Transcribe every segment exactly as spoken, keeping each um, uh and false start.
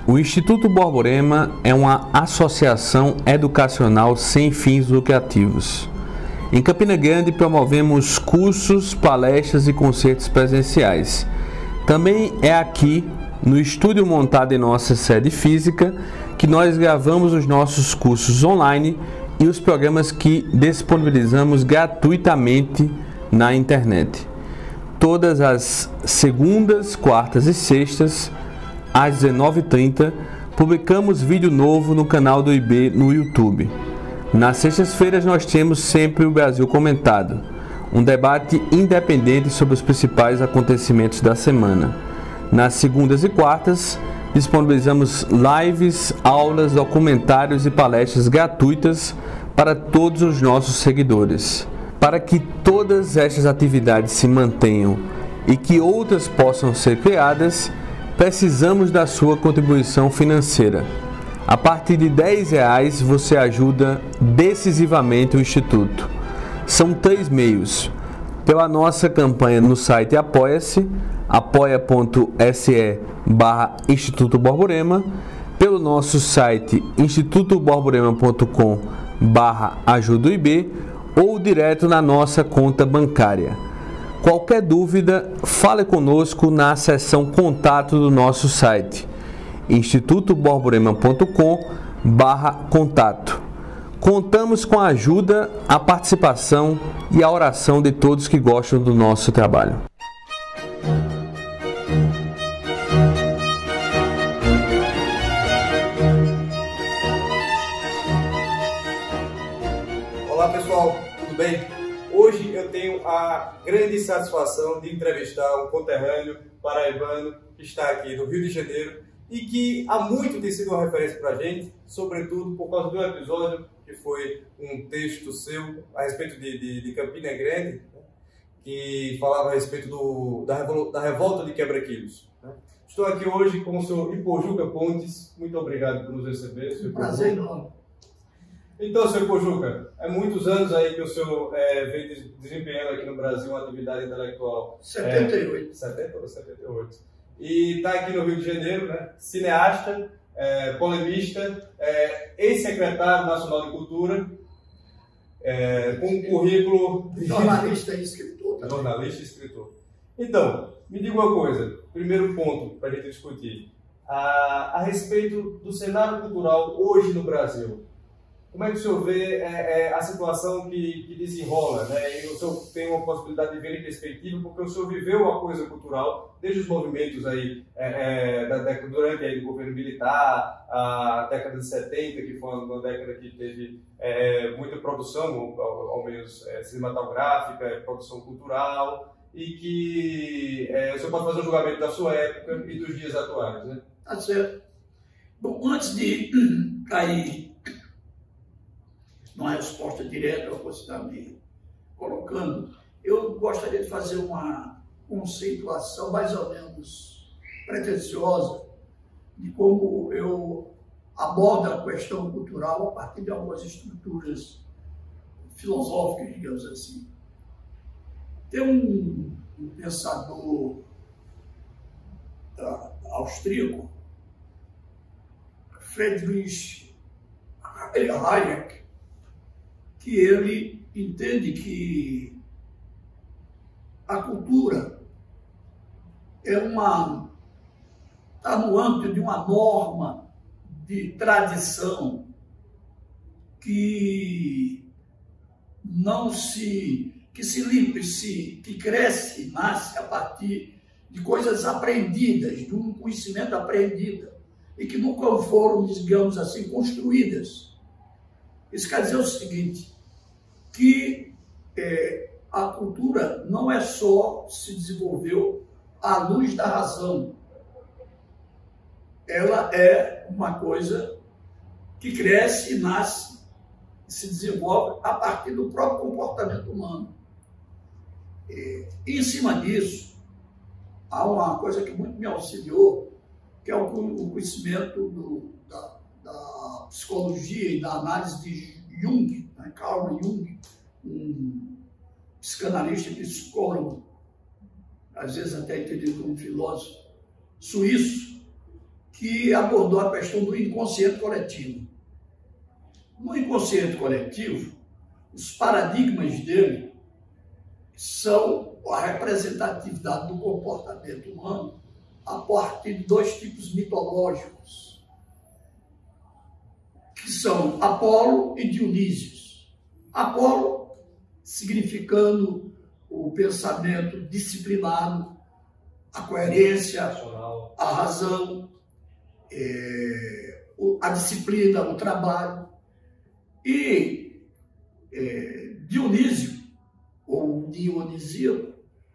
O Instituto Borborema é uma associação educacional sem fins lucrativos. Em Campina Grande promovemos cursos, palestras e concertos presenciais. Também é aqui, no estúdio montado em nossa sede física, que nós gravamos os nossos cursos online e os programas que disponibilizamos gratuitamente na internet. Todas as segundas, quartas e sextas, às dezenove e trinta, publicamos vídeo novo no canal do I B no YouTube. Nas sextas-feiras nós temos sempre o Brasil Comentado, um debate independente sobre os principais acontecimentos da semana. Nas segundas e quartas, disponibilizamos lives, aulas, documentários e palestras gratuitas para todos os nossos seguidores. Para que todas estas atividades se mantenham e que outras possam ser criadas, precisamos da sua contribuição financeira. A partir de dez reais você ajuda decisivamente o Instituto. São três meios. Pela nossa campanha no site Apoia-se, apoia.se barra Instituto Borborema, pelo nosso site instituto borborema ponto com barra ajuda o I B ou direto na nossa conta bancária. Qualquer dúvida, fale conosco na seção contato do nosso site, instituto borborema ponto com barra contato. Contamos com a ajuda, a participação e a oração de todos que gostam do nosso trabalho. Olá pessoal, tudo bem? Hoje eu tenho a grande satisfação de entrevistar um conterrâneo paraibano que está aqui no Rio de Janeiro e que há muito tem sido uma referência para a gente, sobretudo por causa de um episódio que foi um texto seu a respeito de, de, de Campina Grande, né, que falava a respeito do, da, revol, da revolta de quebra-quilos. Né. Estou aqui hoje com o senhor Ipojuca Pontes. Muito obrigado por nos receber. Senhor Prazer enorme. Então, senhor Ipojuca, há muitos anos aí que o senhor é, vem desempenhando aqui no Brasil uma atividade intelectual. setenta e oito. É, setenta ou setenta e oito. E está aqui no Rio de Janeiro, né? Cineasta, é, polemista, é, ex-secretário nacional de cultura, é, com um currículo... De... Jornalista e escritor também. Jornalista e escritor. Então, me diga uma coisa, primeiro ponto para a gente discutir, a, a respeito do cenário cultural hoje no Brasil. Como é que o senhor vê é, é, a situação que, que desenrola, né? E o senhor tem uma possibilidade de ver em perspectiva, porque o senhor viveu a coisa cultural desde os movimentos aí, é, é, da década, durante aí, o governo militar, a década de setenta, que foi uma década que teve é, muita produção, ao, ao menos é, cinematográfica, produção cultural, e que é, o senhor pode fazer um julgamento da sua época e dos dias atuais, né? Tá certo. Bom, antes de cair numa resposta direta ao que você está me colocando, eu gostaria de fazer uma conceituação mais ou menos pretensiosa de como eu abordo a questão cultural a partir de algumas estruturas filosóficas, digamos assim. Tem um, um pensador uh, austríaco, Friedrich Hayek, que ele entende que a cultura é uma, está no âmbito de uma norma de tradição que não se, que se limpa, se, que cresce, nasce a partir de coisas aprendidas, de um conhecimento aprendido e que nunca foram, digamos assim, construídas. Isso quer dizer o seguinte, que é, a cultura não é só se desenvolveu à luz da razão. Ela é uma coisa que cresce, nasce e se desenvolve a partir do próprio comportamento humano. E, em cima disso, há uma coisa que muito me auxiliou, que é o, o conhecimento do, da, da psicologia e da análise de Jung, né? Carl Jung, um psicanalista e psicólogo, às vezes até entendido como filósofo suíço, que abordou a questão do inconsciente coletivo. No inconsciente coletivo, os paradigmas dele são a representatividade do comportamento humano a partir de dois tipos mitológicos, que são Apolo e Dionísios. Apolo significando o pensamento disciplinado, a coerência, a razão, é, a disciplina, o trabalho. E é, Dionísio, ou Dionisíaco,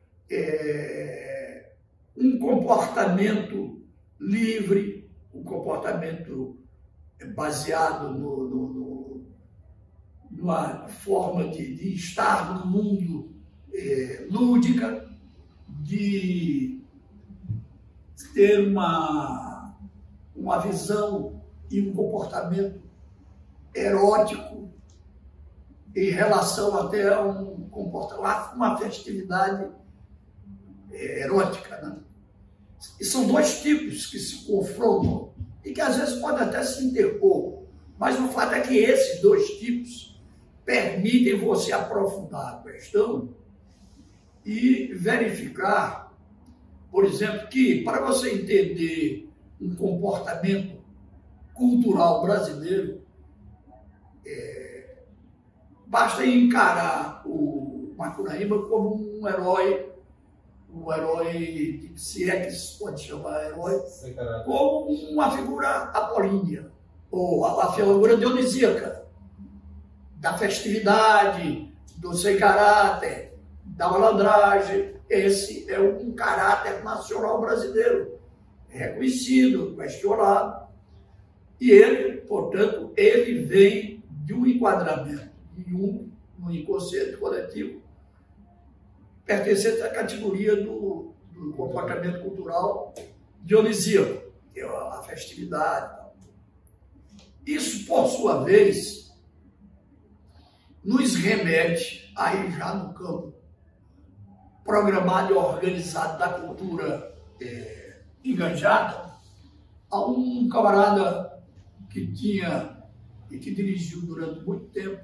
é um comportamento livre, um comportamento baseado no, no, no, numa forma de, de estar no mundo é, lúdica, de ter uma, uma visão e um comportamento erótico em relação até a um comportamento, uma festividade é, erótica, né? E são dois tipos que se confrontam e que às vezes podem até se interpor, mas o fato é que esses dois tipos permitem você aprofundar a questão e verificar, por exemplo, que para você entender um comportamento cultural brasileiro, é, basta encarar o Macunaíma como um herói, um herói, se é que se pode chamar herói, como uma figura apolínea, ou a, a figura dionisíaca, da festividade, do sem caráter, da malandragem. Esse é um caráter nacional brasileiro, reconhecido, questionado. E ele, portanto, ele vem de um enquadramento de um, no inconsciente coletivo, pertencente à categoria do, do comportamento cultural dionisíaco, que é a festividade. Isso, por sua vez, nos remete, aí já no campo programado e organizado da cultura é, enganjada, a um camarada que tinha e que dirigiu durante muito tempo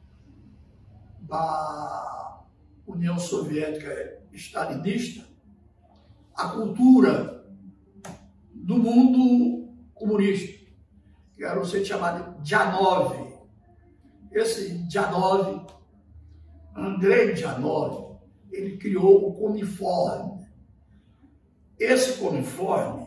da União Soviética Stalinista a cultura do mundo comunista, que era o ser chamado Janov. Esse Janov, Andrei Janov, ele criou o Cominform. Esse Cominform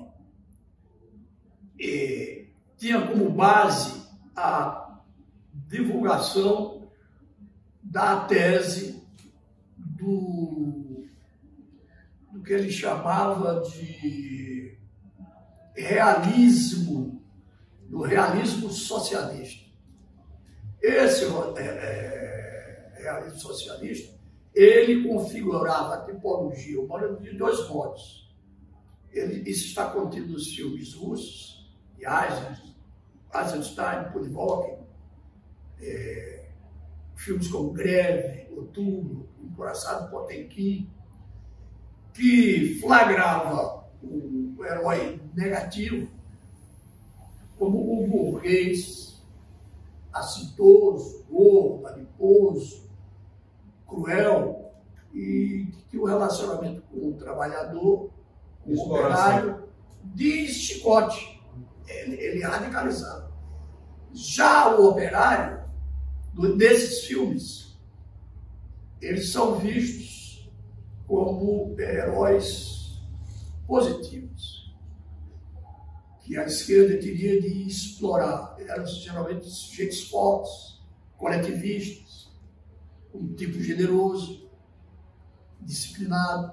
eh, tinha como base a divulgação da tese do, do que ele chamava de realismo, do realismo socialista. Esse é, é, realismo socialista, ele configurava a tipologia humana de dois modos. Ele, isso está contido nos filmes russos, de Eisenstein, Pudivokhin, é, filmes como Greve, Outubro, Encoraçado Potemkin, que flagrava o herói negativo como um burguês assintoso, gordo, adiposo, cruel, e que o relacionamento com o trabalhador, com o operário, de chicote, ele, ele radicalizava. Já o operário, desses filmes, eles são vistos como heróis positivos, que a esquerda teria de explorar. Eram geralmente sujeitos fortes, coletivistas, um tipo generoso, disciplinado.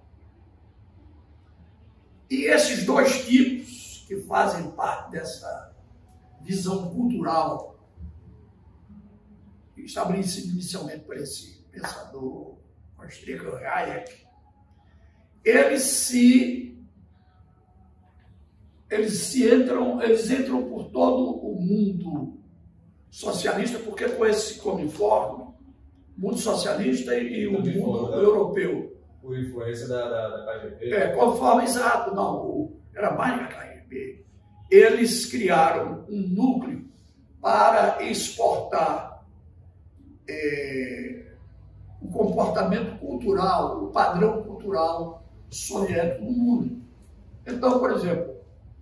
E esses dois tipos que fazem parte dessa visão cultural estabelecido inicialmente por esse pensador austríaco Hayek, eles se eles se entram, eles entram por todo o mundo socialista, porque com esse Cominform, mundo socialista e, e o mundo da, europeu. Por influência da, da, da K G B. É, conforme, exato, não, era mais da K G B. eles criaram um núcleo para exportar é, o comportamento cultural, o padrão cultural soviético no mundo. Então, por exemplo,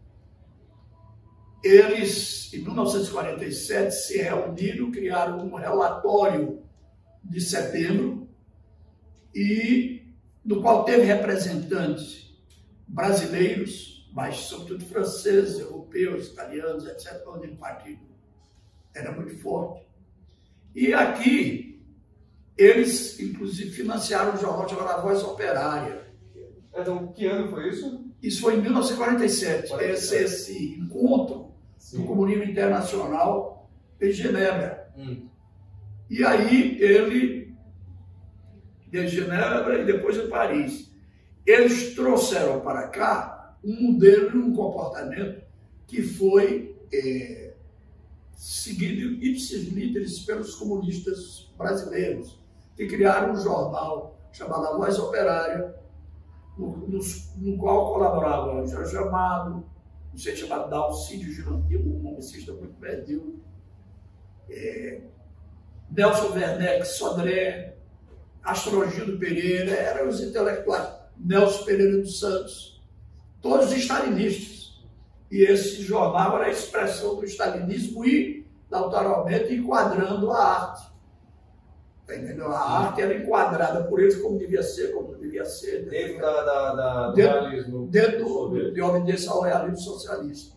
eles, em mil novecentos e quarenta e sete, se reuniram, criaram um relatório de setembro, e do qual teve representantes brasileiros, mas sobretudo franceses, europeus, italianos, etcétera, onde o partido era muito forte. E aqui, eles, inclusive, financiaram um jornal chamado A Voz Operária. Então, que ano foi isso? Isso foi em mil novecentos e quarenta e sete, quarenta e sete. esse, esse encontro Sim. do Comunismo Internacional em Genebra. Hum. E aí, ele, de Genebra e depois de Paris, eles trouxeram para cá um modelo e um comportamento que foi é, seguido ipsis literis pelos comunistas brasileiros, que criaram um jornal chamado A Voz Operária, no, no, no qual colaboravam Jorge Amado, um ser chamado Dalcídio Girontigo, um publicista muito médio, é, Nelson Werneck Sodré, Astrogildo Pereira, eram os intelectuais, Nelson Pereira dos Santos, todos stalinistas. E esse jornal era a expressão do stalinismo e, naturalmente, enquadrando a arte. Entendeu? A arte era enquadrada por eles como devia ser, como não devia ser. Dentro da, da, da, do dentro, realismo. Dentro do, de obediência ao realismo socialista.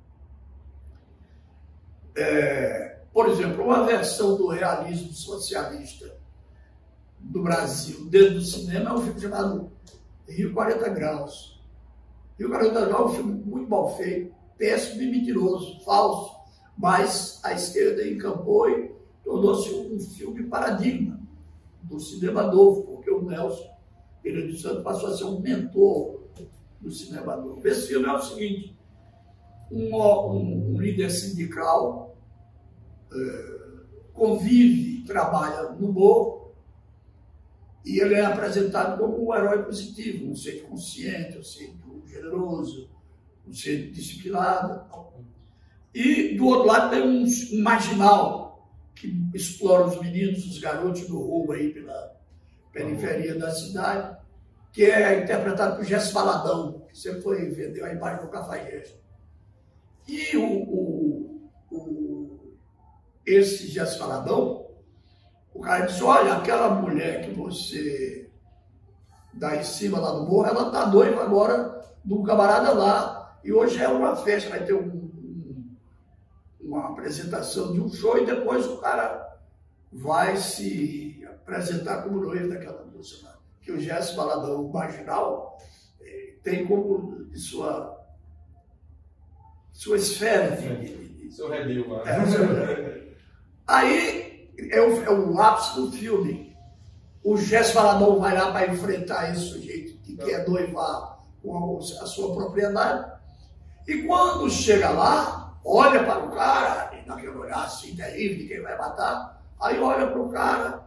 É, por exemplo, uma versão do realismo socialista do Brasil dentro do cinema é um filme chamado Rio quarenta Graus. Rio quarenta Graus é um filme muito mal feito, péssimo e mentiroso, falso, mas a esquerda encampou e tornou-se um filme paradigma do cinema novo, porque o Nelson Pereira dos Santos passou a ser um mentor do cinema novo. Esse filme é o seguinte: um, um, um líder sindical é, convive, trabalha no morro, e ele é apresentado como um herói positivo, um ser consciente, um ser generoso, um ser disciplinado. E do outro lado tem um, um marginal que explora os meninos, os garotos do roubo aí pela periferia da cidade, que é interpretado por Jesse Valadão, que sempre foi vender a imagem do Cafajeste. E o, o, o, esse Jesse Valadão, o cara disse: olha, aquela mulher que você dá em cima lá do morro, ela tá noiva agora de um camarada lá. E hoje é uma festa, vai ter um, um, uma apresentação de um show e depois o cara vai se apresentar como noivo daquela moça lá. Que o Jesse Valadão, o marginal, tem como sua, sua esfera. De, seu redil lá. É, seu... Aí é o, é o ápice do filme. O Jesse Valadão vai lá para enfrentar esse sujeito que é. quer noivar com a sua propriedade. E quando chega lá, olha para o cara, e naquele olhar assim terrível, quem vai matar, aí olha para o cara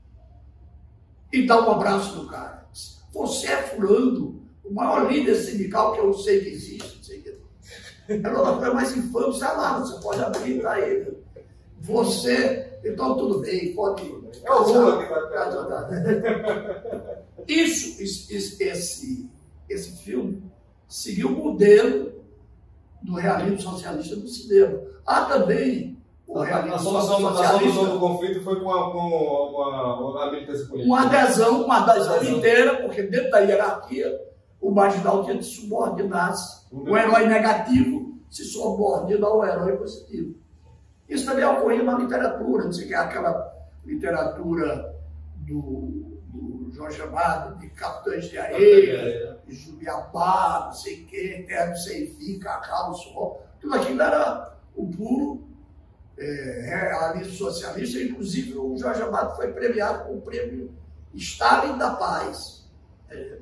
e dá um abraço no cara. Você é fulano, o maior líder sindical que eu sei que existe. Não sei que... É uma coisa mais infame, sei lá, você pode abrir para ele. Você, então tudo bem, pode... É o Lula que vai... Isso, esse, esse, esse filme seguiu o modelo do realismo socialista do cinema. Há também o realismo a solução, socialista... A solução do conflito foi com a, com uma, uma militância política. Uma adesão, uma adesão inteira, porque dentro da hierarquia o marginal tinha de subordinar-se. O herói negativo se subordina ao herói positivo. Isso também ocorria na literatura, não sei que é aquela literatura do, do Jorge Amado, de Capitães de Areia, de Jubiabá, não sei o que, Terra do Sem Fim, Cacau, Sol. Tudo aquilo era o puro é, realismo socialista. Inclusive o Jorge Amado foi premiado com o prêmio Stalin da Paz. É.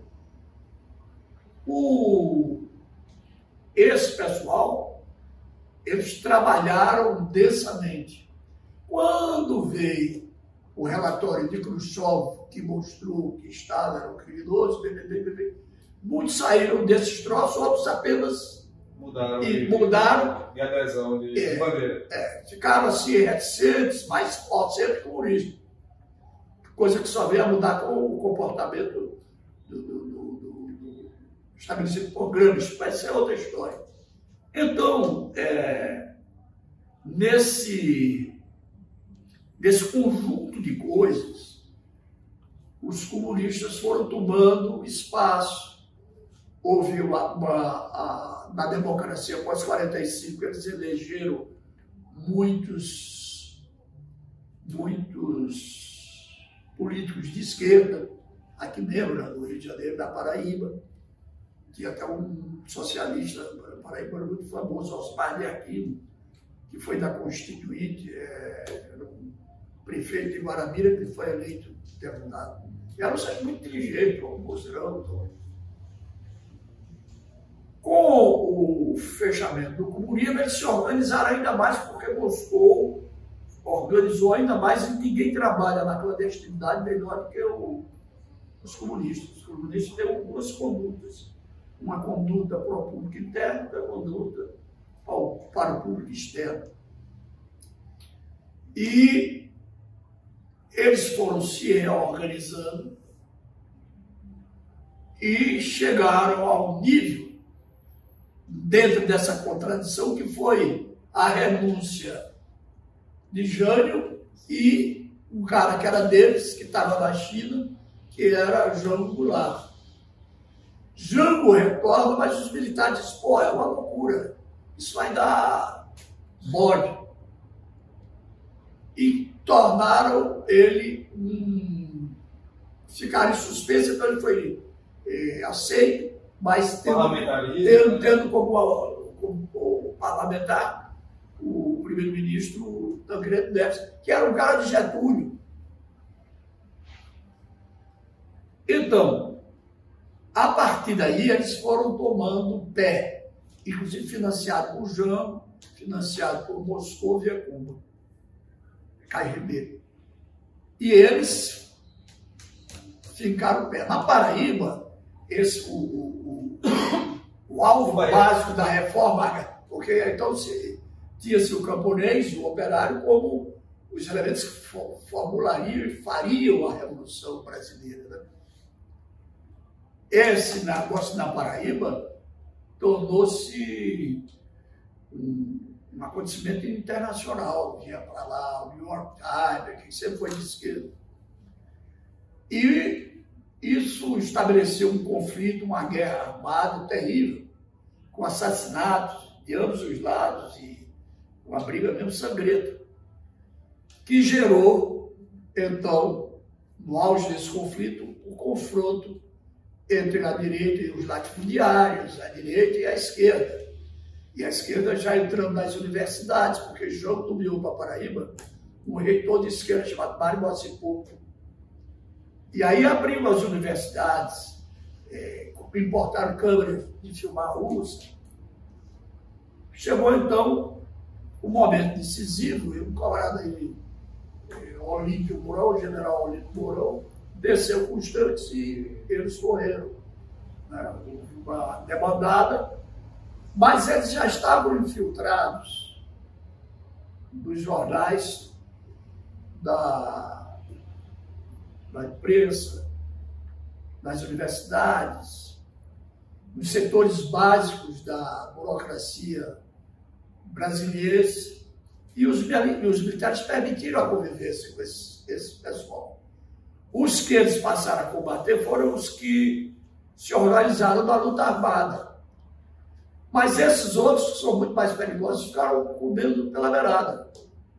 O, esse pessoal, eles trabalharam densamente. Quando veio o relatório de Khrushchev, que mostrou que Estado era um criminoso, muitos saíram desses troços, outros apenas mudaram e de, mudaram de adesão de, é, de bandeira. É, ficaram assim reticentes, mas pode ser comunismo. Coisa que só veio a mudar com o comportamento do, do, do, do, do estabelecido por Gramsci, vai ser outra história. Então, é, nesse, nesse conjunto de coisas, os comunistas foram tomando espaço. Houve uma, uma a, na democracia após quarenta e cinco, eles elegeram muitos, muitos políticos de esquerda, aqui mesmo, no Rio de Janeiro, na Paraíba. Tinha até um socialista paraíba muito famoso, Osmar de Aquino, que foi da Constituinte, é, era um prefeito de Guarabira, que foi eleito deputado. E era um sujeito muito inteligente, um mostrão. Com o fechamento do comunismo, eles se organizaram ainda mais, porque Moscou organizou ainda mais, e ninguém trabalha na clandestinidade melhor do que o, os comunistas. Os comunistas têm duas condutas. Uma conduta para o público interno, outra conduta para o público externo. E eles foram se reorganizando e chegaram ao nível, dentro dessa contradição, que foi a renúncia de Jânio e um cara que era deles, que estava na China, que era Jango Goulart. Jango retorna, mas os militares dizem, pô, é uma loucura, isso vai dar bode. E tornaram ele um... ficaram em suspenso, então ele foi é, aceito, mas tendo, tendo, tendo como, como, como parlamentar o primeiro-ministro Tancredo Neves, que era um cara de Getúlio. Então, a partir daí, eles foram tomando pé, inclusive financiado por Jango, financiado por Moscou e Cuba, K G B. E eles ficaram pé. Na Paraíba, esse, o, o, o, o alvo básico da reforma, porque então se, tinha-se o camponês e o operário como os elementos que formulariam e fariam a Revolução Brasileira. Né? Esse negócio na Paraíba tornou-se um, um acontecimento internacional. Vinha para lá, o New York Times, que sempre foi de esquerda. E isso estabeleceu um conflito, uma guerra armada terrível, com assassinatos de ambos os lados e uma briga mesmo sangrenta, que gerou, então, no auge desse conflito, o confronto entre a direita e os latifundiários, a direita e a esquerda. E a esquerda já entrando nas universidades, porque Jango nomeou para Paraíba um reitor de esquerda chamado Mário Moacir-Pouco. E aí abriram as universidades, é, importaram câmeras de filmar a U S P. Chegou então o momento decisivo, e um camarada aí, Olímpio Mourão, o general Olímpio Mourão, desceu com os tanques e eles correram. Né? Uma demandada, mas eles já estavam infiltrados nos jornais da, da imprensa, nas universidades, nos setores básicos da burocracia brasileira, e os, os militares permitiram a convivência com esse, esse pessoal. Os que eles passaram a combater foram os que se organizaram na luta armada. Mas esses outros, que são muito mais perigosos, ficaram comendo pela beirada.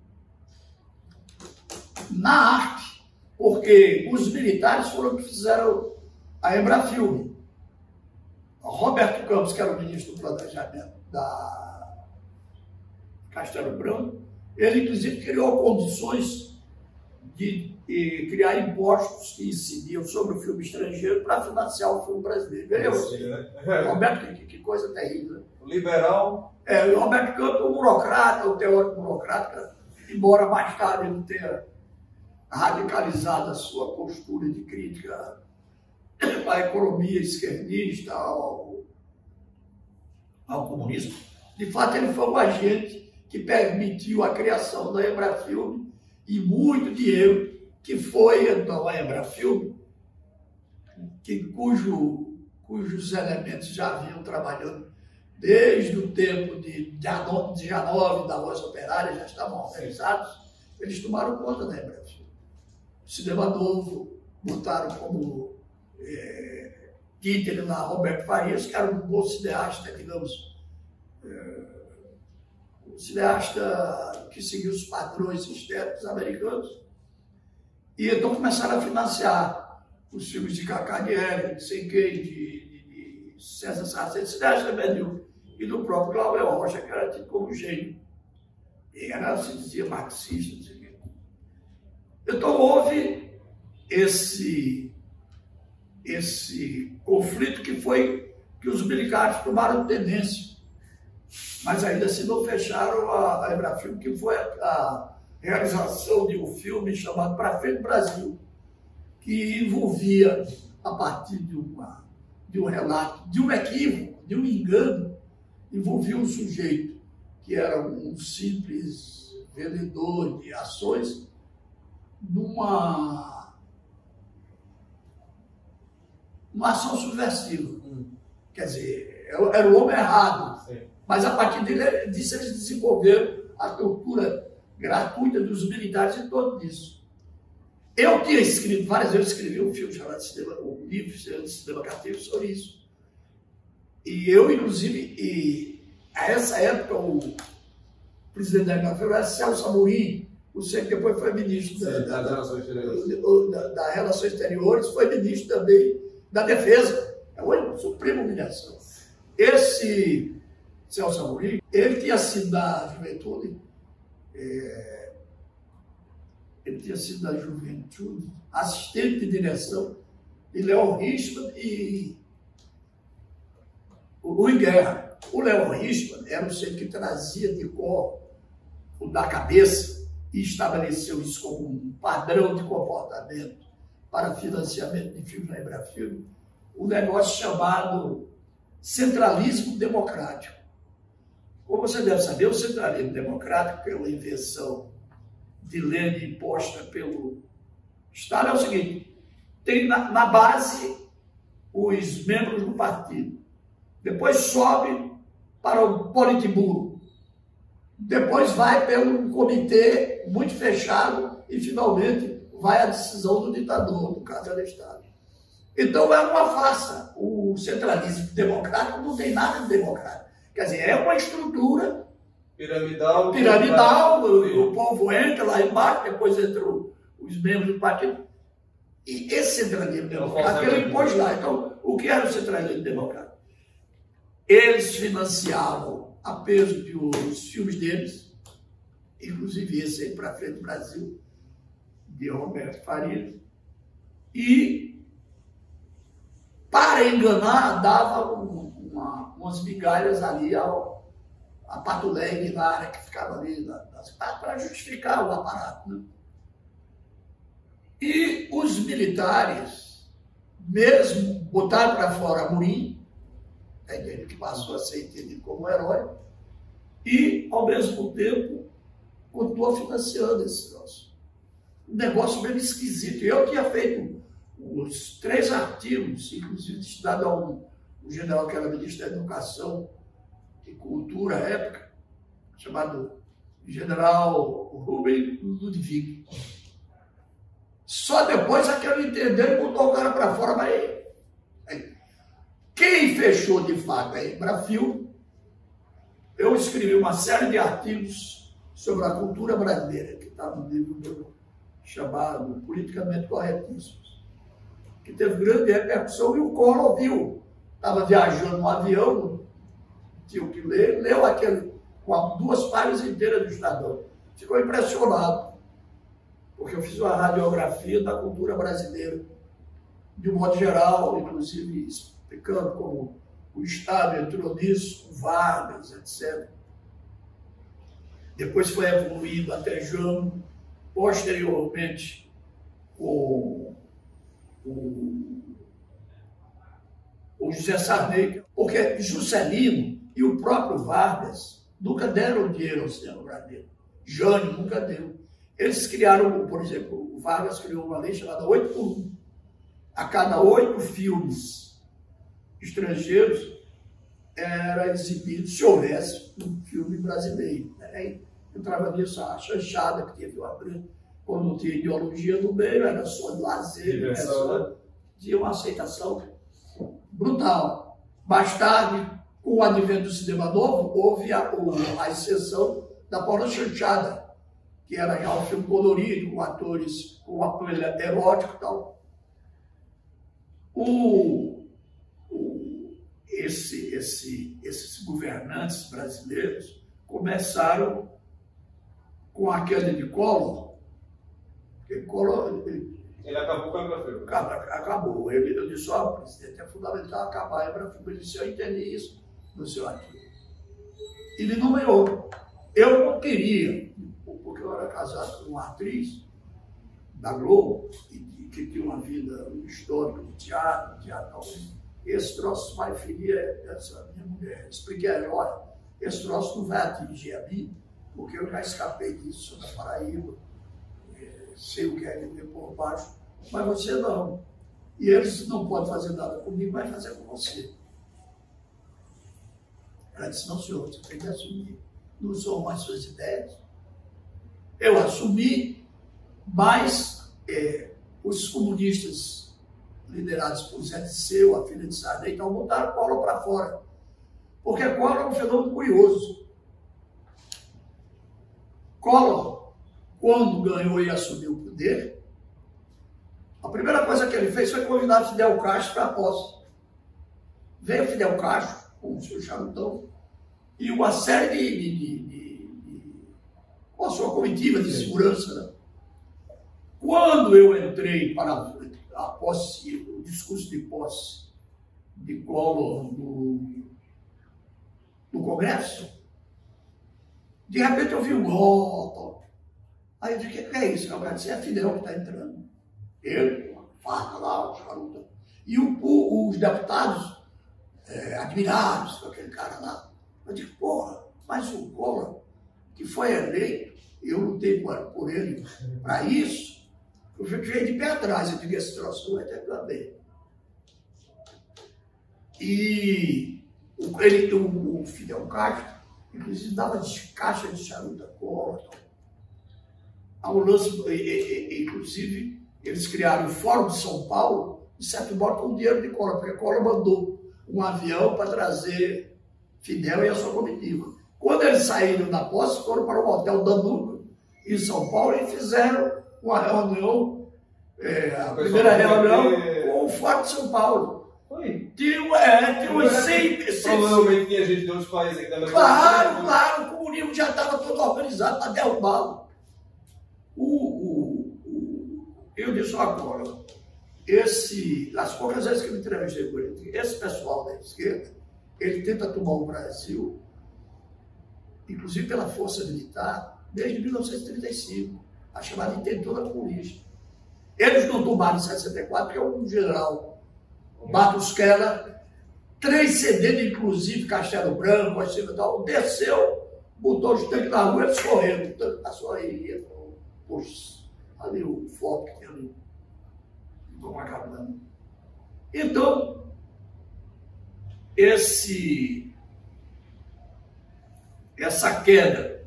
Na arte, porque os militares foram que fizeram a Embrafilme. Roberto Campos, que era o ministro do planejamento da Castelo Branco, ele inclusive criou condições de, de criar impostos que incidiam sobre o filme estrangeiro para financiar o filme brasileiro. Veja você, né? Roberto, que, que coisa terrível. Né? O liberal. É, o Roberto Campos, o burocrata, o teórico burocrata, embora mais tarde ele tenha radicalizado a sua postura de crítica à economia esquerdista, ao, ao comunismo. De fato, ele foi um agente que permitiu a criação da Embrafilme e muito dinheiro que foi então a Embrafilme, que, cujo, cujos elementos já vinham trabalhando desde o tempo de, de Janove, da Voz Operária, já estavam organizados, eles tomaram conta da Embrafilme. O Cinema Novo botaram como é, título lá Roberto Farias, que era um bom cineasta, digamos, é, um cineasta que seguiu os padrões estéticos americanos. E então começaram a financiar os filmes de Cacá Nieri, de Sem Quem, de, de, de César Sarceni, cineasta medíocre, e do próprio Cláudio Rocha, que era tido como gênio. E era, se dizia, marxista, não sei o quê. Então houve esse, esse conflito que foi que os militares tomaram tenência, mas ainda assim não fecharam a, a Embrafilme, que foi a, a realização de um filme chamado Pra Frente Brasil, que envolvia, a partir de, uma, de um relato, de um equívoco, de um engano, envolvia um sujeito que era um simples vendedor de ações numa, numa ação subversiva. Hum. Quer dizer, era o homem errado. Sim. Mas a partir dele, disso eles desenvolveram a tortura gratuita dos militares em torno disso. Eu tinha escrito várias vezes, eu escrevi um filme chamado Cinema, um livro de cinema cativo sobre isso. E eu, inclusive, e a essa época, o presidente da Embrafilme era Celso Amorim, o que depois foi ministro da, da, da, da, da Relações Exteriores, foi ministro também da Defesa. É uma suprema humilhação. Esse Celso Amorim, ele tinha sido da juventude, é, ele tinha sido da juventude, assistente de direção de Leon Richman e o Rui Guerra. O Leon Richman era o sujeito que trazia de cor o da cabeça e estabeleceu isso como um padrão de comportamento para financiamento de filmes na Embrafilme, um negócio chamado centralismo democrático. Como você deve saber, o centralismo democrático, que é uma invenção de lei imposta pelo Estado, é o seguinte: tem na, na base os membros do partido, depois sobe para o Politburo, depois vai pelo comitê muito fechado e finalmente vai à decisão do ditador, no caso do Estado. Então é uma farsa. O centralismo democrático não tem nada de democrático. Quer dizer, é uma estrutura piramidal. Piramidal, o, o povo entra lá embaixo, depois entram os membros do partido. E esse centralismo democrático ele impôs lá. Então, o que era o centralismo democrático? Eles financiavam a peso de os filmes deles, inclusive esse aí, Pra Frente Brasil, de Roberto Farias, e para enganar, dava um, uma, umas migalhas ali ao, a Patuleia Guilara, que ficava ali para justificar o aparato. Né? E os militares, mesmo botaram para fora Amorim, ele que passou a ser entendido como herói, e, ao mesmo tempo, continuou financiando esse negócio. Um negócio mesmo esquisito. Eu tinha feito os três artigos, inclusive estudado a um, um general que era ministro da Educação e Cultura à época, chamado General Rubem Ludwig. Só depois é que eu entendeu e botou o cara para fora, mas aí, aí, quem fechou de fato a Embrafilme, eu escrevi uma série de artigos sobre a cultura brasileira, que está no livro meu, chamado Politicamente Corretíssimos, que teve grande repercussão, e o Collor viu, estava viajando no avião, tinha que ler, leu aquele, com duas páginas inteiras do Estadão, ficou impressionado, porque eu fiz uma radiografia da cultura brasileira, de um modo geral, inclusive explicando como o Estado entrou nisso, com Vargas, etcétera. Depois foi evoluindo até Jânio, posteriormente com o, o José Sarney, porque Juscelino E o próprio Vargas nunca deram dinheiro ao cinema brasileiro. Jânio nunca deu. Eles criaram, por exemplo, o Vargas criou uma lei chamada oito por um. A cada oito filmes estrangeiros era exibido, se houvesse um filme brasileiro. Né? Entrava nisso a chanchada que teve uma grande, quando não tinha ideologia no meio, era só de lazer, diversão, né? Tinha uma aceitação brutal. Mais tarde, com o advento do cinema novo, houve a, a exceção da Paula Chanchada, que era já um filme colorido, com atores com apelo erótico e tal. O, o, esse, esse, esses governantes brasileiros começaram com a queda de Collor, porque Collor... Ele, ele acabou com a Embrafilme. Acabou. Ele, eu disse, ó, oh, presidente, é fundamental acabar a Embrafilme. Ele disse, eu entendi isso no seu artigo. Ele nomeou. Eu não queria, porque eu era casado com uma atriz da Globo, e que tinha uma vida histórica de teatro, teatro. Esse troço vai ferir essa minha mulher. Expliquei a ela, olha, esse troço não vai atingir a mim, porque eu já escapei disso na Paraíba, sei o que é viver por baixo, mas você não. E eles não podem fazer nada comigo, vai fazer com você. Ela disse, não, senhor, você tem que assumir. Não são mais suas ideias. Eu assumi, mas é, os comunistas liderados por Zé Disseu, a filha de Sarney, então botaram Collor para fora. Porque Collor é um fenômeno curioso. Collor, quando ganhou e assumiu o poder, a primeira coisa que ele fez foi convidar Fidel Castro para a posse. Veio Fidel Castro, com o seu charutão, e uma série de, de, de, de, de com a sua comitiva de segurança. Né? Quando eu entrei para a posse, o discurso de posse de Collor no, no Congresso, de repente eu vi um golpe. Aí eu disse, o que é isso? Eu disse, é Fidel que está entrando. Ele, uma faca lá, os caras. E o, os deputados é, admirados com aquele cara lá. Eu disse, porra, mas o Collor, que foi eleito, eu lutei por, por ele para isso, eu fiquei de pé atrás, eu digo, esse troço vai ter que dar bem. E o, ele, o, o Fidel Castro, inclusive, dava de caixa de charuto a Collor. Ao lance, inclusive, eles criaram o Fórum de São Paulo, de certo modo, com o dinheiro de Collor, porque Collor mandou um avião para trazer Fidel e a sua comitiva. Quando eles saíram da posse, foram para o Hotel Danúbio, em São Paulo, e fizeram uma reunião, é, a primeira reunião que... com o Fórum de São Paulo. Foi? Tinha, é, tinha umas cem... Provavelmente tinha gente de outros países aqui também. Claro, claro, o comunismo já estava todo organizado para derrubá-lo. O, o, o, eu disse agora, esse, as poucas vezes que eu me entrevistei com ele, esse pessoal da esquerda, ele tenta tomar o Brasil, inclusive pela força militar, desde mil novecentos e trinta e cinco, a chamada intentora comunista. Eles não tomaram em sessenta e quatro, porque um general, Barros Keller, transcendendo inclusive Castelo Branco, assim, tal, desceu, botou os tanques na rua, eles correram, o tanque passou aí, poxa, ali o foco que tem ali, estão acabando. Então, esse, essa queda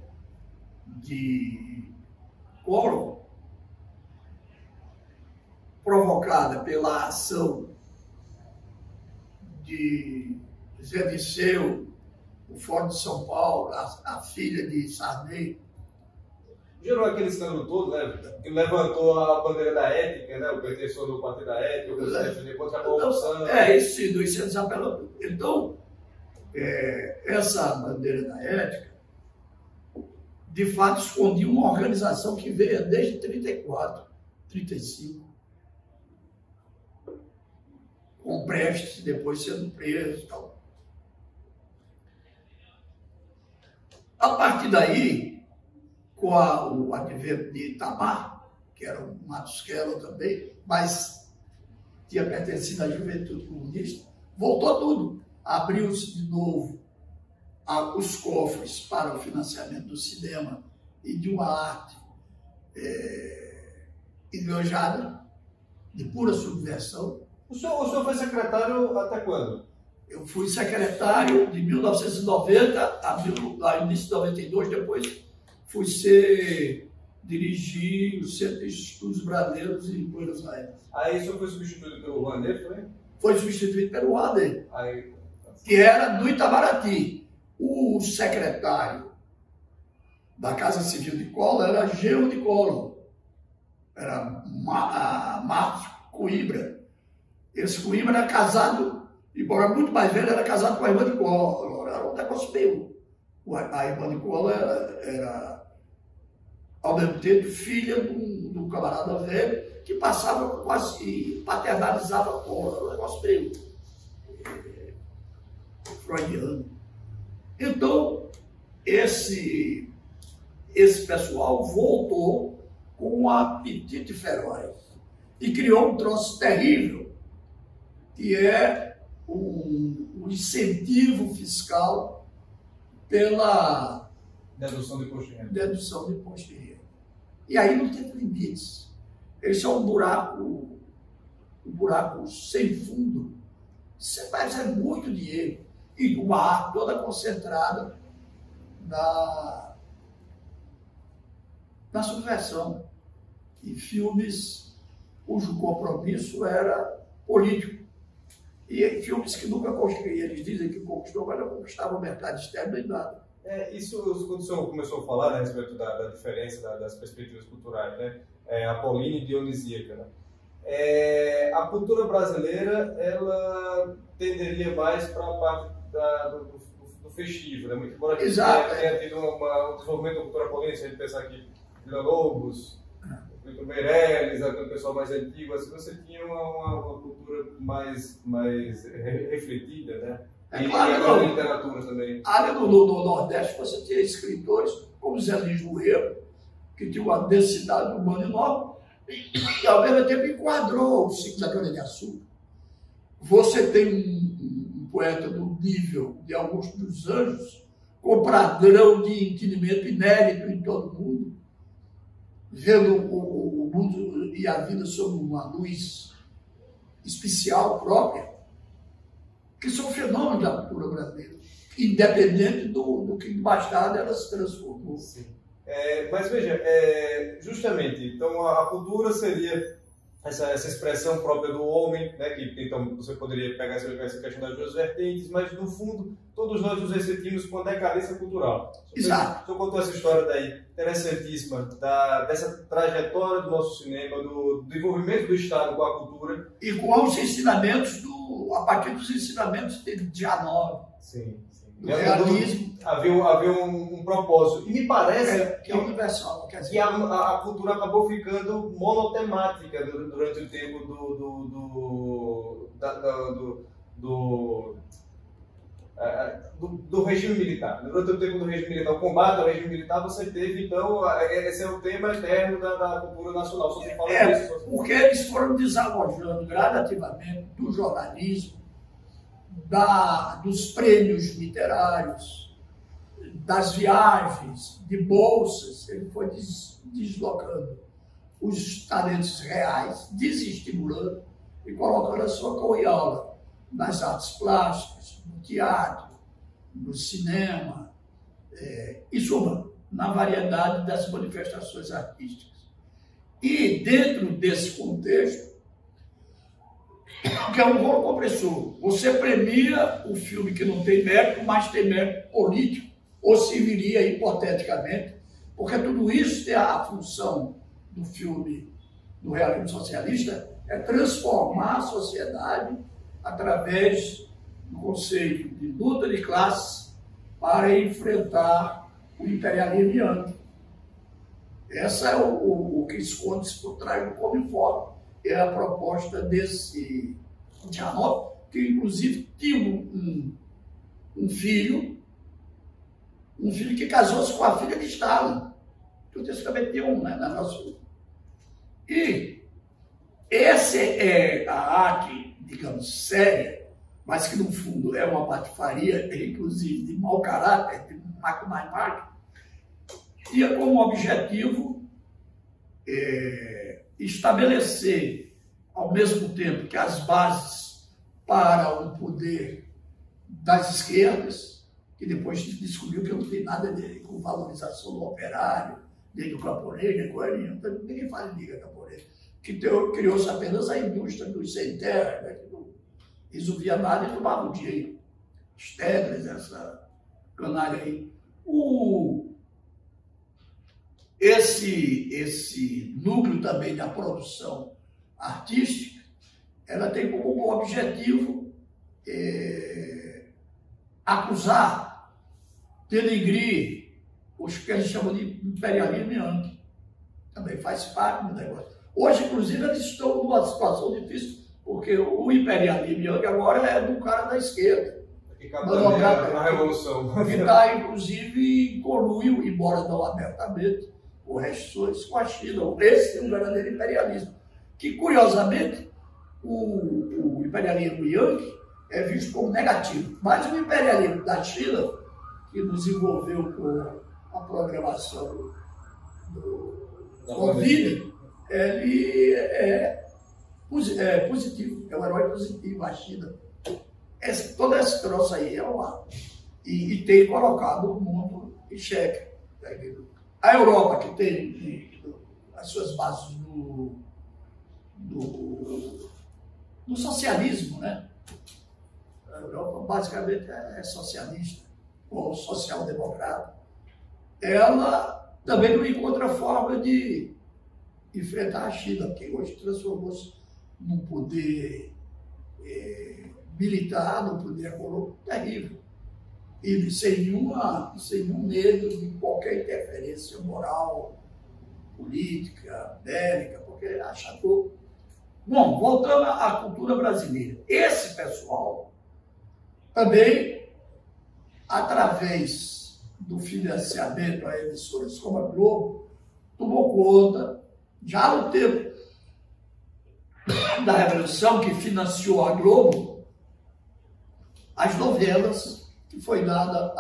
de Collor, provocada pela ação de Zé Disseu, o Fórum de São Paulo, a, a filha de Sarney, gerou aquele escândalo todo, né? Que levantou a bandeira da ética, né? O pretensor do Partido da Ética, o é. defender contra a corrupção. É, isso, isso é desapelado. Então, é, essa bandeira da ética, de fato, escondia uma organização que veio desde trinta e quatro, trinta e cinco, com Prestes, depois sendo preso e tal. A partir daí, com a, o advento de Itamar, que era um Matos Keller também, mas tinha pertencido à juventude comunista, voltou tudo. Abriu-se de novo a, os cofres para o financiamento do cinema e de uma arte é, ideologada, de pura subversão. O senhor, o senhor foi secretário até quando? Eu fui secretário de mil novecentos e noventa a, mil, a início de noventa e dois, depois fui ser, dirigir o Centro de Estudos Brasileiros em Buenos Aires. Aí o senhor foi substituído pelo Rouanet, foi? Foi substituído pelo Rouanet, Aí... que era do Itamaraty. O secretário da Casa Civil de Collor era Geo de Collor, era Marcos Coimbra. Esse Coimbra era casado, embora muito mais velho, era casado com a irmã de Collor. Era um negócio meio. A irmã de Collor era, era, ao mesmo tempo, filha de um, de um camarada velho que passava quase, paternalizava Collor. Era um negócio meio é, freudiano. Então, esse, esse pessoal voltou com um apetite feroz e criou um troço terrível, que é o, o incentivo fiscal pela dedução de imposto de renda. Dedução de imposto de renda. E aí não tem limites. Esse é um buraco, um buraco sem fundo. Você vai fazer muito dinheiro. E uma arte toda concentrada na, na subversão. E filmes cujo compromisso era político. E filmes que nunca construíram, eles dizem que conquistou, mas não conquistavam o mercado externo nem nada. É, isso, quando o senhor começou a falar, né, a respeito da, da diferença da, das perspectivas culturais, né, é, Apollínea e Dionisíaca, né? É, a cultura brasileira, ela tenderia mais para a parte da, do, do, do festivo, né? Muito embora a gente tenha, tenha tido uma, um desenvolvimento da cultura paulista, se a gente pensar aqui, Vila Lobos, Vitor Meirelles, aquele pessoal mais antigo, assim, você tinha uma, uma, uma cultura mais, mais refletida, né? É e claro, a literatura também. A área do, do, do Nordeste, você tinha escritores como Zé Lins Moreira, que tinha uma densidade humana enorme, e ao mesmo tempo enquadrou o ciclo da cana-de-açúcar. Você tem um, um poeta do nível de Augusto dos Anjos, com padrão de entendimento inédito em todo mundo, vendo o, o mundo e a vida sob uma luz especial própria, que são fenômenos da cultura brasileira, independente do, do que mais tarde ela se transformou. Sim. É, mas veja, é, justamente, então a, a cultura seria essa, essa expressão própria do homem, né, que então você poderia pegar essa, essa questão das duas vertentes, mas no fundo todos nós nos ressentimos com a decadência cultural. Exato. O senhor contou essa história daí, interessantíssima, da, dessa trajetória do nosso cinema, do, do desenvolvimento do Estado com a cultura. E com os ensinamentos, do, a partir dos ensinamentos de Janov. Sim, sim. Do realismo. Havia, havia um, um propósito. E me parece é, que é universal. Quer dizer, que a, a, a cultura acabou ficando monotemática durante o tempo do, do, do, da, da, do, do, do, do regime militar. Durante o tempo do regime militar, o combate ao regime militar, você teve, então, esse é o tema eterno da, da cultura nacional. Você fala é, disso, você... porque eles foram desalojando gradativamente do jornalismo, da, dos prêmios literários, das viagens, de bolsas. Ele foi des, deslocando os talentos reais, desestimulando e colocando a sua cunhola nas artes plásticas, no teatro, no cinema, é, em suma, na variedade das manifestações artísticas. E dentro desse contexto, que é um rolo compressor, você premia o filme que não tem mérito, mas tem mérito político, ou serviria hipoteticamente, porque tudo isso tem a função do filme do realismo socialista, é transformar a sociedade através do conceito de luta de classes para enfrentar o imperialismo yankee. Essa é o, o, o que esconde-se por trás do Comifort, é a proposta desse Janov, que inclusive tinha um, um filho, um filho que casou-se com a filha de Stalin. Tudo isso também tinha um, né, na nossa... E essa é a arte, digamos, séria, mas que no fundo é uma patifaria, inclusive de mau caráter, de maquinai-mac, tinha como objetivo é, estabelecer, ao mesmo tempo que as bases para o poder das esquerdas, que depois descobriu que não tem nada a ver com valorização do operário, nem do camponês, nem com ele, ninguém fala de liga camponês, que criou-se apenas a indústria dos sem terra, né, que não resolvia nada e tomava o dinheiro. Stedles, essa canalha aí. O, esse, esse núcleo também da produção artística, ela tem como objetivo é, acusar, denegrir os que a gente chama de imperialismo yankee. Também faz parte do negócio. Hoje, inclusive, eles estão numa situação difícil, porque o imperialismo yankee agora é do cara da esquerda. Que capitaneia a revolução. Que está, inclusive, em conluio, embora não abertamente, por restrições com a China. Esse é um verdadeiro imperialismo. Que, curiosamente, o, o imperialismo yankee é visto como negativo. Mas o imperialismo da China, que nos envolveu com a programação do Covid, ele é, é positivo, é um herói positivo, a China. Esse, todo esse troço aí é uma... E, e tem colocado o mundo em xeque. A Europa, que tem as suas bases no, no, no socialismo, né? A Europa basicamente é socialista, ou social-democrata. Ela também não encontra forma de enfrentar a China, que hoje transformou-se num poder é, militar, num poder econômico terrível. E sem, nenhuma, sem nenhum medo de qualquer interferência moral, política, bélica, porque achatou. Bom, voltando à cultura brasileira. Esse pessoal também, através do financiamento a emissoras como a Globo, tomou conta, já no tempo da Revolução, que financiou a Globo, as novelas, que foi dada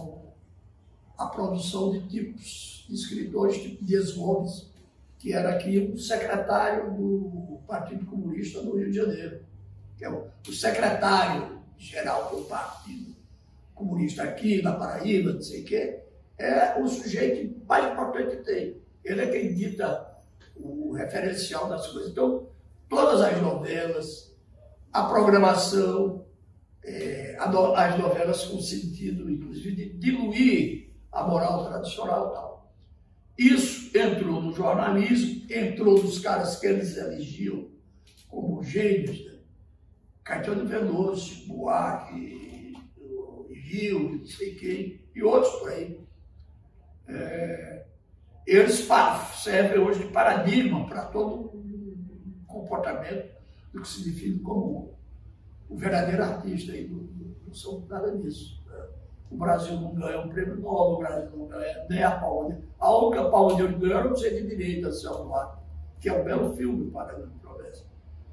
à produção de tipos, de escritores, tipo Dias Gomes, que era aqui o secretário do Partido Comunista do Rio de Janeiro, que é o, o secretário-geral do Partido Comunista aqui na Paraíba, não sei o quê, é o sujeito mais importante que tem. Ele é quem dita o referencial das coisas. Então, todas as novelas, a programação, é, as novelas com sentido, inclusive, de diluir a moral tradicional e tal. Isso entrou no jornalismo, entrou nos caras que eles elegiam como gênios, né? Caetano Veloso, Buarque, Rio, não sei quem, e outros por aí. É, eles servem hoje de paradigma para todo o comportamento do que se define como o verdadeiro artista. E não, não são nada disso. Né? O Brasil não ganha um prêmio Nobel, o Brasil não ganha nem a Palma. A única Palma de Ouro ganhou era o Centro de Direito, a que é um belo filme para a Progresso.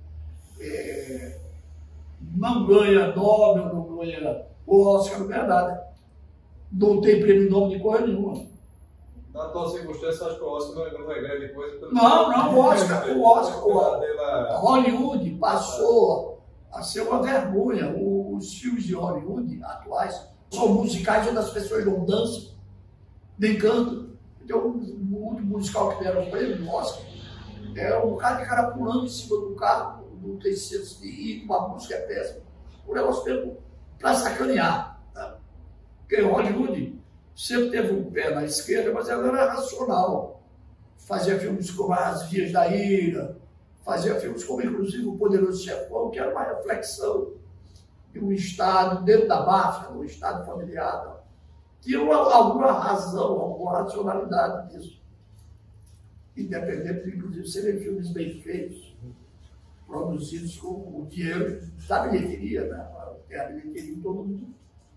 É, não ganha Nobel, não ganha o Oscar, não ganha nada. Não tem prêmio Nobel de coisa nenhuma. Na tua circunstância, acho que o Oscar não é grande coisa. Não, não, o Oscar, o Oscar, o Hollywood passou a ser uma vergonha. Os filmes de Hollywood atuais são musicais onde as pessoas não dançam, nem cantam. Então, o último musical que deram para ele, no Oscar, é um cara de cara pulando em cima do carro, não tem senso de ir, uma música é péssima. O negócio mesmo para sacanear. Tá? Porque Hollywood sempre teve um pé na esquerda, mas ela era racional. Fazia filmes como As Vias da Ira, fazia filmes como, inclusive, O Poderoso Chefão, que era uma reflexão de um Estado, dentro da máfia, um Estado familiar. Tinha uma, alguma razão, alguma racionalidade nisso. Independente de, inclusive, serem filmes bem feitos, produzidos com o dinheiro da bilheteria, né? Que é a bilheteria de todo mundo.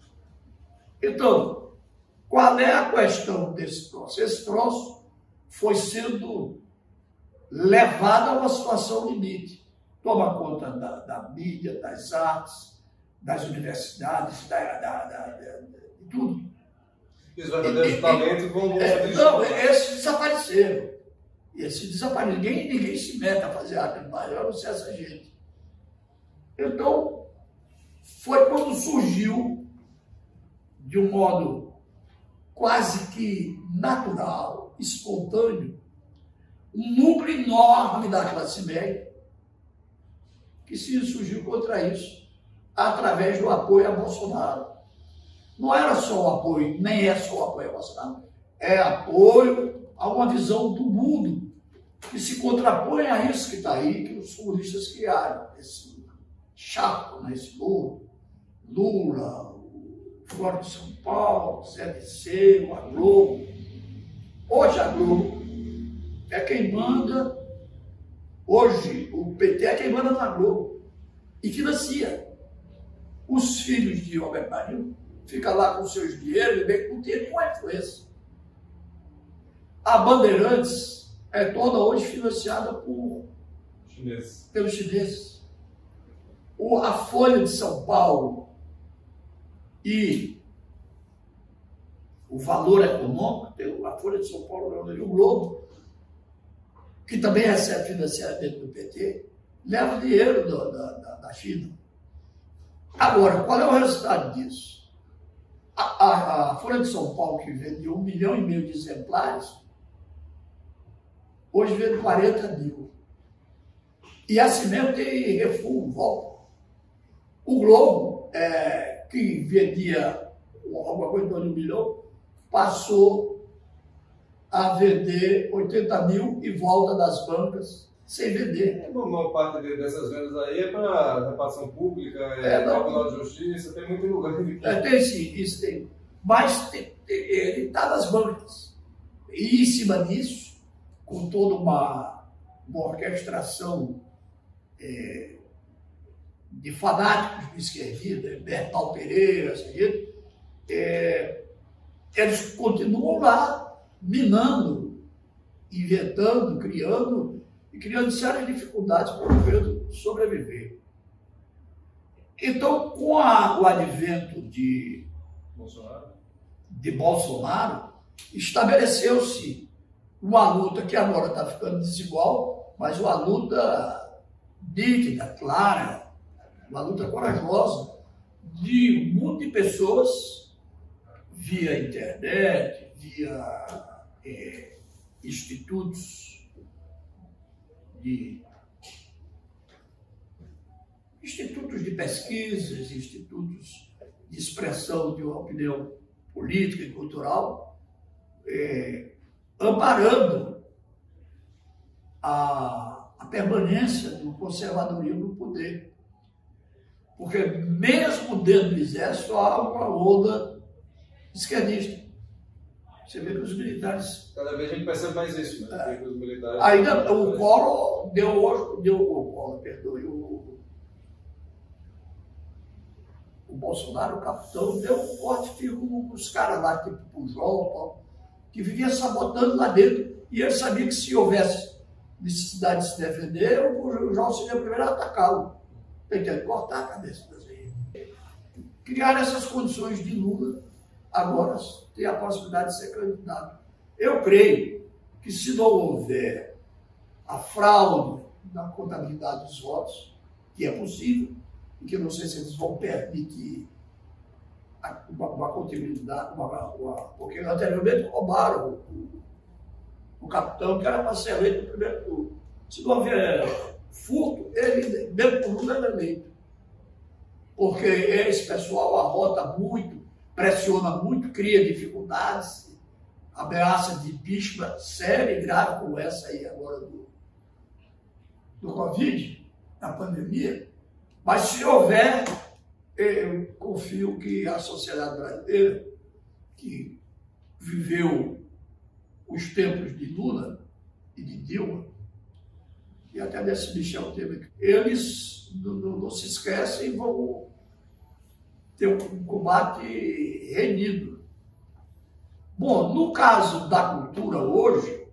Então, qual é a questão desse troço? Esse troço foi sendo levado a uma situação limite. Toma conta da, da mídia, das artes, das universidades, da, da, da, da, de tudo. E os verdadeiros talentos vão... É, não, esses desapareceram. Esses desapareceram. Ninguém, ninguém se mete a fazer arte de imagem, eu não sei essa gente. Então, foi quando surgiu, de um modo quase que natural, espontâneo, um núcleo enorme da classe média que se surgiu contra isso através do apoio a Bolsonaro. Não era só o apoio, nem é só o apoio a Bolsonaro, é apoio a uma visão do mundo que se contrapõe a isso que está aí, que os comunistas criaram, esse chato, né, esse Lula, Lula, o Fórum de São Paulo, o Zé Disseu, a Globo. Hoje a Globo é quem manda, hoje o P T é quem manda na Globo e financia. Os filhos de Robert Marinho ficam lá com seus dinheiros e bem, não tem nenhuma influência. A Bandeirantes é toda hoje financiada por Chinês. pelos chineses. O, a Folha de São Paulo e o Valor Econômico, tem a Folha de São Paulo e o Globo, que também recebe financiamento do P T, leva dinheiro do, da, da, da China. Agora, qual é o resultado disso? A, a, a Folha de São Paulo, que vende um milhão e meio de exemplares, hoje vende quarenta mil. E assim mesmo tem refugo, volta. O Globo, é, que vendia alguma coisa de um milhão, passou a vender oitenta mil e volta das bancas sem vender. Uma parte dessas vendas aí é para repartição pública, é, é Tribunal de Justiça, tem muito lugar de... É, tem sim, isso tem. Mas tem, tem, ele está nas bancas. E em cima disso, com toda uma, uma orquestração é, de fanáticos do esquerdista, Bertal Pereira, essa gente, é, eles continuam lá minando, inventando, criando e criando sérias dificuldades para o governo sobreviver. Então, com a, o advento de Bolsonaro, de Bolsonaro estabeleceu-se uma luta que agora está ficando desigual, mas uma luta nítida, clara, uma luta corajosa de um monte de pessoas via internet, via é, institutos de institutos de pesquisas, institutos de expressão de uma opinião política e cultural, é, amparando a, a permanência do conservadorismo no poder. Porque mesmo dentro do exército há uma onda esquerdista. Você vê que os militares... Cada vez a gente percebe mais isso, né? É. Os militares... Ainda o Collor deu, deu o Collor, perdoe, o, o Bolsonaro, o capitão, deu um forte fio com os caras lá, tipo o João, que vivia sabotando lá dentro. E ele sabia que se houvesse necessidade de se defender, o João seria o primeiro a atacá-lo. Tem que cortar a cabeça das aí. Criar essas condições de Lula, agora tem a possibilidade de ser candidato. Eu creio que se não houver a fraude na contabilidade dos votos, que é possível, e que eu não sei se eles vão permitir uma, uma contabilidade, uma, uma, porque anteriormente roubaram o, o, o capitão, que era para ser eleito no primeiro turno. Se não houver furto, ele, mesmo por Lula, ele é eleito. Porque esse pessoal arrota muito, pressiona muito, cria dificuldades, ameaça de impeachment séria e grave como essa aí agora do, do Covid, da pandemia. Mas se houver, eu confio que a sociedade brasileira, que viveu os tempos de Lula e de Dilma, e até desse Michel Temer, eles não, não, não se esquecem e vão ter um combate renhido. Bom, no caso da cultura hoje,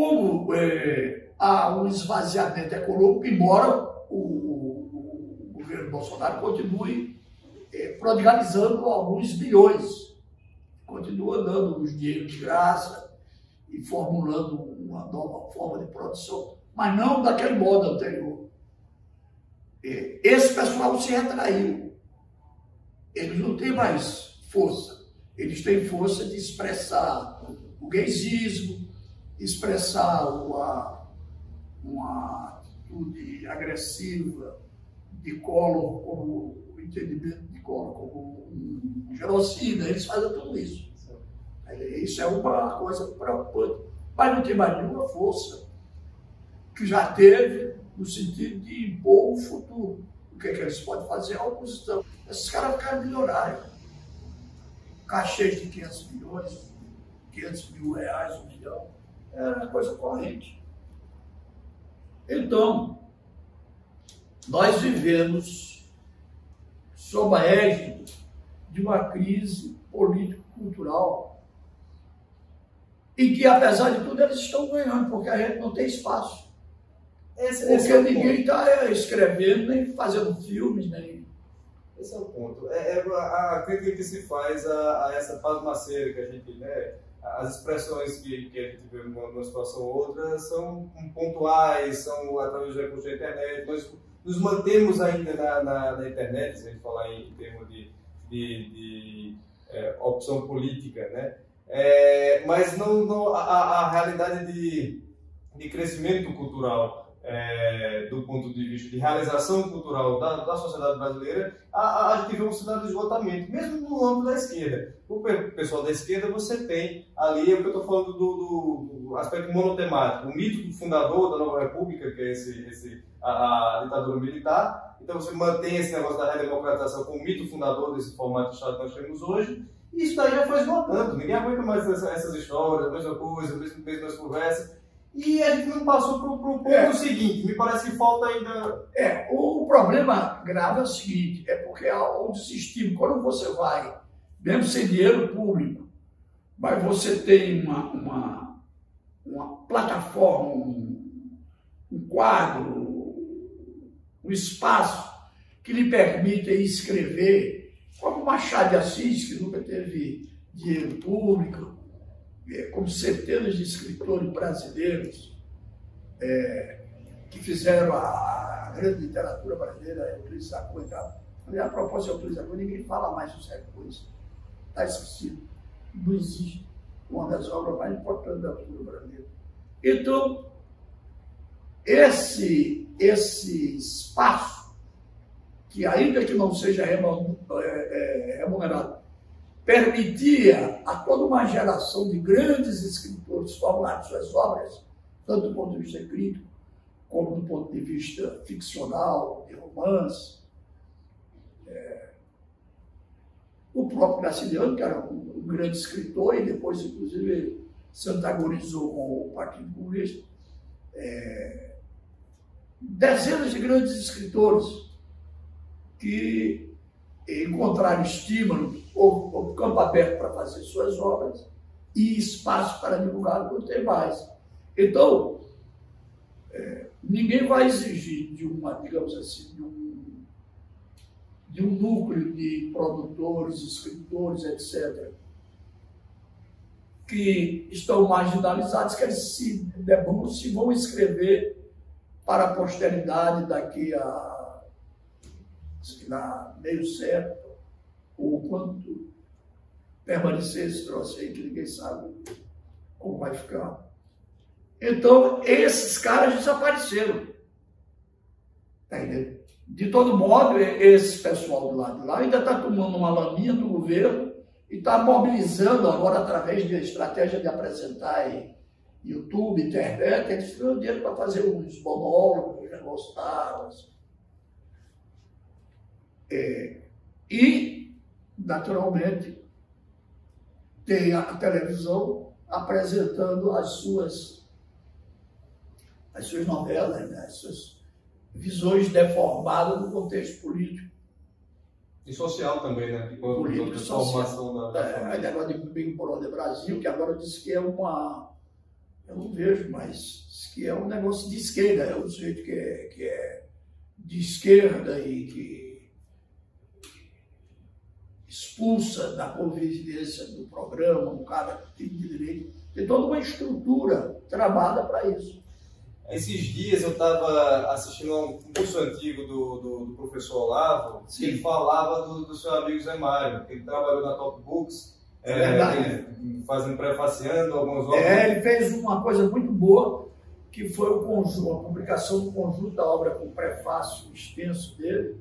como é, há um esvaziamento econômico, embora o, o, o governo Bolsonaro continue é, prodigalizando alguns bilhões, continua dando os dinheiros de graça e formulando uma nova forma de produção, mas não daquele modo anterior. É, esse pessoal se retraiu, eles não têm mais força, eles têm força de expressar o gaysismo, expressar uma, uma atitude agressiva de Collor, como o entendimento de Collor como um genocida, eles fazem tudo isso. Isso é uma coisa preocupante, mas não tem mais nenhuma força que já teve no sentido de impor o futuro. O que, é que eles podem fazer? A oposição. Esses caras ficaram milionários. Cachês de quinhentos milhões, quinhentos mil reais, um milhão, era coisa corrente. Então, nós vivemos sob a égide de uma crise político-cultural e que, apesar de tudo, eles estão ganhando, porque a gente não tem espaço. Esse, porque esse é ninguém está escrevendo, nem fazendo filmes, nem... Esse é o ponto. É, é a crítica que se faz a, a essa pasmaceira que a gente, né, as expressões que, que a gente vê numa situação ou outra são pontuais, são através do recurso da internet. Nós nos mantemos ainda na, na, na internet, se a gente falar em, em termos de, de, de é, opção política, né? É, mas não, não, a, a realidade de, de crescimento cultural, É, do ponto de vista de realização cultural da, da sociedade brasileira, a, a gente vê um cenário de esgotamento, mesmo no âmbito da esquerda. O pessoal da esquerda, você tem ali, é o que eu estou falando do, do, do aspecto monotemático, o mito do fundador da nova república, que é esse, esse, a, a ditadura militar. Então você mantém esse negócio da redemocratização com o mito fundador desse formato de Estado que nós temos hoje, e isso daí já foi esgotando, ninguém aguenta mais essa, essas histórias, a mesma coisa, a mesma, mesmas conversas. E a gente não passou para o ponto é. seguinte, me parece que falta ainda... É, o problema grave é o seguinte, é porque há um desestímulo. Quando você vai, mesmo sem dinheiro público, mas você tem uma, uma, uma plataforma, um, um quadro, um espaço que lhe permite escrever, como Machado de Assis, que nunca teve dinheiro público, como centenas de escritores brasileiros é, que fizeram a, a grande literatura brasileira, Euclides da Cunha. A propósito de Euclides da Cunha, ninguém fala mais do século dois. Está esquecido. Não existe uma das obras mais importantes da literatura brasileira. Então, esse, esse espaço, que ainda que não seja remunerado, permitia a toda uma geração de grandes escritores formular suas obras, tanto do ponto de vista crítico, como do ponto de vista ficcional, de romance. É... O próprio Graciliano, que era um, um grande escritor, e depois, inclusive, se antagonizou com o Partido Comunista. É... Dezenas de grandes escritores que encontrar estímulo ou, ou campo aberto para fazer suas obras e espaço para divulgar quando tem mais. Então, é, ninguém vai exigir de uma, digamos assim, de um, de um núcleo de produtores, escritores, etcétera, que estão marginalizados, que eles se debruçem e vão escrever para a posteridade daqui a na meio século, ou quanto permanecer esse troço aí, que ninguém sabe como vai ficar. Então, esses caras desapareceram. Tá entendendo? De todo modo, esse pessoal do lado de lá ainda está tomando uma laminha do governo e está mobilizando agora, através de estratégia de apresentar em YouTube, internet, eles têm dinheiro para fazer uns monólogos, negócios. É, e, naturalmente, tem a televisão apresentando as suas, as suas novelas, né? As suas visões deformadas do contexto político. E social também, né? Político e social. Da, da é, aí agora de Big Brother Brasil, que agora diz que é uma... Eu não vejo, mas diz que é um negócio de esquerda. É um sujeito que é... Que é de esquerda e que expulsa da convivência do programa um cara que tem direito. Tem toda uma estrutura travada para isso. Esses dias eu estava assistindo a um curso antigo do, do, do professor Olavo, que ele falava do, do seu amigo Zé Mário, que ele trabalhou na Top Books, é, é, fazendo, prefaciando algumas obras. É, ele fez uma coisa muito boa, que foi o conjunto, a publicação do conjunto da obra com o prefácio extenso dele,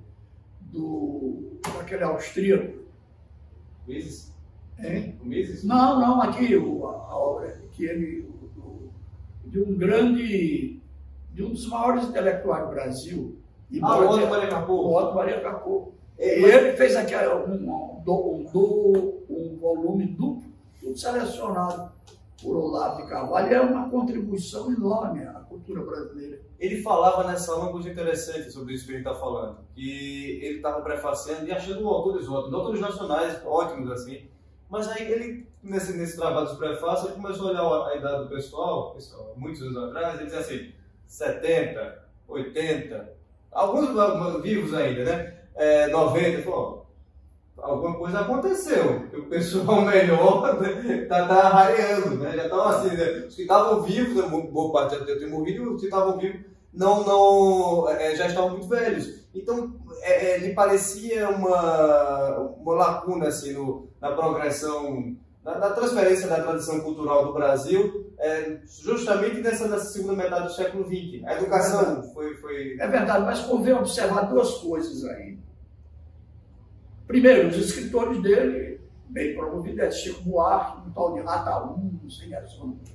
do, daquele austríaco. Mises? Hein? O Mises? Não, não, aqui o, a, a obra que ele, do, de um grande, de um dos maiores intelectuais do Brasil. Ah, o Otto Maria Capô. O Otto Maria Capô. É, ele fez aqui um, um, um, um volume duplo, tudo selecionado por Olavo de Carvalho. É uma contribuição enorme à cultura brasileira. Ele falava nessa aula uma coisa interessante sobre isso que a gente está falando, que ele estava prefaciando e achando autores ótimos, autores nacionais ótimos assim, mas aí ele, nesse, nesse trabalho dos prefácios, ele começou a olhar a idade do pessoal, pessoal muitos anos atrás, ele dizia assim, setenta, oitenta, alguns vivos ainda, né? É, noventa, ele falou, alguma coisa aconteceu, o pessoal melhor está tá rareando, né? Já estavam assim, né? Os que estavam vivos, boa parte já ter morrido, os que estavam vivos não, não, é, já estavam muito velhos. Então, é, é, lhe parecia uma, uma lacuna assim, no, na progressão, na, na transferência da tradição cultural do Brasil, é, justamente nessa, nessa segunda metade do século vinte. A educação foi, foi... É verdade, mas convém observar duas coisas aí. Primeiro, os escritores dele, bem promovidos, é Chico Buarque, um tal de Rataú, não sei o que.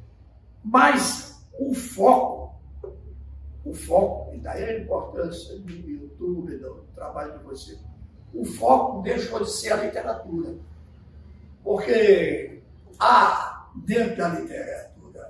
Mas o foco, o foco, e daí a importância do YouTube, do trabalho de você, o foco deixou de ser a literatura. Porque há, dentro da literatura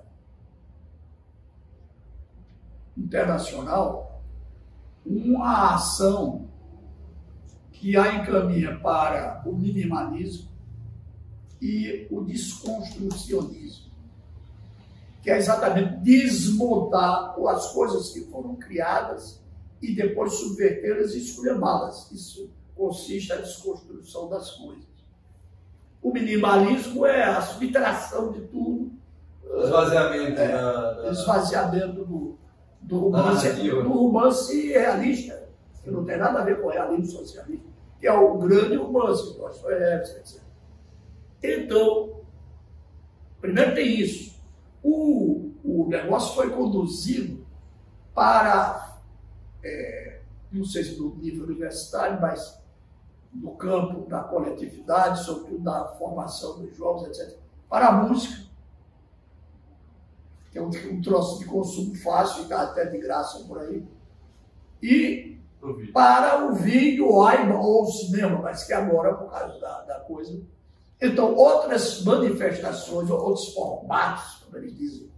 internacional, uma ação que a encaminha para o minimalismo e o desconstrucionismo, que é exatamente desmontar as coisas que foram criadas e depois subvertê-las e esculhambá-las. Isso consiste na desconstrução das coisas. O minimalismo é a subtração de tudo. Esvaziamento. É, da, da... Esvaziamento do, do, romance, do romance realista, que não tem nada a ver com o realismo socialista, que é o grande romance, etcétera. Então, primeiro tem isso. O, o negócio foi conduzido para, é, não sei se no nível universitário, mas no campo da coletividade, sobretudo da formação dos jovens, etcétera, para a música, que é um, um troço de consumo fácil, está até de graça por aí, e para o vídeo ou o cinema, mas que agora, por causa da, da coisa... Então, outras manifestações, outros formatos, como eles dizem,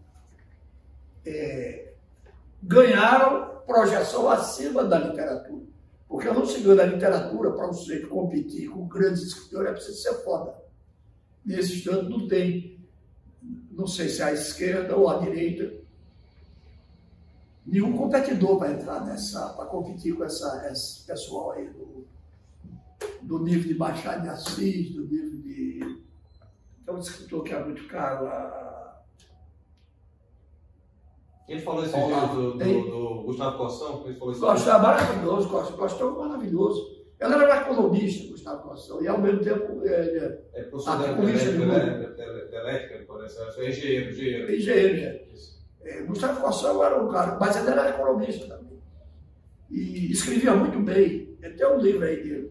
é, ganharam projeção acima da literatura. Porque não se ganha a literatura para um sujeito competir com grandes escritores, é preciso ser foda. Nesse instante não tem, não sei se é a esquerda ou a direita, nenhum competidor para entrar nessa, para competir com essa, esse pessoal aí do, do nível de Machado de Assis, do nível de... Tem um escritor que é muito caro. A... Ele falou esse dia do, do, do Gustavo Corsão? Ele falou Corsão é maravilhoso, Corsão. Corsão é maravilhoso. Ela era economista, Gustavo Corsão, e ao mesmo tempo ele é, é professor da elétrica, parece, é engenheiro, engenheiro. Engenheiro, é. É, Gustavo Corsão era um cara, mas ele era economista também. E escrevia muito bem. Ele tem um livro aí dele.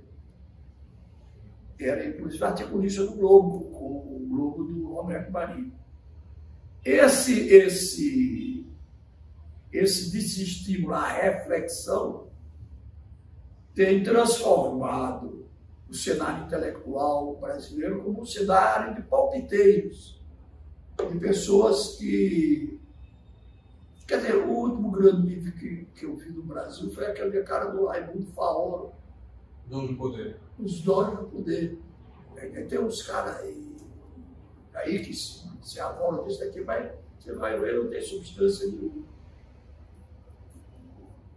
Era, inclusive, articulista do Globo, o Globo do Roberto Marinho. Esse, esse, esse desestímulo à reflexão tem transformado o cenário intelectual brasileiro como um cenário de palpiteiros, de pessoas que... Quer dizer, o último grande livro que, que eu vi no Brasil foi aquele cara do Raimundo Faoro. Dono do Poder. Os donos do poder. Tem uns caras aí, aí que se, se arrolam disso daqui, mas você vai ver, não tem substância nenhuma.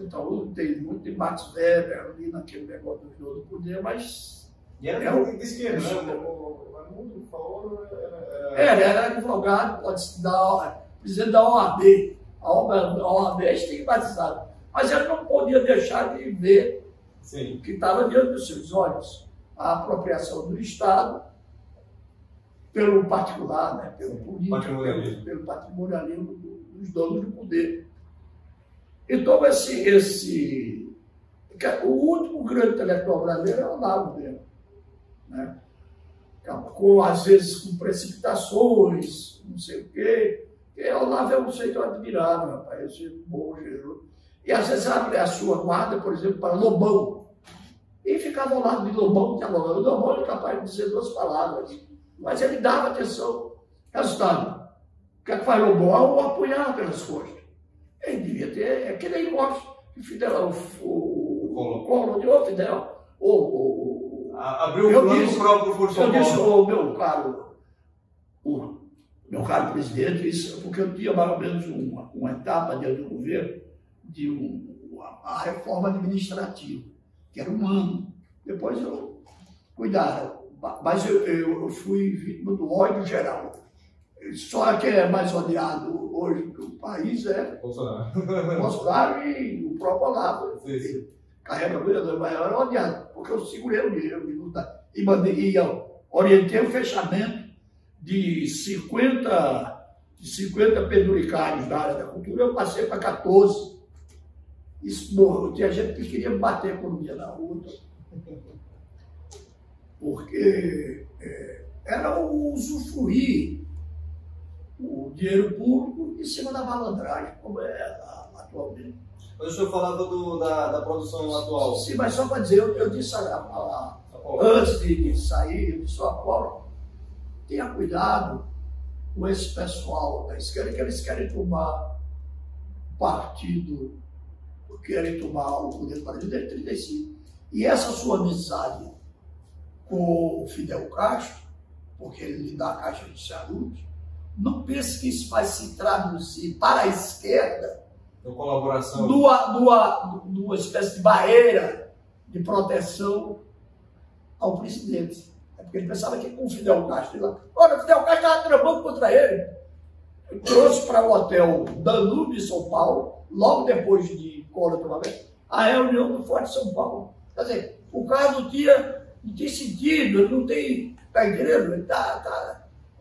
Então, tem muito debate velho ali naquele negócio do jogo do poder, mas... E era é de esquerda, né? O Raimundo falou... Era, era advogado, pode dar, presidente da O A B. A O A B é estigmatizada. Mas ele não podia deixar de ver Sim. o que estava diante dos seus olhos. A apropriação do Estado pelo particular, né? Pelo Sim. político, Patrimonialismo. pelo, pelo patrimonialismo dos donos do poder. Então, esse, esse, o último grande intelectual brasileiro é o Olavo mesmo, né? Com, às vezes com precipitações, não sei o quê. E o Olavo é um sujeito admirável, rapaz, esse bom generoso. E às vezes abre a sua guarda, por exemplo, para Lobão. E ficava ao lado de Lobão, que é Lobão. O Lobão é capaz de dizer duas palavras, mas ele dava atenção. Resultado, o que é que faz Lobão? O apunhar pelas costas. Ele devia ter, é que nem gosta. O Fidel, o, o, o Collor de ô Fidel, o, o, abriu o plano próprio por São Paulo. Eu disse, Paulo. o meu caro, o meu caro presidente, isso, porque eu tinha mais ou menos uma, uma etapa dentro do governo de um, a reforma administrativa, que era um ano. Depois eu cuidava, mas eu, eu, eu fui vítima do ódio geral. Só que é mais odiado hoje do país é Bolsonaro, Bolsonaro e o próprio Olavo. Sim. Carrega o vereador maior, é odiado, porque eu segurei o dinheiro e, mandei, e eu orientei o fechamento de cinquenta, de cinquenta penduricários da área da cultura, eu passei para quatorze. Isso morreu. Tinha gente que queria me bater quando ia na rua. Porque é, era o usufruir o dinheiro público em cima da malandragem, como é atualmente. Mas o senhor falava do, da, da produção atual. Sim, mas só para dizer, eu, eu disse a, a, a, antes de, de sair, eu disse a Paulo, tenha cuidado com esse pessoal da esquerda, que eles querem tomar partido, querem tomar o poder para desde trinta e cinco. E essa sua amizade com o Fidel Castro, porque ele lhe dá a caixa de charutos, não pense que isso vai se traduzir para a esquerda de colaboração, numa, numa, numa espécie de barreira de proteção ao presidente. É porque ele pensava que com o Fidel Castro, ele, olha, o Fidel Castro estava tramando contra ele. Ele trouxe para o hotel Danúbio, em São Paulo, logo depois de Collor tomar a reunião do Forte São Paulo. Quer dizer, o caso não tinha, não tinha sentido, ele não tem, está entendendo? Ele está... Tá,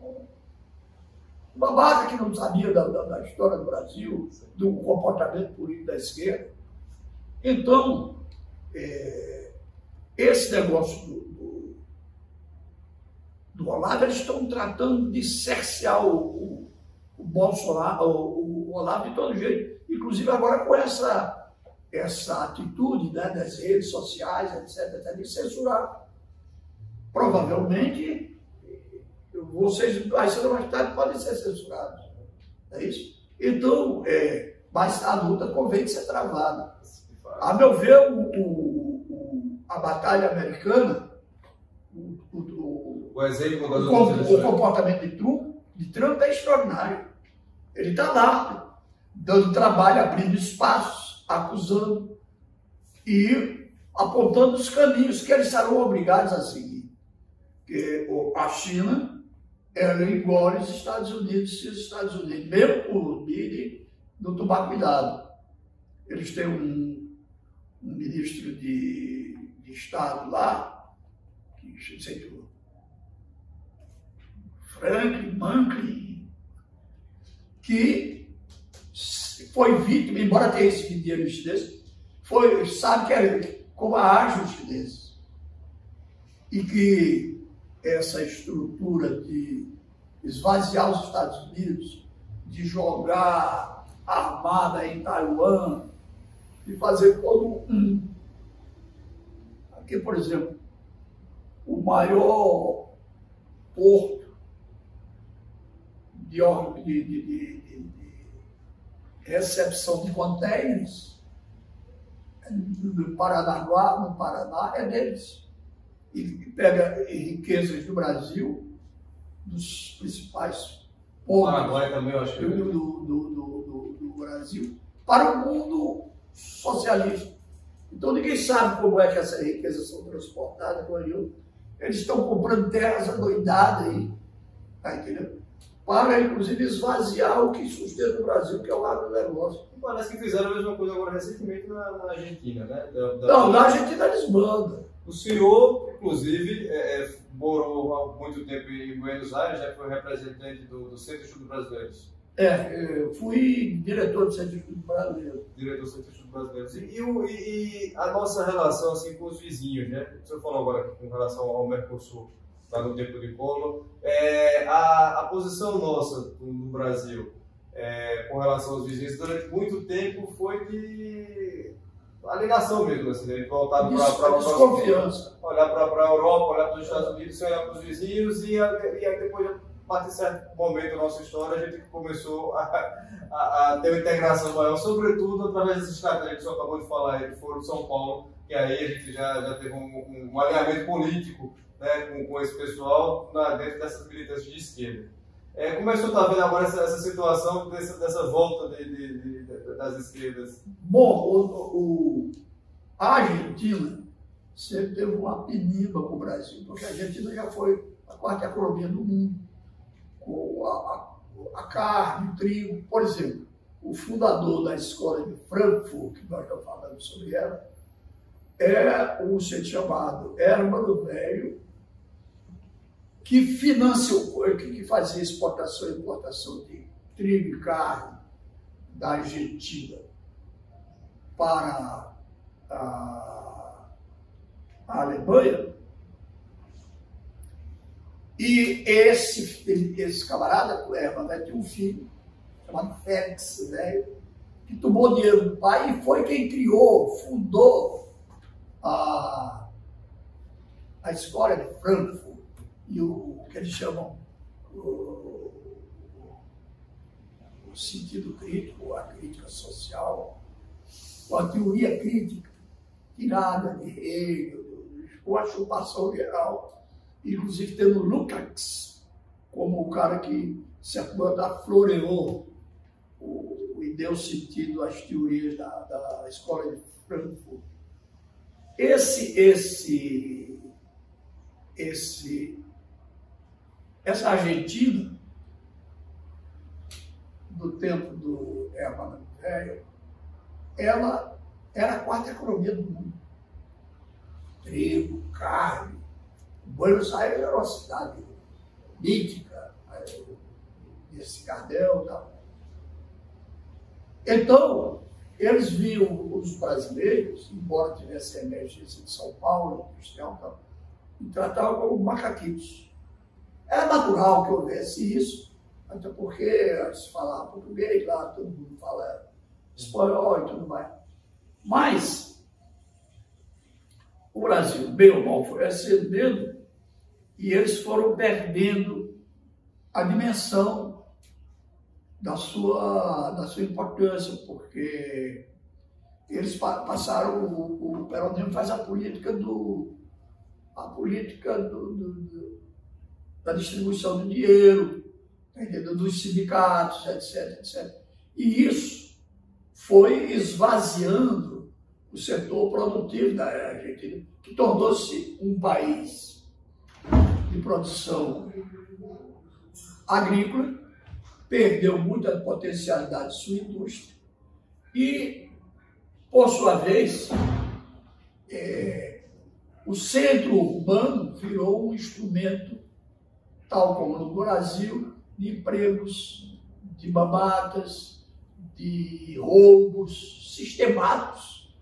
uma babaca que não sabia da, da, da história do Brasil, do comportamento político da esquerda. Então, é, esse negócio do, do, do Olavo, eles estão tratando de cercear o, o, o Bolsonaro, o, o Olavo de todo jeito, inclusive agora com essa, essa atitude, né, das redes sociais, etc, etc, de censurar. Provavelmente, vocês, mais cedo ou mais tarde, podem ser censurados. É isso? Então, é, mas a luta convém ser travada. A meu ver, o, o, o, a batalha americana, o, o, o, exemplo das o, o comportamento de Trump, de Trump é extraordinário. Ele está lá, dando trabalho, abrindo espaços, acusando e apontando os caminhos que eles serão obrigados a seguir. Que a China, ela engole os Estados Unidos, se os Estados Unidos, mesmo por Biden, não tomar cuidado. Eles têm um, um ministro de, de Estado lá, que não sei o Franklin, Manklin, que foi vítima, embora tenha esse dinheiro chinês, foi, sabe que era como agem os chineses. E que essa estrutura de esvaziar os Estados Unidos, de jogar armada em Taiwan, de fazer todo um... Aqui, por exemplo, o maior porto de, de, de, de, de recepção de contêineres no Paranaguá, no Paraná, é deles. E pega riquezas do Brasil, dos principais pontos Paraguai também, eu acho que... do, do, do, do, do Brasil, para o mundo socialista. Então ninguém sabe como é que essas riquezas são transportadas. Eles estão comprando terras adoidadas aí, tá entendendo? Para, inclusive, esvaziar o que sustenta o Brasil, que é o agronegócio. Parece que fizeram a mesma coisa agora recentemente na, na Argentina, né? Da, da... Não, na Argentina eles mandam. O senhor, inclusive, é, é, morou há muito tempo em Buenos Aires, já foi representante do, do Centro de Estudos Brasileiros. É, eu fui diretor do Centro de Estudos Brasileiros. Diretor do Centro de Estudos Brasileiros. E, e, e a nossa relação assim, com os vizinhos, né? O senhor falou agora com relação ao Mercosul, lá no tempo de Collor. É, a, a posição nossa no Brasil é, com relação aos vizinhos durante muito tempo foi de alegação mesmo, assim, né? Voltar para a desconfiança. Olhar para a Europa, olhar para os Estados Unidos, olhar para os vizinhos e, e, e depois, a partir de certo momento da nossa história, a gente começou a, a, a ter uma integração maior, sobretudo através dessa estratégia que o senhor acabou de falar aí, do Foro de São Paulo, que aí a gente já, já teve um, um, um alinhamento político, né, com, com esse pessoal na, dentro dessas militâncias de esquerda. É, como é que o senhor está vendo agora essa, essa situação dessa, dessa volta de, de, de, de, das esquerdas? Bom, o, o, a Argentina sempre teve uma penimba com o Brasil, porque a Argentina já foi a quarta economia do mundo, com a, a, a carne, o trigo. Por exemplo, o fundador da escola de Frankfurt, que nós estamos falando sobre ela, é um sujeito chamado Hermano Velho, que financiou, que fazia exportação e importação de trigo e carne da Argentina para a, a Alemanha. E esse, esse camarada, o Herman, né, tinha um filho chamado Félix Velho, que tomou dinheiro do pai e foi quem criou, fundou a, a escola de Frankfurt. E o que eles chamam o, o sentido crítico, a crítica social, a teoria crítica, tirada de Hegel, com a chupação geral, inclusive tendo Lukács como o cara que se floreou o, e deu sentido às teorias da, da escola de Frankfurt. Esse, esse, esse Essa Argentina, do tempo do Hermano Velho, ela era a quarta economia do mundo. Trigo, carne. Buenos Aires era uma cidade mítica, esse Cardel e tal. Então, eles viam os brasileiros, embora tivesse a emergência de São Paulo, industrial e tal, e tratavam como macaquitos. Era natural que houvesse isso, até porque se falava português lá, todo mundo fala espanhol e tudo mais. Mas o Brasil, bem ou mal, foi ascendendo e eles foram perdendo a dimensão da sua, da sua importância, porque eles passaram, o, o peronismo faz a política do, a política do, do, do da distribuição do dinheiro, entendeu? Dos sindicatos, etc, etcétera. E isso foi esvaziando o setor produtivo da Argentina, que tornou-se um país de produção agrícola, perdeu muita potencialidade de sua indústria e, por sua vez, é, o centro urbano virou um instrumento, tal como no Brasil, de empregos, de mamatas, de roubos sistemáticos.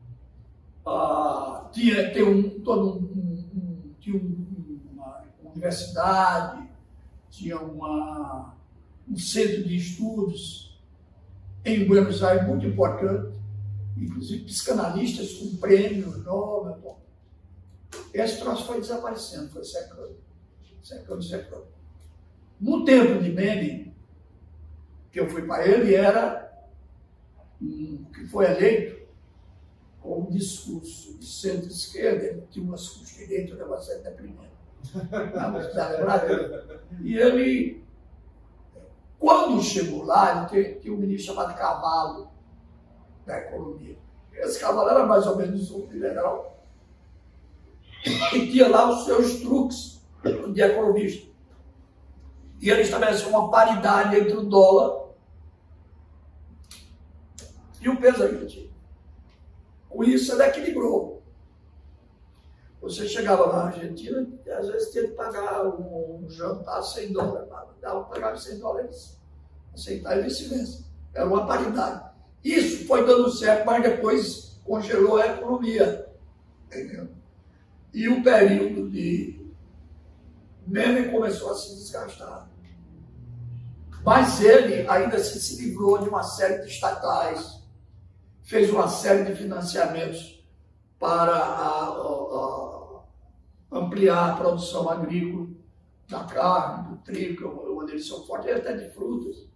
Ah, tinha, tinha, um, todo um, um, tinha uma universidade, tinha uma, um centro de estudos em Buenos Aires muito importante, inclusive psicanalistas com prêmios Nobel. Esse troço foi desaparecendo, foi secando. Secando, secando. No tempo de Menem, que eu fui para ele, era um, que foi eleito com um discurso de centro-esquerda, ele tinha umas costilhas, um negócio até primeiro. E ele, quando chegou lá, ele tinha, tinha um ministro chamado Cavallo, da economia. Esse cavalo era mais ou menos um mineral. E tinha lá os seus truques de economista. E ele estabeleceu uma paridade entre o dólar e o peso argentino. Com isso, ele equilibrou. Você chegava na Argentina e às vezes tinha que pagar um, um jantar cem dólares. Dava para pagar cem dólares, aceitar e vice-versa. Era uma paridade. Isso foi dando certo, mas depois congelou a economia. Entendeu? E o período de Menem começou a se desgastar. Mas ele ainda se, se livrou de uma série de estatais, fez uma série de financiamentos para a, a, a ampliar a produção agrícola da carne, do trigo, onde eles são fortes, e até de frutas.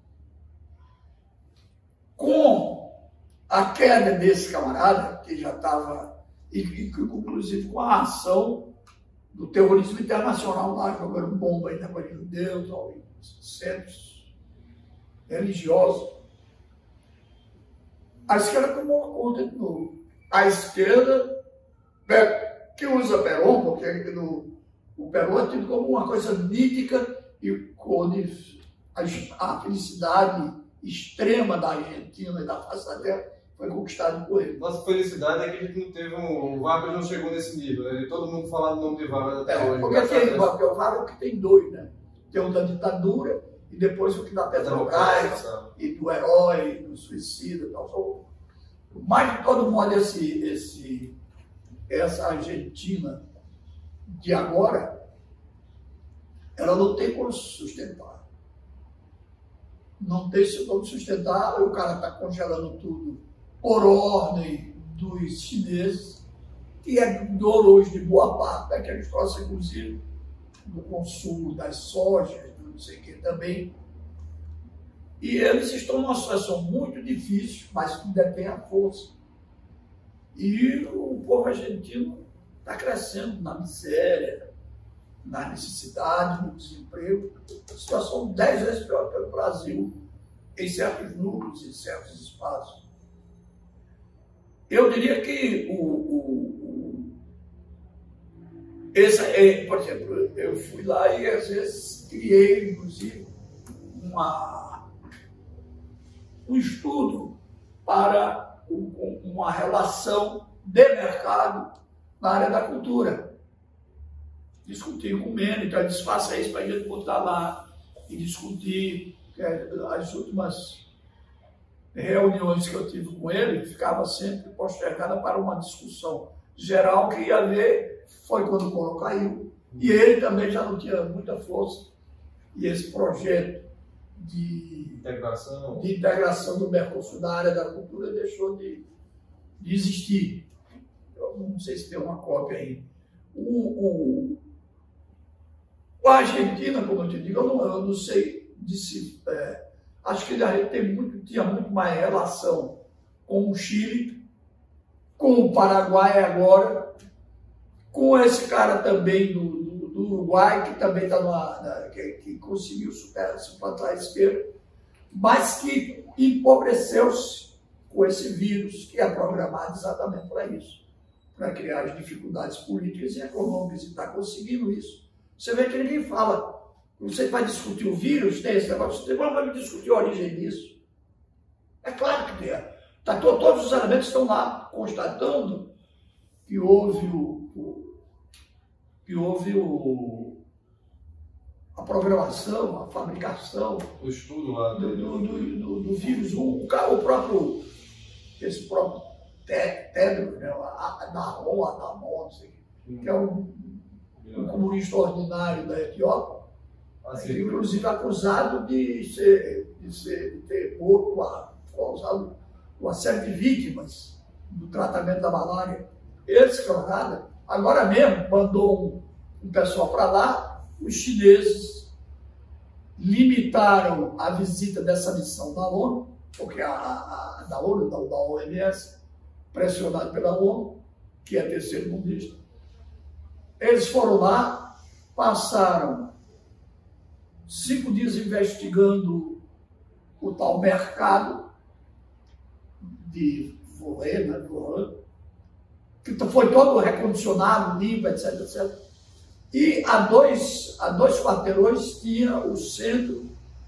Com a queda desse camarada, que já estava, e, e inclusive com a ação do terrorismo internacional lá, jogando bomba aí na Marinha de Deus, em centros religiosos, a esquerda tomou conta de novo. A esquerda, que usa Perón, porque no, o Perón é tido como uma coisa mítica e onde a, a felicidade extrema da Argentina e da face da terra foi conquistada por ele. Nossa felicidade é que a gente não teve um... O Vargas não chegou nesse nível, né? Todo mundo fala do nome de Vargas até é, hoje. Porque tem, o Vargas que tem dois, né? Tem o da ditadura e depois o que da Petrobras e do herói, do suicida e tal. Mas, de todo modo, esse, esse, essa Argentina de agora, ela não tem como se sustentar. Não tem como sustentar, o cara está congelando tudo por ordem dos chineses, que é doloroso de boa parte daqueles troços, inclusive, do consumo das sojas, não sei o que também. E eles estão numa situação muito difícil, mas que ainda tem a força. E o povo argentino está crescendo na miséria, na necessidade, no desemprego. A situação dez vezes pior que o Brasil, em certos núcleos, em certos espaços. Eu diria que o, o, o esse é, por exemplo, eu fui lá e às vezes criei, inclusive, uma, um estudo para uma relação de mercado na área da cultura. Discutir com o Menem, então eles façam isso para a gente botar lá e discutir. As últimas reuniões que eu tive com ele ficava sempre postergada para uma discussão geral que ia haver, foi quando o colo caiu, e ele também já não tinha muita força, e esse projeto de integração, de integração do Mercosul na área da cultura deixou de, de existir. Eu não sei se tem uma cópia aí. O, o, a Argentina, como eu te digo, eu não, eu não sei Disse, é, acho que ele tem muito, tinha muito mais relação com o Chile, com o Paraguai agora, com esse cara também do, do, do Uruguai, que também está numa, que, que conseguiu superar, suplantar a esquerda, mas que empobreceu-se com esse vírus que é programado exatamente para isso, para criar as dificuldades políticas e econômicas, e está conseguindo isso. Você vê que ninguém fala. Você vai discutir o vírus, tem esse negócio, você vai discutir a origem disso. É claro que tem. Tá, todos os elementos estão lá constatando que houve o, o que houve o, a programação, a fabricação o estudo lá do, do, do, do, do vírus. O, o próprio, esse próprio Tedros, né, Adhanom, Adhanom, não sei, que é um, um comunista ordinário da Etiópia. Assim, inclusive acusado de, ser, de, ser, de ter morto, causado uma série de vítimas do tratamento da malária. Esse camarada, agora mesmo, mandou um, um pessoal para lá, os chineses limitaram a visita dessa missão da ONU, porque a, a, a da ONU, da, da O M S, pressionado pela ONU, que é terceiro mundista, eles foram lá, passaram cinco dias investigando o tal mercado de Wuhan, né, Wuhan, que foi todo recondicionado, limpo, etc, etcétera. E a dois, a dois quarteirões tinha o centro,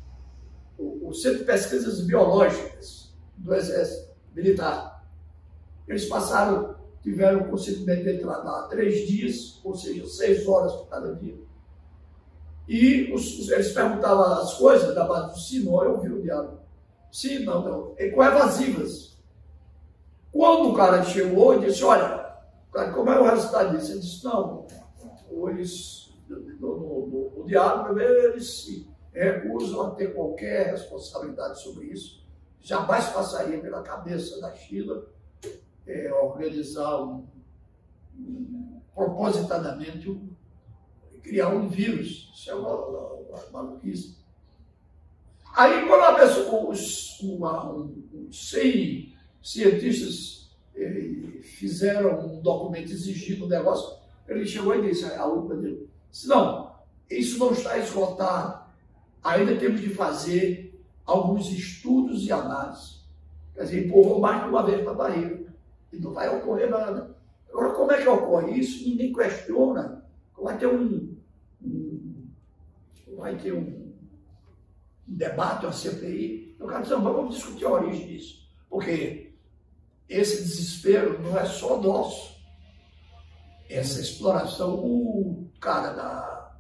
o, o Centro de Pesquisas Biológicas do Exército Militar. Eles passaram, tiveram o consentimento de entrar lá três dias, ou seja, seis horas por cada dia. E os, eles perguntavam as coisas da base do sim, não, eu ouvi o diálogo. Sim, não, não. E com evasivas. Quando o cara chegou e disse, olha, cara, como é o resultado disso? Ele disse, não, eles, no, no, no, no diálogo, primeiro, eles se recusam a ter qualquer responsabilidade sobre isso. Jamais passaria pela cabeça da China é, organizar um, um, propositadamente um, criar um vírus. Isso é uma, uma, uma maluquice. Aí, quando a pessoa, os, uma, um, cem cientistas eh, fizeram um documento exigindo um negócio, ele chegou e disse, a última dele, disse, não, isso não está esgotado, ainda temos de fazer alguns estudos e análises. Quer dizer, empurrou mais de uma vez para a barriga, e não vai ocorrer nada. Agora, como é que ocorre isso? Ninguém questiona. Vai ter um, um vai ter um um debate, uma C P I, eu quero dizer, vamos discutir a origem disso, porque esse desespero não é só nosso. Essa exploração, o cara da,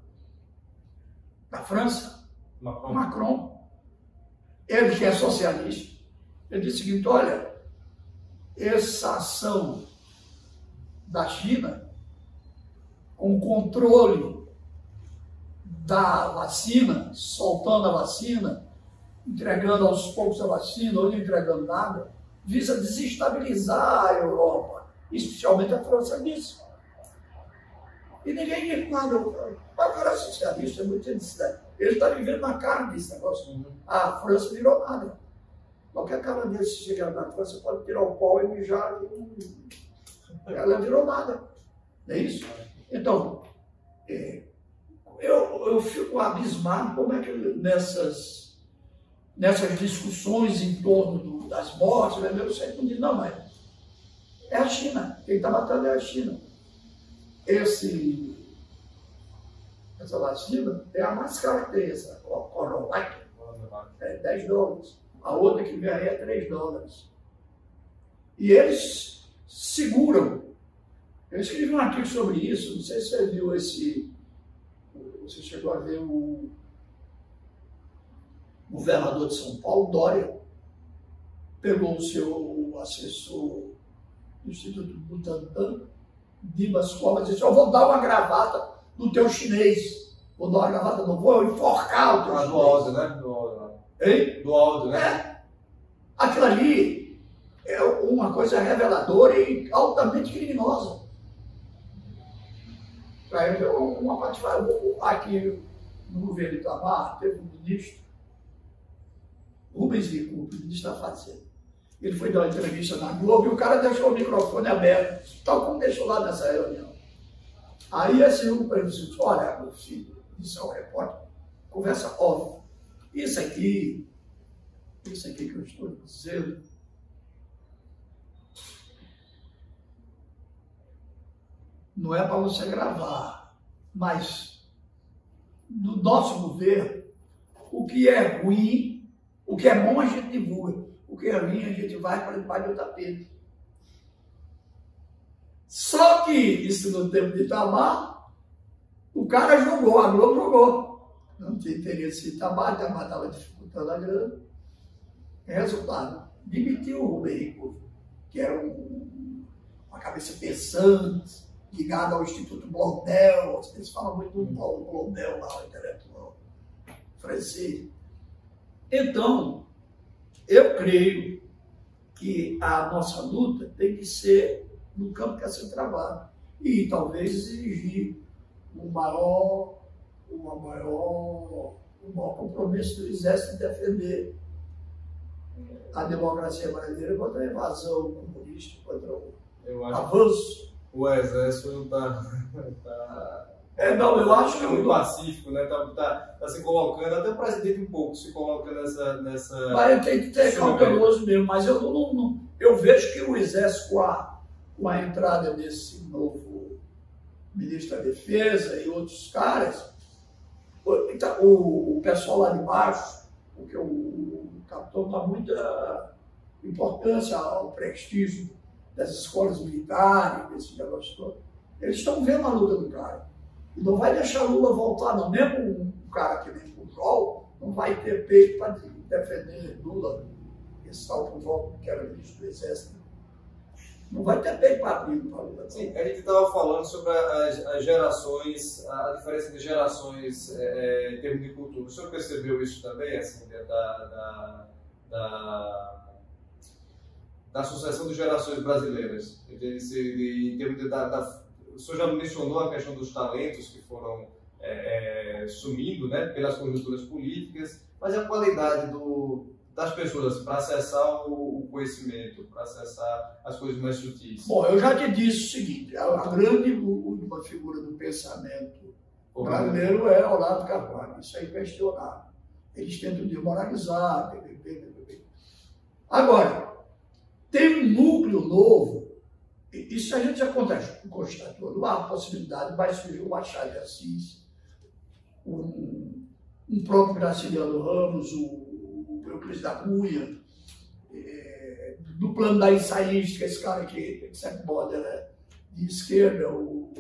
da França, Macron. Macron, ele que é socialista, ele disse o seguinte, olha, essa ação da China, com controle da vacina, soltando a vacina, entregando aos poucos a vacina, ou não entregando nada, visa desestabilizar a Europa, especialmente a França nisso. E ninguém diz nada. O cara é socialista, é muito necessidade. Ele está vivendo na carne desse negócio. Uhum. A França virou nada. Qualquer cara desse chegar na França pode tirar o pau e mijar. Ela virou nada. Não é isso? Então, é, Eu, eu fico abismado como é que nessas, nessas discussões em torno do, das mortes, eu sempre não digo, não, mas é a China, quem está matando é a China. Esse, essa vacina é a mais cara que tem, essa Coronavac, é dez dólares. A outra que vem aí é três dólares. E eles seguram. Eu escrevi um artigo sobre isso, não sei se você viu esse... Você chegou a ver o governador de São Paulo, Dória, pegou o seu assessor do Instituto Butantan, Dimas Covas, e disse, eu vou dar uma gravata no teu chinês. Vou dar uma gravata, não vou enforcar o teu ah, chinês. Do áudio, né? Do áudio, hein? Do áudio, né? É. Aquilo ali é uma coisa reveladora e altamente criminosa. Aí eu uma parte fala, aqui no governo de Itamar, teve um ministro, Rubens Rico, o ministro da Fazenda. Ele foi dar uma entrevista na Globo e o cara deixou o microfone aberto, tal como deixou lá nessa reunião. Aí esse Rubens disse, olha, meu filho, isso é um repórter, conversa óbvia. Isso aqui, isso aqui que eu estou dizendo, não é para você gravar, mas no nosso governo, o que é ruim, o que é bom a gente divulga, o que é ruim a gente vai para debaixo do tapete. Só que isso no tempo de Itamar, o cara jogou, a Globo jogou. Não tinha interesse em Itamar, Itamar estava dificultando a grana. Resultado, demitiu o Rubem Rico, que era um, uma cabeça pensante, ligado ao Instituto Blondel, eles falam muito do Paulo Blondel lá, o intelectual francês. Então, eu creio que a nossa luta tem que ser no campo que é ser travado e talvez exigir um maior, uma maior, um maior compromisso do Exército de defender a democracia brasileira contra a invasão comunista, contra o eu acho avanço. O Exército está... Tá... É, não, eu acho que... É muito pacífico, né? Tá, tá, tá se colocando, até o presidente um pouco se coloca nessa... nessa... Mas tem que ter cauteloso mesmo, mas eu, não, não, eu vejo que o Exército, com a, com a entrada desse novo ministro da Defesa e outros caras, o, o pessoal lá de baixo, porque o, o capitão dá muita importância ao prestígio das escolas militares, desse negócio todo, eles estão vendo a luta do cara. E não vai deixar Lula voltar, não. Mesmo um cara que vem pro Jol, não vai ter peito para defender Lula, esse tal Pujol, que era ministro do Exército. Não vai ter peito para abrir para Lula. Sim, a gente estava falando sobre as, as gerações, a diferença de gerações é, em termos de cultura. O senhor percebeu isso também, assim, da, da, da, da sucessão de gerações brasileiras? De, de, em termos de, da, da O senhor já mencionou a questão dos talentos que foram é, é, sumindo, né, pelas conjunturas políticas, mas a qualidade do, das pessoas para acessar o, o conhecimento, para acessar as coisas mais sutis. Bom, eu já te disse o seguinte, a, a grande última figura do pensamento o brasileiro é Olavo de Carvalho, isso é inquestionável. Eles tentam desmoralizar, blá, blá, blá, blá. Agora, tem um núcleo novo. Isso a gente já constatou. Não há possibilidade, mas surgiu o Machado de Assis, um, um próprio Graciliano Ramos, o Euclides da Cunha, é, no plano da ensaística, esse cara que sempre modera de esquerda, o,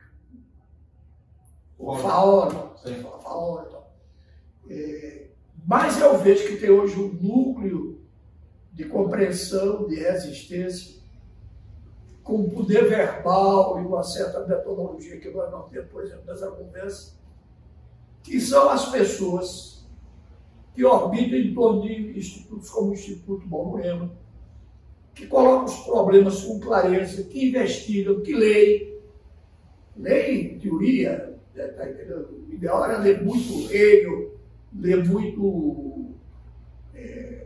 o Faora. Faora é, mas eu vejo que tem hoje um núcleo de compreensão, de resistência, com poder verbal e uma certa metodologia que nós não temos, por exemplo, nessa conversa, que são as pessoas que orbitam em torno de institutos como o Instituto Borborema, que colocam os problemas com clareza, que investigam, que leem, leem teoria, tá entendendo? O ideal era ler muito Hegel, ler muito... É,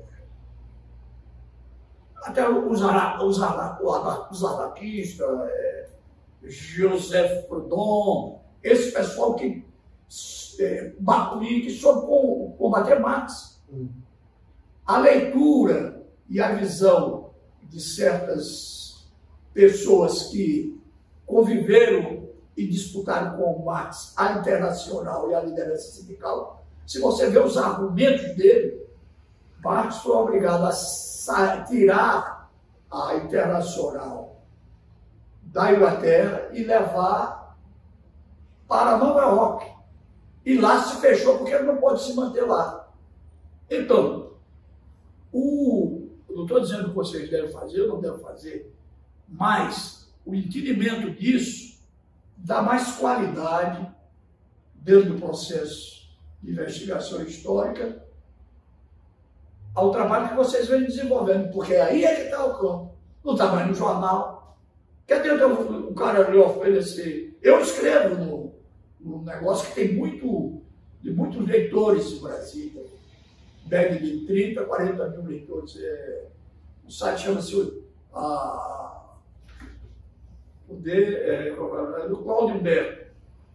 até os, ara, os, ara, os anarquistas, é, Joseph Proudhon, esse pessoal que é, que soube combater Marx. Hum. A leitura e a visão de certas pessoas que conviveram e disputaram com Marx a Internacional e a liderança sindical, se você vê os argumentos dele, Marx foi obrigado a tirar a Internacional da Inglaterra e levar para Nova York. E lá se fechou porque ele não pode se manter lá. Então, o, eu não estou dizendo que vocês devem fazer, eu não devo fazer, mas o entendimento disso dá mais qualidade dentro do processo de investigação histórica ao trabalho que vocês vêm desenvolvendo, porque aí é que está o campo. Não está mais no jornal. Cadê o cara lhe oferecer? Eu escrevo no, no negócio que tem muito, de muitos leitores em Brasília. Bag de trinta, quarenta mil leitores. É, o site chama-se a Poder, é, é do Cláudio Humberto.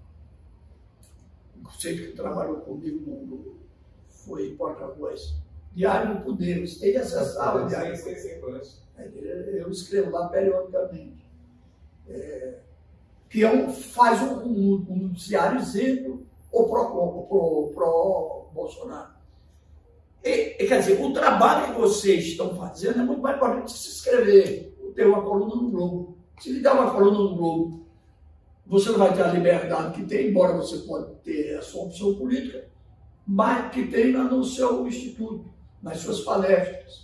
Sempre que trabalhou comigo, no, no, foi porta-voz. Diário do Poder, você tem que acessar o Diário do Poder. Eu escrevo lá periodicamente. É, que é um, faz um, um, um noticiário isento ou pró-Bolsonaro. E, e, quer dizer, o trabalho que vocês estão fazendo é muito mais importante que se escrever. Ter uma coluna no Globo. Se lhe dar uma coluna no Globo, você não vai ter a liberdade que tem, embora você pode ter a sua opção política, mas que tem no seu instituto, nas suas palestras.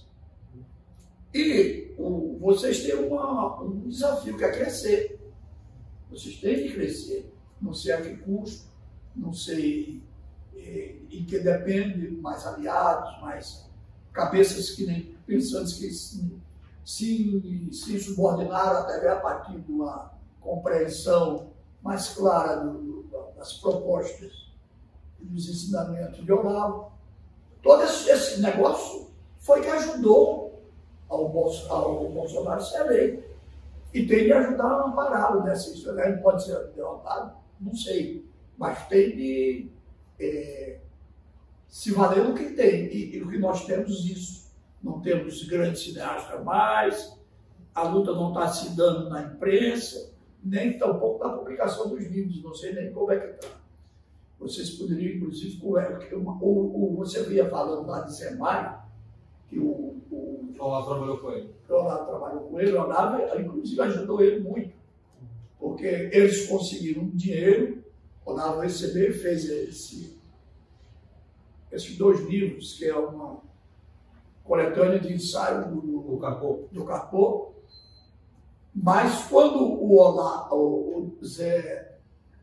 E o, vocês têm uma, um desafio que é crescer. Vocês têm que crescer. Não sei a que custo, não sei eh, em que depende, mais aliados, mais cabeças que nem pensantes que se, se, se subordinaram até a partir de uma compreensão mais clara do, das propostas e dos ensinamentos de Olavo. Todo esse, esse negócio foi que ajudou ao, Bolso, ao Bolsonaro ser eleito. E tem de ajudar a ampará-lo nessa história. Ele pode ser derrotado, Não sei. Mas tem de é, se valer do que tem. E, e o que nós temos isso. Não temos grandes cineastas mais, a luta não está se dando na imprensa, nem tampouco na publicação dos livros, não sei nem como é que está. Vocês poderiam, inclusive, ou você via falando lá de Zé Mário, que o, o, o Olavo trabalhou com ele. O Olavo trabalhou com ele, o Olavo, inclusive, ajudou ele muito, porque eles conseguiram dinheiro, o Olavo recebeu e fez esse, esses dois livros, que é uma coletânea de ensaio do, do Carpo. do Carpo. Mas quando o, Olá, o, o Zé,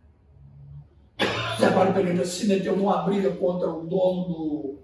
Zé Mário Pereira se meteu numa briga contra o dono do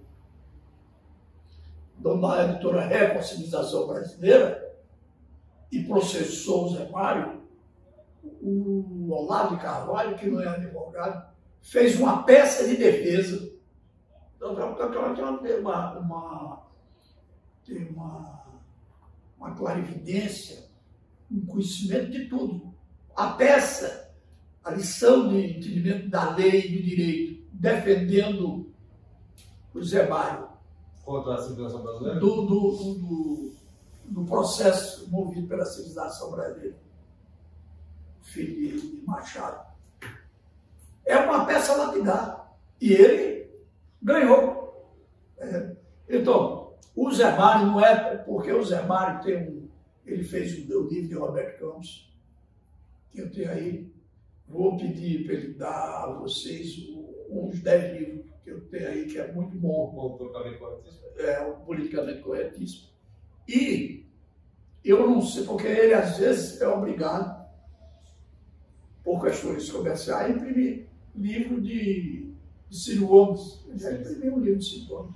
dono da editora Reconciliação Brasileira e processou o Zé Mário, o Olavo de Carvalho, que não é advogado, fez uma peça de defesa. Então, tem uma, uma, tem uma, uma clarividência, um conhecimento de tudo. A peça, a lição de entendimento da lei e do direito, defendendo o Zé Mário. Contra a civilização brasileira? Do, do, do, do processo movido pela civilização brasileira. Filho de Machado. É uma peça lapidar. E ele ganhou. É. Então, o Zé Mário não é porque o Zé Mário tem um. Ele fez o livro de Roberto Campos, que eu tenho aí. Vou pedir para ele dar a vocês uns dez livros que eu tenho aí, que é muito bom. O politicamente corretíssimo. É, o politicamente corretíssimo. E eu não sei, porque ele às vezes é obrigado, por questões comerciais, a imprimir livro de, de Ciro Gomes. Ele já imprimiu um livro de Ciro Gomes.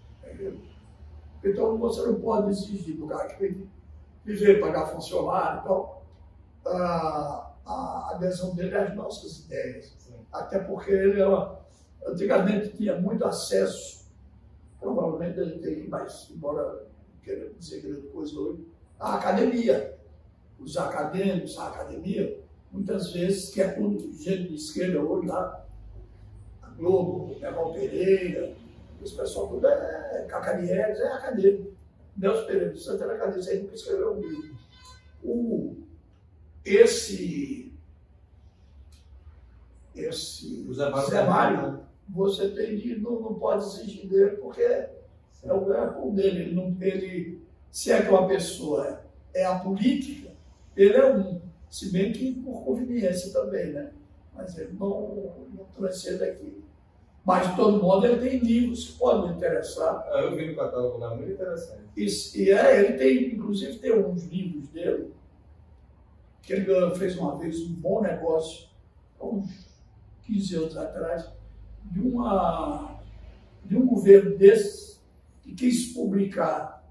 Então você não pode exigir do cara que tem viver, pagar funcionário e tal, a, a adesão dele às nossas ideias. Sim. Até porque ele ela, antigamente tinha muito acesso, provavelmente ele tem, mas embora não queira dizer grande coisa hoje, à academia. Os acadêmicos, a academia, muitas vezes, que é tudo gente de esquerda hoje lá, a Globo, Eval Pereira, esse pessoal tudo é Cacanieres, é acadêmico. Nelson Pereira de Santos era acadêmico, aí nunca escreveu um livro. O, esse, esse o Zé Mário, Zé Mário, você tem de, não, não pode exigir dele, porque é o verbo dele. Ele não, ele, se é que uma pessoa é a política, ele é um, se bem que por conveniência também, né? Mas ele não, não transcende aqui. Mas, de todo modo, ele tem livros que podem interessar. Ah, eu vi no catálogo lá, muito interessante. E, e é, ele tem, inclusive, tem uns livros dele, que ele fez uma vez um bom negócio, há uns quinze anos atrás, de, uma, de um governo desses, que quis publicar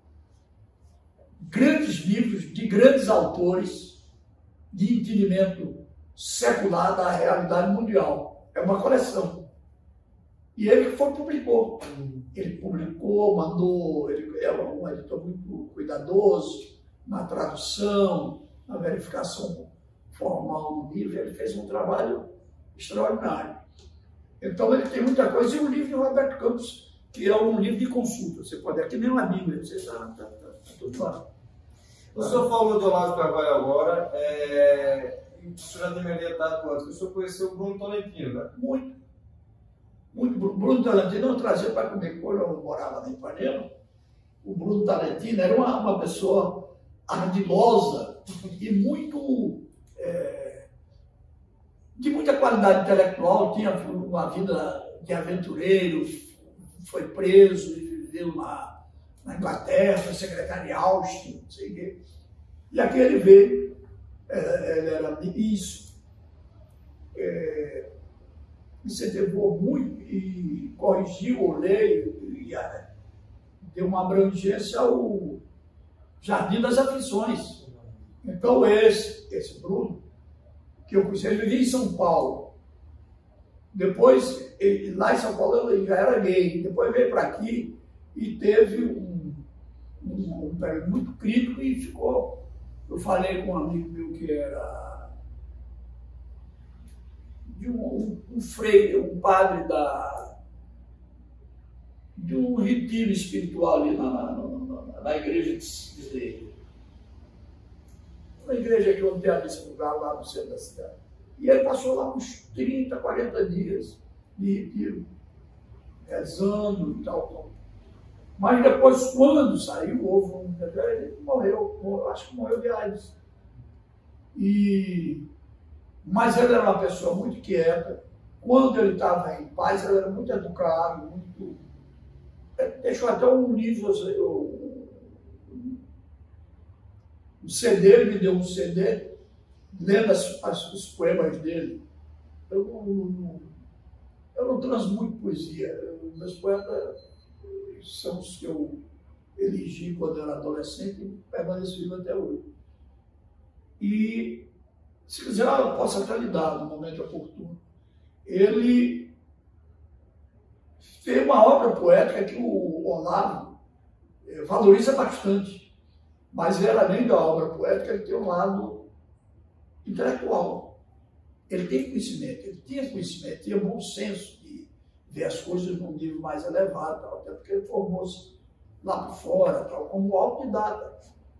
grandes livros de grandes autores de entendimento secular da realidade mundial. É uma coleção. E ele foi publicou. Ele publicou, mandou, ele é um editor muito cuidadoso na tradução, na verificação formal do livro. Ele fez um trabalho extraordinário. Então ele tem muita coisa. E o livro de Roberto Campos, que é um livro de consulta. Você pode, aqui nem uma Bíblia, você está tá, tá, tá tudo lá. O senhor falou do Olavo Carvalho agora, é... o senhor já tem me adiantado antes, o senhor conheceu o Bruno Tolentino, né? Muito. Muito. Bruno Tolentino eu trazia para comer quando eu morava na Ipanema. O Bruno Tolentino era uma, uma pessoa ardilosa e muito, é, de muita qualidade intelectual, tinha uma vida de aventureiro, foi preso e viveu na, na Inglaterra, foi secretário de Austin, não sei o quê. E aqui ele veio, é, ele era isso. É, incentivou muito e corrigiu o lei e a, deu uma abrangência ao Jardim das Aflições. Então esse, esse Bruno, que eu conheci, ele vivia em São Paulo. Depois, ele, lá em São Paulo ele já era gay. Depois veio para aqui e teve um, um, um período muito crítico e ficou... Eu falei com um amigo meu que era de um, um, um freire, um padre da, de um retiro espiritual ali na, na, na, na igreja de, de uma igreja que onde tem esse lugar lá no centro da cidade. E ele passou lá uns trinta, quarenta dias de retiro, rezando e tal. Mas depois, quando saiu, houve um... ele morreu, acho que morreu de AIDS. E... Mas ele era uma pessoa muito quieta. Quando ele estava em paz, ele era muito educado, muito... Ele deixou até um livro, um C D, ele me deu um C D, lendo as, as, os poemas dele. Eu não, não, eu não transmuto poesia. Meus poetas são os que eu elegi quando eu era adolescente e permaneci vivo até hoje. E, se quiser, eu posso até lhe dar no momento oportuno. Ele fez uma obra poética que o Olavo valoriza bastante, mas ele, além da obra poética, ele tem um lado intelectual. Ele tem conhecimento, ele tinha conhecimento, tinha bom senso de ver as coisas num nível mais elevado, até porque ele formou-se lá por fora, tal, como autodidata.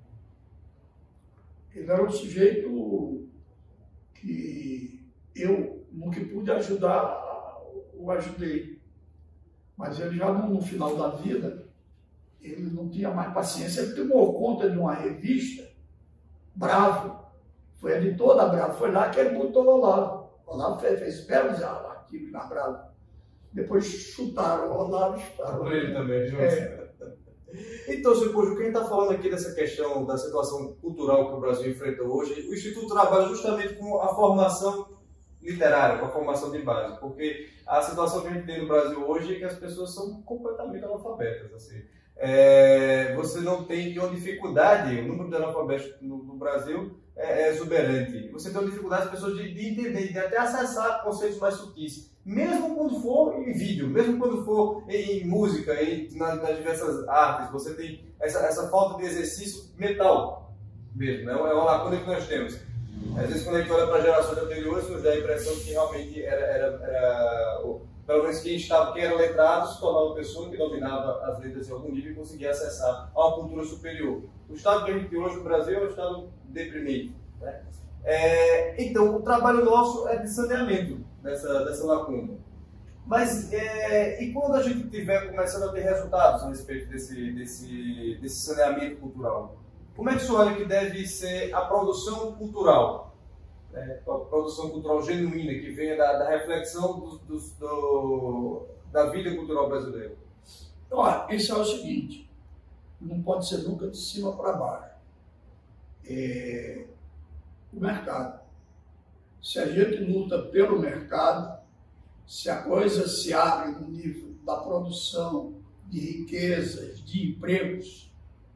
Ele era um sujeito que eu, no que pude ajudar, o ajudei. Mas ele já no, no final da vida, ele não tinha mais paciência. Ele tomou conta de uma revista, Bravo. Foi a editor da Bravo, foi lá que ele botou o Olavo. O Olavo fez, fez belos artigos na Bravo. Depois chutaram o Olavo e chutaram ele também, junto. É. Então, senhor Pujo, quem está falando aqui dessa questão da situação cultural que o Brasil enfrenta hoje, o Instituto trabalha justamente com a formação literária, com a formação de base, porque a situação que a gente tem no Brasil hoje é que as pessoas são completamente analfabetas. Assim. É, você não tem uma dificuldade, o número de analfabetos no, no Brasil é, é exuberante. Você tem uma dificuldade das pessoas de, de entender, de até acessar conceitos mais sutis. Mesmo quando for em vídeo, mesmo quando for em, em música, em, nas, nas diversas artes, você tem essa, essa falta de exercício mental mesmo, né? É uma lacuna que nós temos. Às vezes, quando a gente olha para gerações anteriores, nos dá a impressão que realmente era, era, era ou, pelo menos quem, estava, quem era letrado se tornava uma pessoa que dominava as letras em algum nível e conseguia acessar a uma cultura superior. O estado que a gente tem hoje no Brasil é um estado deprimente, né? É, então, o trabalho nosso é de saneamento dessa, dessa lacuna. Mas, é, e quando a gente estiver começando a ter resultados a respeito desse, desse, desse saneamento cultural? Como é que o senhor olha que deve ser a produção cultural? Né? A produção cultural genuína, que venha da, da reflexão do, do, do, da vida cultural brasileira. Olha, isso é o seguinte, não pode ser nunca de cima para baixo. É, o mercado. Se a gente luta pelo mercado, se a coisa se abre no nível da produção de riquezas, de empregos,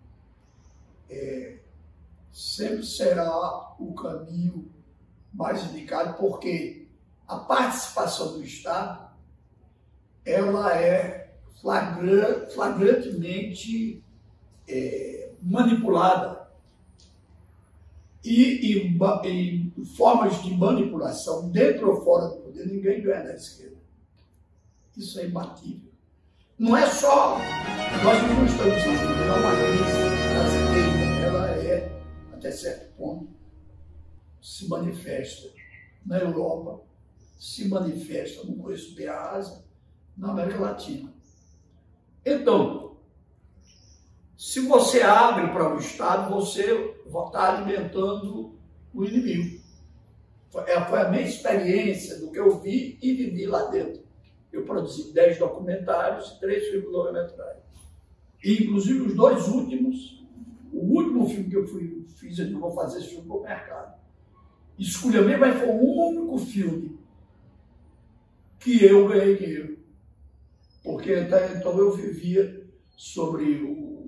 é, sempre será o caminho mais indicado, porque a participação do Estado ela é flagrante, flagrantemente é, manipulada. E em, em formas de manipulação, dentro ou fora do poder, ninguém ganha da esquerda. Isso é imbatível. Não é só... Nós não estamos falando de uma crise brasileira, ela é, até certo ponto, se manifesta na Europa, se manifesta, não conheço bem a Ásia, na América Latina. Então, se você abre para o Estado, você vai estar alimentando o inimigo. Foi a minha experiência do que eu vi e vivi lá dentro. Eu produzi dez documentários e três filmes longa-metragem. E, inclusive, os dois últimos, o último filme que eu fui, fiz, eu vou fazer esse filme para o mercado. Escolha mesmo, mas foi o único filme que eu ganhei dinheiro. Porque então eu vivia sobre o,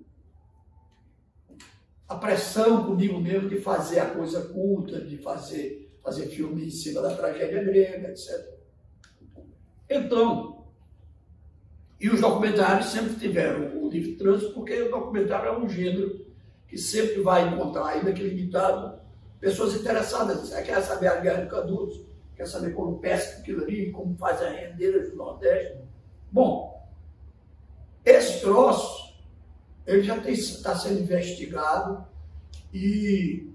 a pressão comigo mesmo de fazer a coisa culta, de fazer, fazer filme em cima da tragédia grega, etcétera. Então, e os documentários sempre tiveram o livre trânsito, porque o documentário é um gênero que sempre vai encontrar, ainda que limitado, pessoas interessadas. Você quer saber a guerra de Canudos? quer saber como pesca aquilo ali, como faz a rendeira do Nordeste. Bom, esse troço, ele já está sendo investigado e,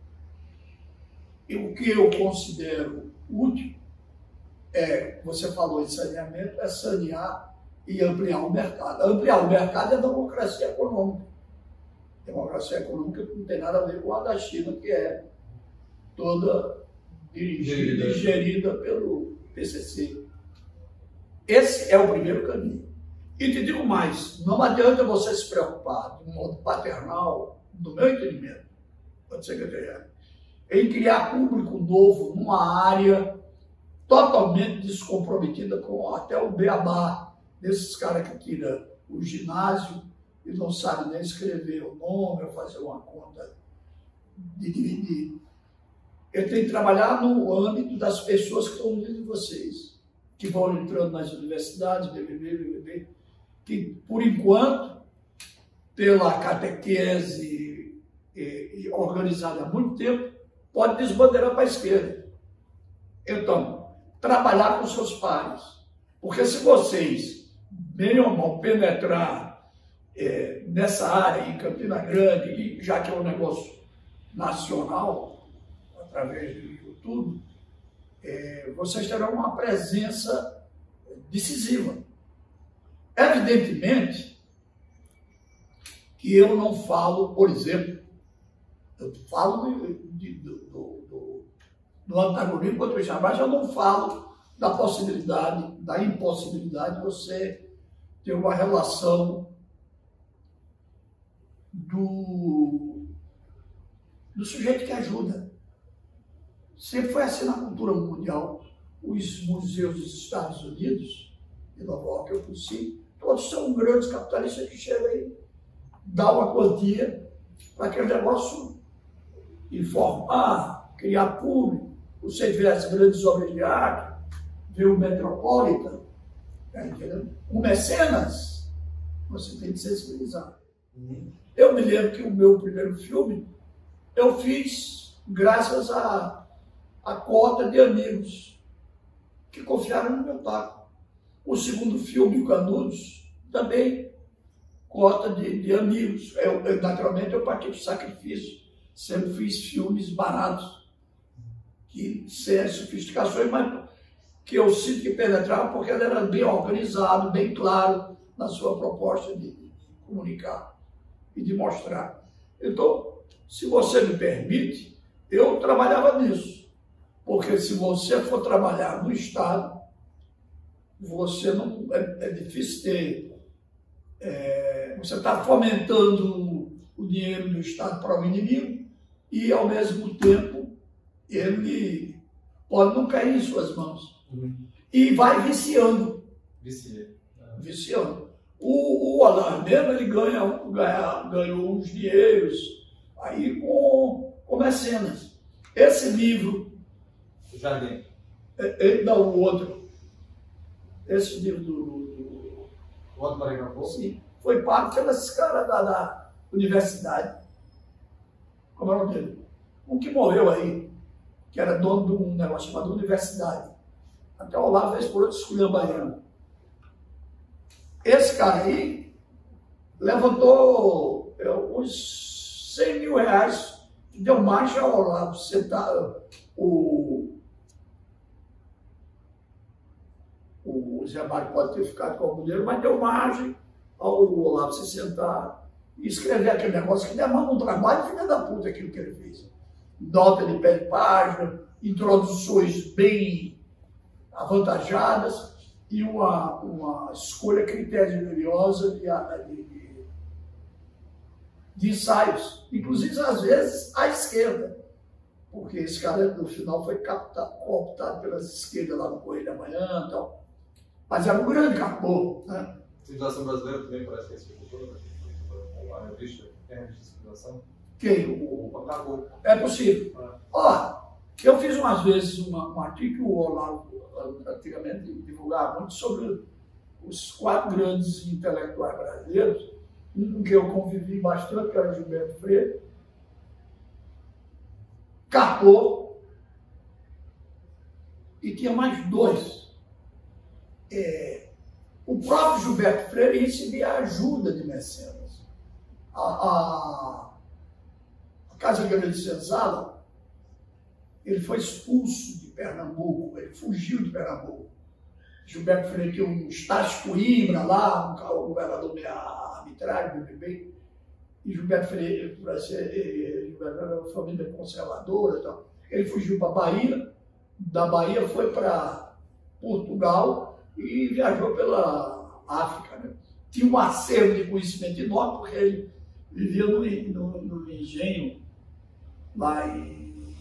e o que eu considero útil é, você falou de saneamento, é sanear e ampliar o mercado. Ampliar o mercado é democracia econômica. Democracia econômica não tem nada a ver com a da China, que é toda dirigida e gerida pelo P C C. Esse é o primeiro caminho. E te digo mais, não adianta você se preocupar, de um modo paternal, do meu entendimento, pode ser secretariado, em criar público novo numa área totalmente descomprometida com até o beabá desses caras que tiram o ginásio e não sabem nem escrever o nome ou fazer uma conta de dividir. Eu tenho que trabalhar no âmbito das pessoas que estão unindo vocês, que vão entrando nas universidades, B B B, B B B, que, por enquanto, pela catequese e, e organizada há muito tempo, pode desbandeirar para a esquerda. Então, trabalhar com seus pares. Porque se vocês, bem ou mal, penetrar é, nessa área, em Campina Grande, e já que é um negócio nacional, através do YouTube, é, vocês terão uma presença decisiva. Evidentemente que eu não falo, por exemplo, eu falo de, de, do, do, do antagonismo contra o Estado, mas eu não falo da possibilidade, da impossibilidade de você ter uma relação do, do sujeito que ajuda. Sempre foi assim na cultura mundial. Os museus dos Estados Unidos, de Nova York, eu conheci, todos são grandes capitalistas que chegam aí, dá uma quantia para aquele negócio informar, criar público. Você vê as grandes obras de arte, vê o Metropolitan, tá entendendo? O Mecenas, você tem que sensibilizar. Uhum. Eu me lembro que o meu primeiro filme eu fiz graças à a, a cota de amigos que confiaram no meu taco. O segundo filme, o Canudos, também cota de, de amigos. Eu, eu, naturalmente, eu parti do sacrifício. Sempre fiz filmes baratos, que sem sofisticações, mas que eu sinto que penetravam porque ele era bem organizado, bem claro na sua proposta de, de comunicar e de mostrar. Então, se você me permite, eu trabalhava nisso. Porque se você for trabalhar no Estado, você não é, é difícil ter. É, você está fomentando o dinheiro do Estado para o inimigo e, ao mesmo tempo, ele pode não cair em suas mãos. Uhum. E vai viciando. Vicia. É. Viciando. O, o Alain mesmo, ele ganha, ganha, ganhou uns dinheiros aí com, com mecenas. Esse livro... Jardim. É, não, o outro. Esse livro do... do o outro Maranhão? Sim. Foi pago pelos caras da, da universidade. Como é o nome dele? Um que morreu aí, que era dono de um negócio chamado Universidade. Até o Olavo fez por outro esculhambaiano. Esse cara aí levantou é, uns cem mil reais, que deu margem ao Olavo sentar o, o Zé Mário pode ter ficado com a mulher, mas deu margem ao Olavo se sentar e escrever aquele negócio que demanda um trabalho, filha da puta, aquilo que ele fez. Nota de pé de página, introduções bem avantajadas e uma, uma escolha criteriosa de, de, de, de ensaios, inclusive às vezes à esquerda, porque esse cara no final foi captado, cooptado pelas esquerdas lá no Correio da Manhã e tal. Mas é um grande capô, né? A civilização brasileira também parece que é escritura, a revista, é a revista de civilização? Quem? O Acabou. É possível. Ah. Ó, eu fiz umas vezes uma, um artigo que o Olavo antigamente divulgava muito sobre os quatro grandes intelectuais brasileiros, um com que eu convivi bastante, que era Gilberto Freire, capô, e tinha mais dois. É, o próprio Gilberto Freire recebia ajuda de mecenas. A, a, a Casa Grande de Senzala, ele foi expulso de Pernambuco, ele fugiu de Pernambuco. Gilberto Freire tinha um Estácio Coimbra lá, um, um governador meio arbitrário, bem, bem, e Gilberto Freire, para ser Gilberto Freire, uma família conservadora e tal. Ele fugiu para a Bahia, da Bahia foi para Portugal e viajou pela África, né? Tinha um acervo de conhecimento enorme, porque ele vivia no, no, no engenho lá em,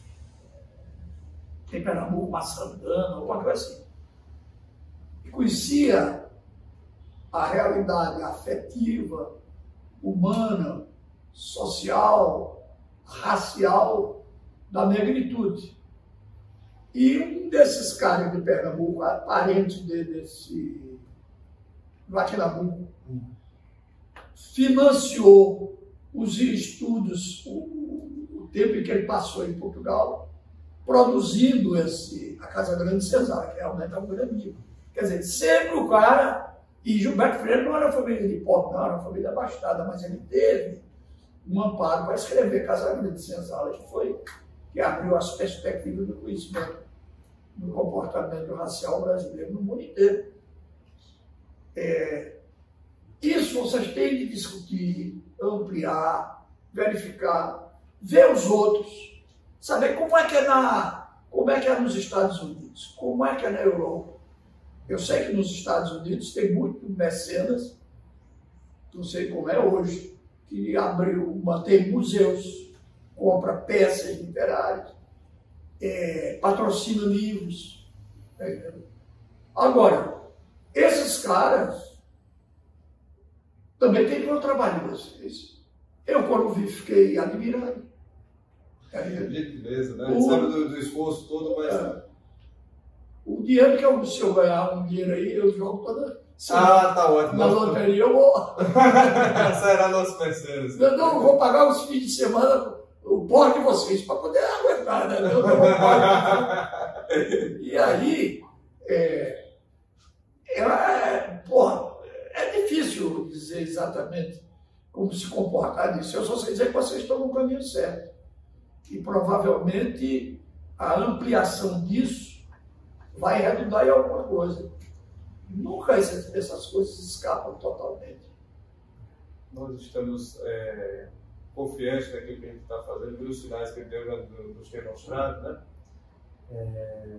em Pernambuco, Maçandana, alguma coisa assim. E conhecia a realidade afetiva, humana, social, racial da negritude. E um desses caras de Pernambuco, parente dele, desse Vaquinabuco, financiou os estudos, o, o tempo em que ele passou em Portugal, produzindo esse, a Casa Grande de Senzala, que realmente é um grande livro. Quer dizer, sempre o cara, e Gilberto Freire não era uma família de pobre, não era uma família abastada, mas ele teve um amparo para escrever Casa Grande de Senzala, que foi, que abriu as perspectivas do conhecimento do comportamento racial brasileiro no mundo inteiro. É, isso vocês têm de discutir, ampliar, verificar, ver os outros, saber como é que é, na, como é, que é nos Estados Unidos, como é que é na Europa. Eu sei que nos Estados Unidos tem muito mecenas, não sei como é hoje, que abriu, mantém museus, compra peças literárias, é, patrocina livros. É, agora, esses caras também têm meu trabalho de vocês. Eu, quando vi, fiquei admirado. É gentileza, né? A gente sabe do, do esforço todo, mas... É, o dinheiro que eu, se eu ganhar um dinheiro aí, eu jogo toda semana. Ah, tá ótimo. Na loteria eu vou... Será nosso parceiro. Eu não vou pagar os fins de semana, o pó de vocês, para poder aguentar, né? Eu não vou pagar. E aí, é, é, porra, é difícil dizer exatamente como se comportar nisso. Eu só sei dizer que vocês estão no caminho certo. E provavelmente a ampliação disso vai redundar em alguma coisa. Nunca essas, essas coisas escapam totalmente. Nós estamos é, confiantes naquilo que a gente está fazendo, pelos sinais que Deus nos tem mostrado, né? É,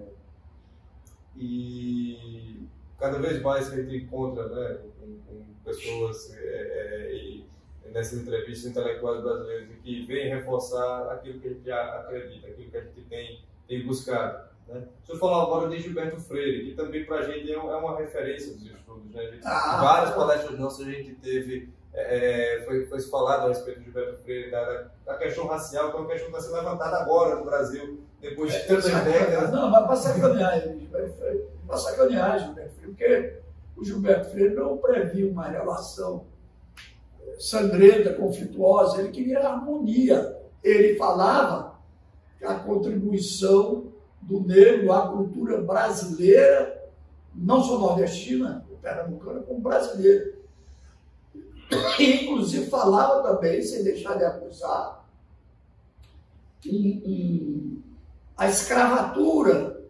e cada vez mais que a gente encontra, né, com, com pessoas é, é, e nessas entrevistas intelectuais brasileiras que vêm reforçar aquilo que a gente acredita, aquilo que a gente tem, tem buscado. Né? O senhor falou agora de Gilberto Freire, que também para a gente é uma referência dos estudos. Né? A gente, ah, várias palestras nossas a gente teve, é, foi, foi falado a respeito de Gilberto Freire, da, da questão racial, que é uma questão que está sendo levantada agora no Brasil, depois de tantas é, décadas. Não, mas para sacanear Gilberto Freire, para sacanear Gilberto Freire, porque o Gilberto Freire não previa uma relação sangrenta, conflituosa, ele queria harmonia. Ele falava que a contribuição do negro à cultura brasileira, não só nordestina, pernambucana, como brasileira. E, inclusive, falava também, sem deixar de acusar, em, em, a escravatura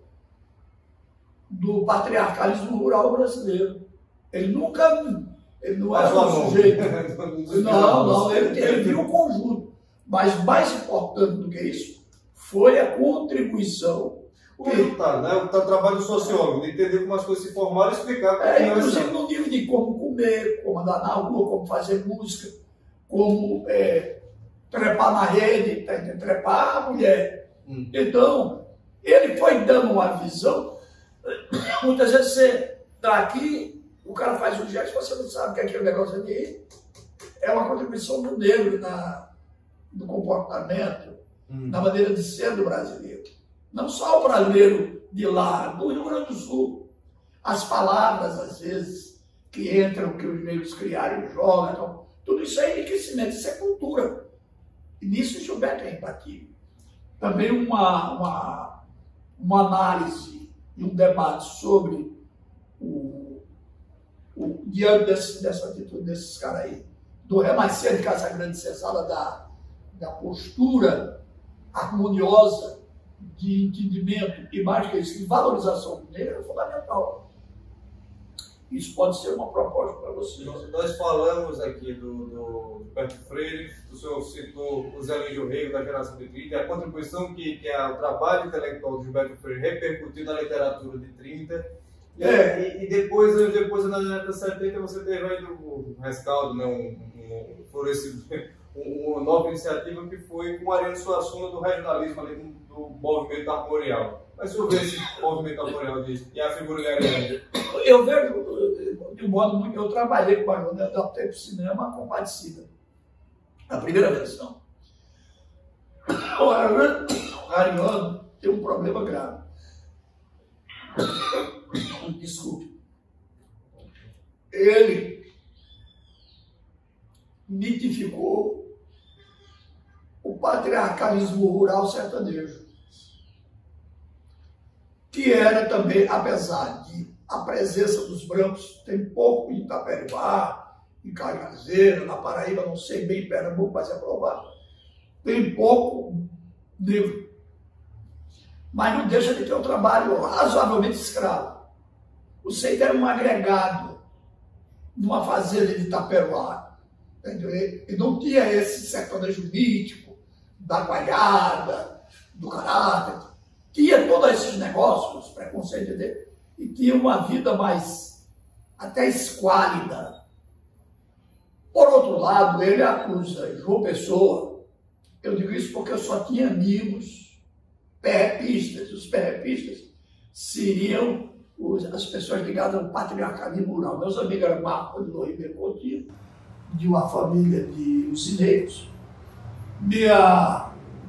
do patriarcalismo rural brasileiro. Ele nunca... Ele não era um sujeito. Não, não, ele, ele viu o conjunto. Mas mais importante do que isso foi a contribuição. O resultado, né? O trabalho do sociólogo, de entender como as coisas se formaram e explicar como é, inclusive no nível de como comer, como andar na rua, como fazer música, como é, trepar na rede, trepar a mulher. Hum. Então, ele foi dando uma visão. Muitas vezes você está aqui, o cara faz um gesto, você não sabe que aquele negócio ali é uma contribuição do negro na, no comportamento, hum. na maneira de ser do brasileiro. Não só o brasileiro de lá, do Rio Grande do Sul. As palavras, às vezes, que entram, que os negros criaram e jogam, então, tudo isso é enriquecimento, isso é cultura. E nisso o Gilberto é imbatível. Também uma, uma, uma análise e um debate sobre o, o diante desse, dessa atitude desses caras aí, do Renascer de Casagrande Cesala, da, da postura harmoniosa de entendimento e, mais que isso, de valorização do negro, é fundamental. Isso pode ser uma proposta para vocês. Nós falamos aqui do, do Gilberto Freire, o senhor citou o Zé Lídio Rego, da geração de trinta, e a contribuição que, que é o trabalho intelectual do Gilberto Freire repercutiu na literatura de trinta. E, é. e, e depois, depois, na década de setenta, você teve ainda o rescaldo, né, um, um, florescimento, uma nova iniciativa que foi com o Ariano Suassuna do regionalismo ali, do, do movimento armorial. Mas se eu ver esse movimento armorial de, e a figura de Ariano? Eu vejo, de um modo muito, eu trabalhei com o Ariano, adaptei para o cinema Compadecida, a primeira versão. O Ariano, o Ariano tem um problema grave. Desculpe. Ele mitificou o patriarcalismo rural sertanejo, que era também, apesar de a presença dos brancos, tem pouco em Itaperuá, em Cajazeiras, na Paraíba, não sei bem, Pernambuco, mas é provável, tem pouco negro. Mas não deixa de ter um trabalho razoavelmente escravo. O Seita era um agregado numa fazenda de Itaperuá. E não tinha esse sertanejo mítico, da guaiada, do caráter. Tinha todos esses negócios, os preconceitos dele, e tinha uma vida mais até esquálida. Por outro lado, ele acusa João Pessoa. Eu digo isso porque eu só tinha amigos perrepistas. Os perrepistas seriam os, as pessoas ligadas ao patriarcalismo rural. Meus amigos eram Marco de Ribeiro Coutinho, de uma família de usineiros. Minha,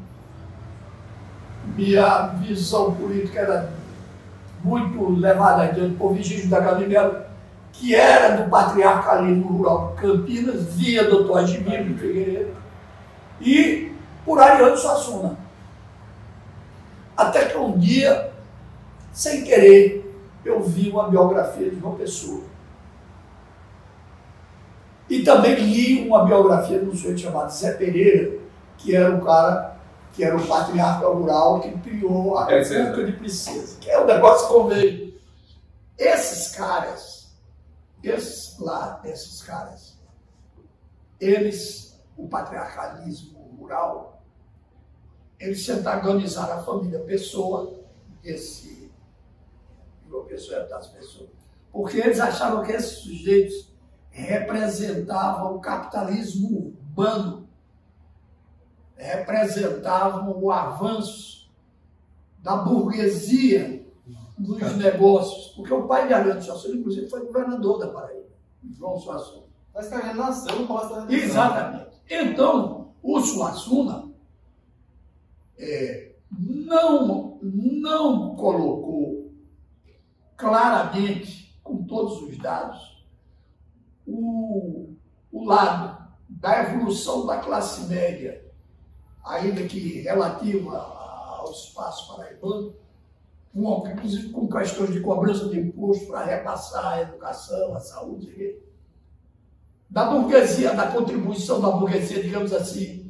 minha visão política era muito levada adiante por Vigílio da Galimelo, que era do patriarcalismo rural de Campinas, via doutor Admiro de Figueiredo, e por Ariano Suassuna. Até que um dia, sem querer, eu vi uma biografia de João Pessoa. E também li uma biografia de um sujeito chamado Zé Pereira, que era o cara, que era o patriarca rural que criou a República de Princesa, que é um negócio convênio. Esses caras, esses lá, esses caras, eles, o patriarcalismo rural, eles se antagonizaram a família Pessoa, esse João Pessoa é das pessoas, porque eles achavam que esses sujeitos representavam o capitalismo urbano, representavam o avanço da burguesia dos negócios, porque o pai de Ariano Suassuna, inclusive, foi governador da Paraíba, João Suassuna. Mas que a nasceu no Palácio da Redenção. Exatamente. Então, o Suassuna é, não, não colocou claramente, com todos os dados, o, o lado da evolução da classe média, ainda que relativa ao espaço paraibano, com, inclusive com questões de cobrança de imposto para repassar a educação, a saúde, da burguesia, da contribuição da burguesia, digamos assim,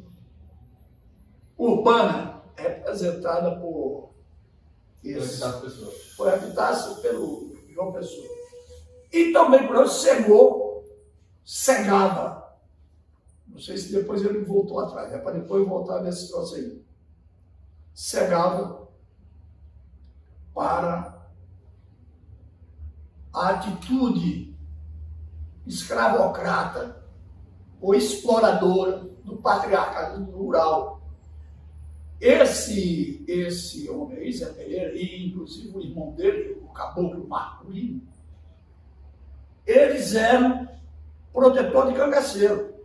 urbana, representada por esse, foi habitada pelo João Pessoa. E também por isso cegou, cegava. Não sei se depois ele voltou atrás, é para depois voltar nesse troço aí. Cegava para a atitude escravocrata ou exploradora do patriarcalismo rural. Esse, esse homem aí, Zé Pereira, e inclusive o irmão dele, o caboclo Marco Lima, eles eram protetor de cangaceiro.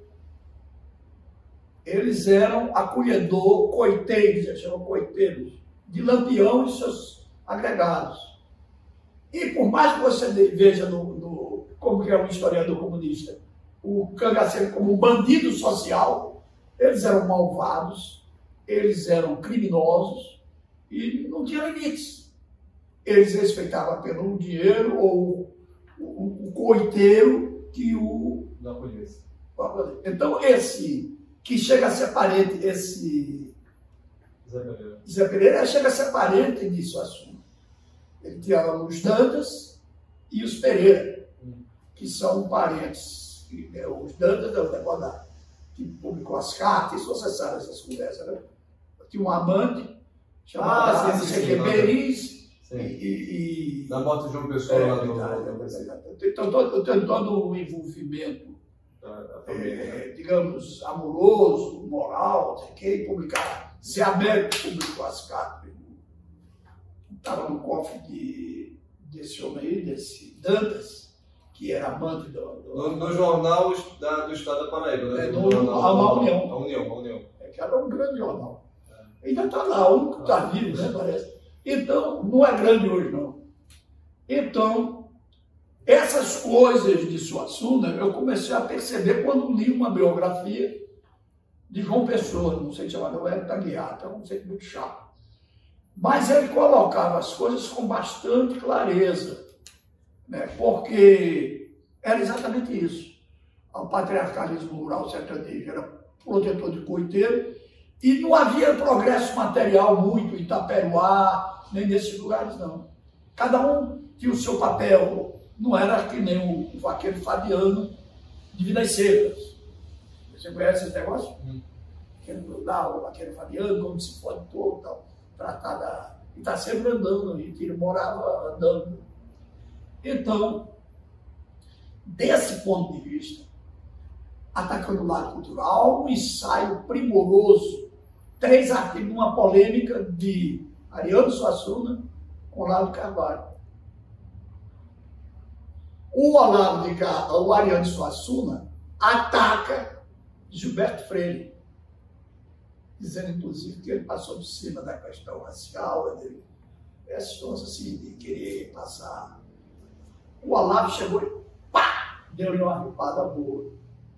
Eles eram acolhedor, coiteiros, eles chamam coiteiros, de Lampião e seus agregados. E por mais que você veja no, no, como que é um historiador comunista, o cangaceiro como um bandido social, eles eram malvados, eles eram criminosos e não tinha limites. eles respeitavam apenas o dinheiro ou o, o coiteiro que o... Da polícia. Então, esse que chega a ser parente, esse Zé Pereira, Zé Pereira chega a ser parente de Suassuna. Ele tinha os Dantas e os Pereira, hum. que são parentes. Os Dantas é o deputado que publicou as cartas, isso você sabe essas conversas, né? Tinha um amante chamado ah, sim, sim, sim, Beris. Sim. E, e, da moto de um pessoal é, lá do... Então, todo, todo o envolvimento, da família, é, né? digamos, amoroso, moral, que publicar. Zé Américo publicou as cartas. Estava no cofre de, desse homem aí, desse Dantas, que era amante do... do no, no jornal da, do Estado da Paraíba, né? É, no, jornal, a, a União. A União, a União. É, que era um grande jornal. É. Ainda está lá, o único que está vivo, né, parece. Então, não é grande hoje, não. Então, essas coisas de Suassuna, eu comecei a perceber quando li uma biografia de João Pessoa, não sei se chamava, era Tagliata, não sei, muito chato. Mas ele colocava as coisas com bastante clareza, né? Porque era exatamente isso. O patriarcalismo rural sertanejo era protetor de coiteiro e não havia progresso material muito em Itaperuá, nem nesses lugares, não. Cada um tinha o seu papel, não era que nem o, o vaqueiro fadiano de Vidas Secas. Você conhece esse negócio? Hum. Lá, o vaqueiro fadiano, como se pode todo, tal, tratada, e está sempre andando, e ele morava andando. Então, desse ponto de vista, atacando o lado cultural, um ensaio primoroso, três artigos numa polêmica de Ariano Suassuna com Olavo de Carvalho. O Olavo de Carvalho, o Ariano Suassuna, ataca Gilberto Freire, dizendo, inclusive, que ele passou por cima da questão racial, dele, essas coisas assim, de querer passar. O Olavo chegou e pá, deu-lhe uma ripada boa.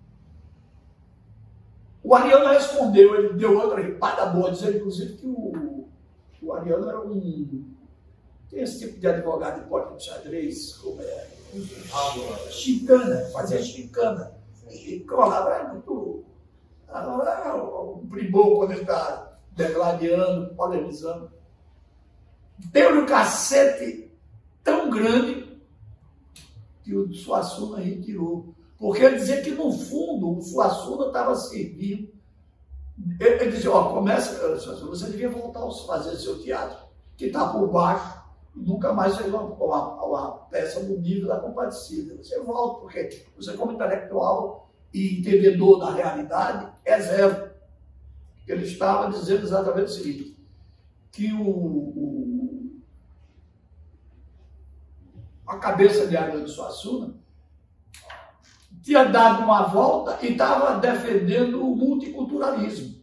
O Ariano respondeu, ele deu outra ripada boa, dizendo, inclusive, que o, o Ariano era um... Tem esse tipo de advogado de porta de xadrez, como é... Chicana, fazia chicana. E o Olavo era muito... Um primor quando ele está degladiando, polemizando. Deu-lhe um cacete tão grande que o Suassuna retirou. Porque ele dizia que, no fundo, o Suassuna estava servindo. Ele, ele dizia, ó, começa, Suassuna, você devia voltar a fazer seu teatro, que está por baixo, e nunca mais fez uma, uma, uma peça no nível da Compadecida. Você volta, porque você, como intelectual e entendedor da realidade, é zero. Ele estava dizendo exatamente o seguinte, que o, o, a cabeça de Ariano Suassuna tinha dado uma volta e estava defendendo o multiculturalismo.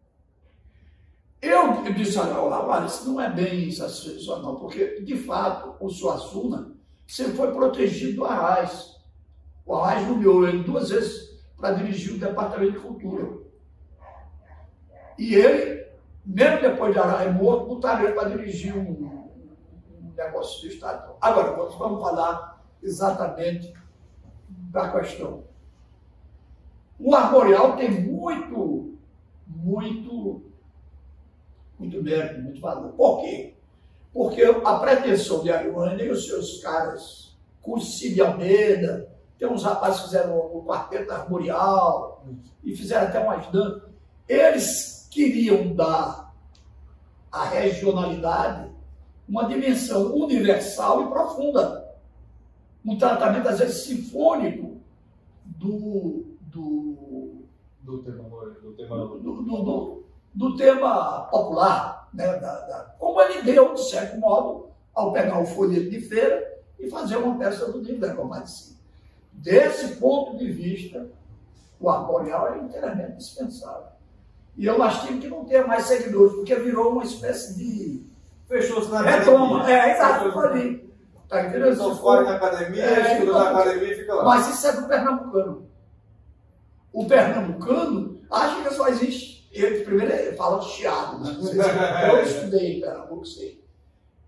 Eu, eu disse, olha, isso não é bem isso não, porque, de fato, o Suassuna sempre foi protegido do Arraes. O Arraes nomeou ele duas vezes para dirigir o Departamento de Cultura. E ele, mesmo depois de Arraes morto, botaram ele para dirigir um, um negócio do Estado. Agora, vamos falar exatamente da questão. O Arboreal tem muito, muito, muito mérito, muito valor. Por quê? Porque a pretensão de Ariano e os seus caras, Cursi de Almeida, tem uns rapazes que fizeram o Quarteto Arboreal e fizeram até umas danças. Eles queriam dar à regionalidade uma dimensão universal e profunda. Um tratamento, às vezes, sinfônico do, do, do, tema, do, tema... do, do, do, do tema popular, né? da, da, como ele deu, de certo modo, ao pegar o folheto de feira e fazer uma peça do livro da Compadecida. Desse ponto de vista, o Arboreal é inteiramente dispensável. E eu lastimo que não tenha mais seguidores, porque virou uma espécie de... Fechou-se na retoma. É, exato, foi ali. Tá entendendo? Então, fora na academia, é, estuda então, na academia e fica lá. Mas isso é do pernambucano. O pernambucano acha que só existe. Ele primeiro fala de chiado, né? Eu estudei em Pernambuco, sei.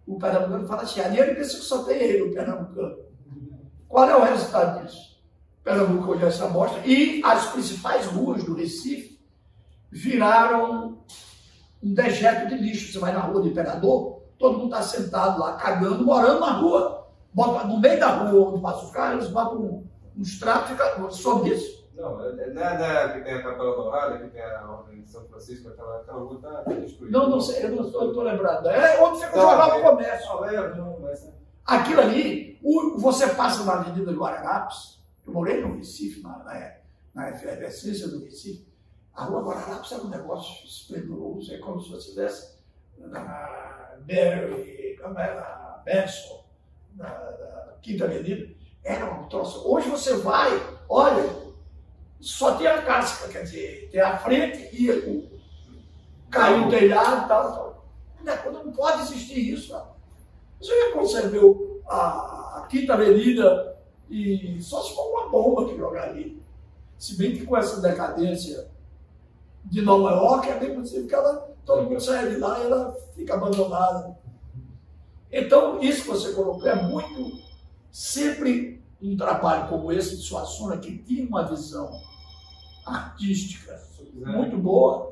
o pernambucano fala chiado. E ele pensa que só tem ele, o pernambucano. Qual é o resultado disso? Pernambuco hoje é essa amostra. E as principais ruas do Recife viraram um dejeto de lixo. Você vai na rua do Imperador, todo mundo está sentado lá, cagando, morando na rua. Bota, no meio da rua onde passa o carro, eles botam uns trapos e ficam sobre isso. Não, não é que tem a Capela Dourada, que tem a Ordem de São Francisco, aquela, aquela rua está destruída. Não, não sei, eu não estou lembrado. É onde fica o jornal do comércio. Não, é, não, mas... Aquilo ali, o, você passa na Avenida do Guararapes, eu morei no Recife, na, na, na efervescência do Recife, a Rua Guararapes era um negócio esplendoroso, é como se você estivesse na Berry, na Benson, na, na Quinta Avenida, era um troço. Hoje você vai, olha, só tem a casca, quer dizer, tem a frente e o, caiu o telhado e tal, tal. Não pode existir isso, não. Você conservou a, a Quinta Avenida e só se for uma bomba que jogar ali. Se bem que com essa decadência de Nova York, é bem possível que ela, todo mundo saia de lá e ela fica abandonada. Então, isso que você colocou é muito, sempre um trabalho como esse de Suassuna, que tinha uma visão artística muito boa,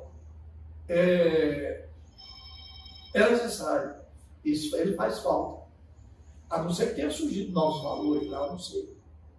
é, é necessário. Isso ele faz falta. A não ser que tenha surgido novos valores lá, não sei.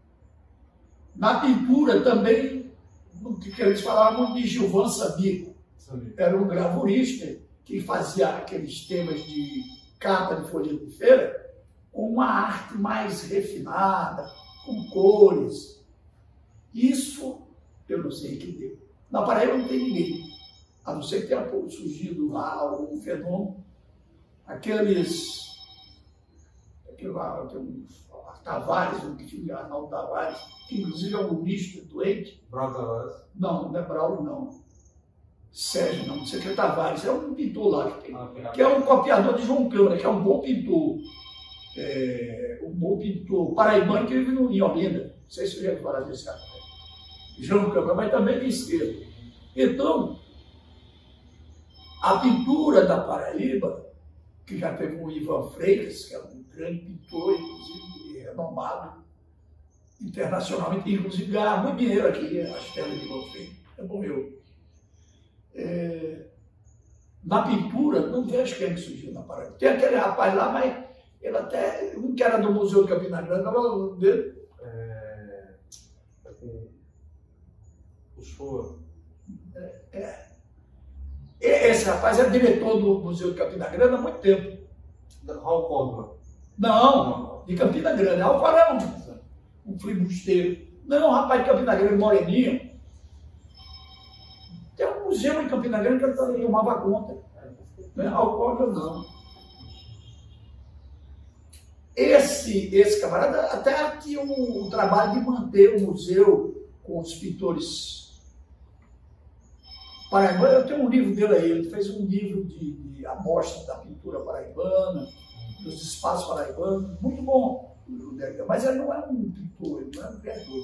Na pintura também, que eles falavam muito de Gilvan Samir. Era um gravurista que fazia aqueles temas de capa de folha de feira com uma arte mais refinada, com cores. Isso eu não sei que deu. Na Paraíba não tem ninguém. A não ser que tenha surgido lá algum fenômeno. Aqueles, aquele lá, tem um Tavares, um filho de Arnaldo Tavares, que inclusive é um humorista doente. Braulio Tavares? Não, não é Braulio, não. Sérgio, não, não sei o que é Tavares, é um pintor lá que tem, ah, que é um copiador de João Câmara, que é um bom pintor. É, um bom pintor paraibano que vive em Olinda. Não sei se eu ia falar desse cara. João Câmara, mas também de esquerda. Então, a pintura da Paraíba, que já teve um Ivan Freitas, que é um grande pintor, inclusive renomado internacionalmente, inclusive ganhar muito dinheiro aqui, as telas de Ivan Freitas, é bom eu. É, na pintura, não vejo quem é que surgiu na Paraíba. Tem aquele rapaz lá, mas ele até, um que era do Museu de Campina Grande, não era o nome dele? É, é com o Shoa. É, é. Esse rapaz é diretor do Museu de Campina Grande há muito tempo. Raul Córdova. Não, de Campina Grande. Raul Córdova é um, um flibusteiro. Não, um rapaz de Campina Grande, moreninho. Tem um museu em Campina Grande que ele tomava conta. Raul Córdova não. Esse, esse camarada até tinha um, um trabalho de manter o museu com os pintores paraibano. Eu tenho um livro dele aí, ele fez um livro de, de amostra da pintura paraibana, dos espaços paraibanos, muito bom. Mas ele não é um pintor, ele não é um criador.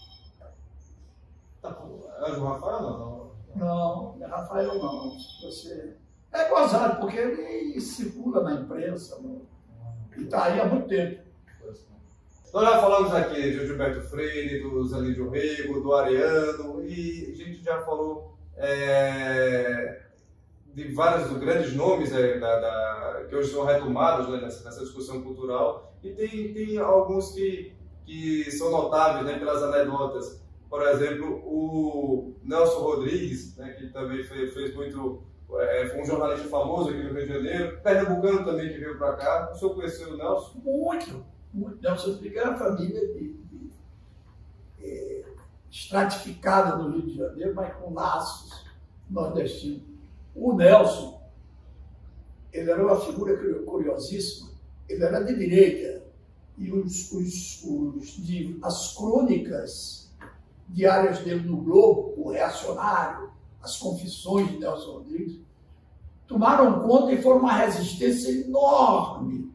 Tá bom. É o Rafael não? Não, não é Rafael não. Você... É gozado, porque ele circula na imprensa, não? E está aí há muito tempo. Nós já falamos aqui de Gilberto Freire, do Zé Lídio Rego, do Ariano, e a gente já falou É, de vários grandes nomes é, da, da, que hoje são retomados, né, nessa, nessa discussão cultural, e tem, tem alguns que, que são notáveis, né, pelas anedotas. Por exemplo, o Nelson Rodrigues, né, que também fez, fez muito, é, foi um jornalista famoso aqui no Rio de Janeiro, pernambucano também que veio para cá. O senhor conheceu o Nelson? Muito, muito. Nelson Rodrigues era uma família de, de, de estratificada no Rio de Janeiro, mas com laços nordestinos. O Nelson, ele era uma figura curiosíssima, ele era de direita, e os, os, os, de, as crônicas diárias dele no Globo, o Reacionário, as confissões de Nelson Rodrigues, tomaram conta e foram uma resistência enorme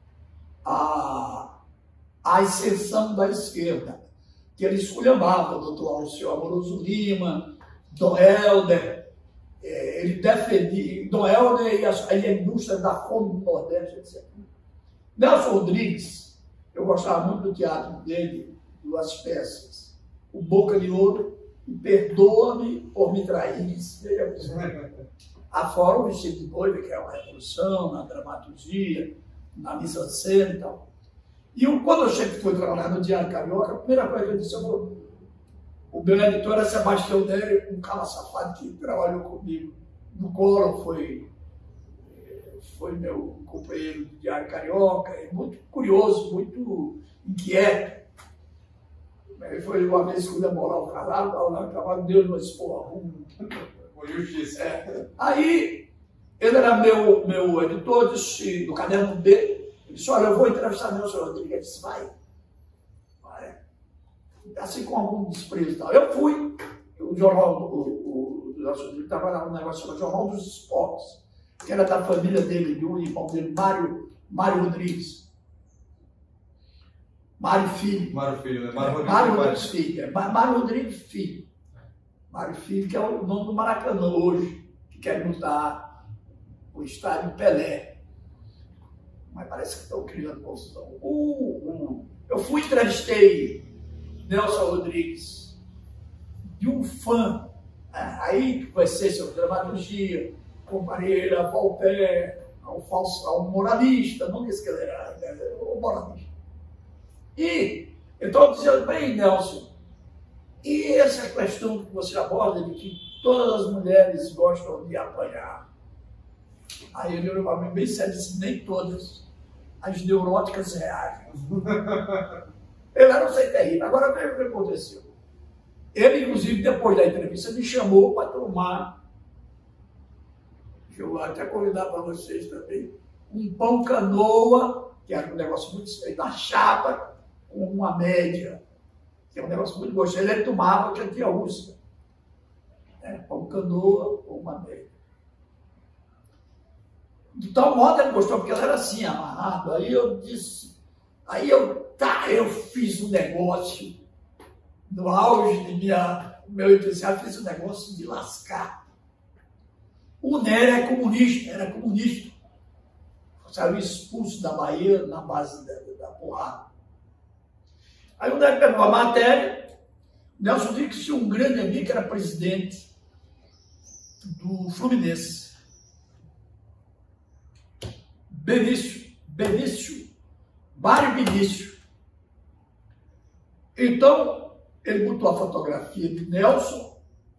à, à ascensão da esquerda, que ele esculhambava o doutor Alceu Amoroso Lima, Dom Helder, é, ele defendia Noel, né, e a, a indústria da fome do Nordeste, etcétera. Nelson Rodrigues, eu gostava muito do teatro dele, duas peças, O Boca de Ouro e Perdoa-me por me traíres. Afora o Vestido de Noiva, que é uma revolução na dramaturgia, na mise-en-scène e tal. E eu, quando eu cheguei, fui trabalhar no Diário Carioca, a primeira coisa que eu disse, eu vou, o meu editor é Sebastião Nery, um cara safado que trabalhou comigo no Colo, foi, foi meu companheiro do Diário Carioca, é muito curioso, muito inquieto. Ele foi uma vez que o Demoral Carvalho, deu uma esporra. Foi justiça. É. Aí, ele era meu, meu editor, disse, do caderno B, ele disse, olha, eu vou entrevistar Nelson Rodrigues. Ele disse, vai. Vai. Assim com algum desprezo e tal. Eu fui, o jornal, o, o Nelson Rodrigues trabalhava num negócio chamado Jornal dos Esportes, que era da família dele, de um irmão dele, Mário, Mário Rodrigues. Mário Filho. Mário Filho, né? Mário, Mário Rodrigues Filho. É. Mário Rodrigues Filho. Mário Filho, que é o nome do Maracanã hoje, que quer mudar o estádio Pelé. Mas parece que estão criando confusão. Uh, uh. Eu fui entrevistei Nelson Rodrigues, de um fã, aí que vai ser sobre dramaturgia, comparei ele a Voltaire, ao, falso, ao moralista, não disse que ele era, era o moralista. E eu estou dizendo, bem, Nelson, e essa questão que você aborda de que todas as mulheres gostam de apanhar. Aí ele olhou para mim bem sério e disse, nem todas as neuróticas reagem. Ele era um ser terrível. Agora veja o que aconteceu. Ele, inclusive, depois da entrevista, me chamou para tomar, eu vou até convidar para vocês também, um pão canoa, que era um negócio muito estranho, na chapa, com uma média, que é um negócio muito gostoso. Ele tomava, que tinha úlcera. É, pão canoa com uma média. De tal modo ele gostou, porque ela era assim, amarrado. Aí eu disse, aí eu, tá, eu fiz um negócio, no auge de minha, meu entusiasmo, fiz um negócio de lascar. O Nery é comunista, era comunista. Saiu expulso da Bahia na base da, da porrada. Aí o Nery pegou a matéria, Nelson Rodrigues tinha um grande amigo que era presidente do Fluminense. Benício, Benício, Mário Benício. Então, ele botou a fotografia de Nelson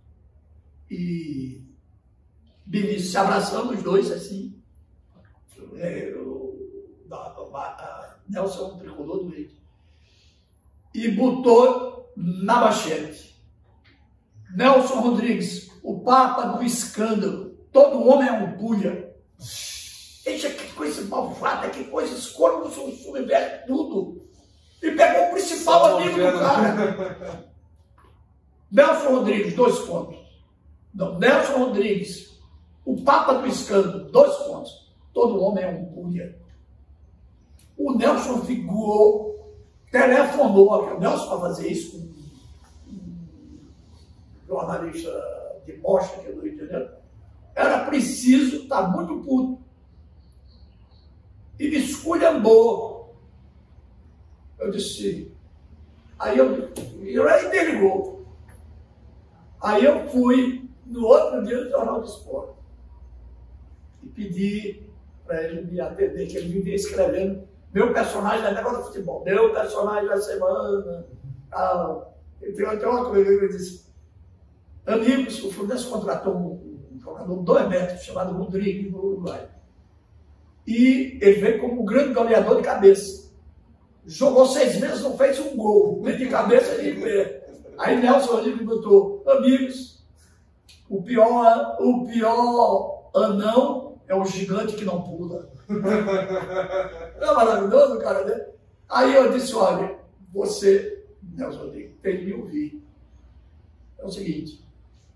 e Benício se abraçando, os dois assim. É, o, da, da, a, Nelson é um tricolor do leite. E botou na manchete. Nelson Rodrigues, o Papa do escândalo. Todo homem é um bulha. Deixa que coisa malvada, que coisa escura no subverte tudo. E pegou o principal amigo do cara. Nelson Rodrigues, dois pontos. Não, Nelson Rodrigues, o Papa do escândalo, dois pontos. Todo homem é um bulha. O Nelson ficou, telefonou, o Nelson para fazer isso com um jornalista de Mocha, que é do Rio de Janeiro, era preciso estar muito puto. E me esculhambou. Eu disse, aí eu, eu aí desligou. Aí eu fui no outro dia do Jornal do Esporte e pedi para ele me atender, que ele vivia escrevendo meu personagem da negócio do futebol, meu personagem da semana, tal. Então, até uma coisa que ele disse, amigos, o Fluminense contratou um, um jogador de dois metros chamado Rodrigues no Uruguai. E ele veio como um grande goleador de cabeça. Jogou seis meses, não fez um gol, nem de cabeça nem de pé. Aí Nelson Rodrigues botou, amigos, o pior, o pior anão é o gigante que não pula. Não é maravilhoso, cara, né? Aí eu disse, olha, você, Nelson Rodrigues, tem que me ouvir. É o seguinte,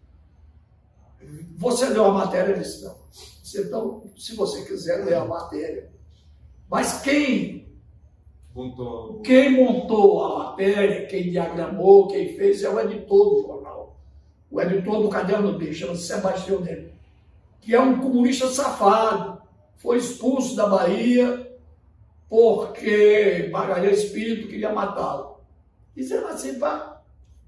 você leu a matéria? Ele disse, não. Então, se você quiser ler a matéria, mas quem montou, quem montou a matéria, quem diagramou, quem fez, é o editor do jornal. O editor do Caderno B, chama-se Sebastião Nery. que é um comunista safado, foi expulso da Bahia porque Magalhães Espírito queria matá-lo. Dizendo assim, pá.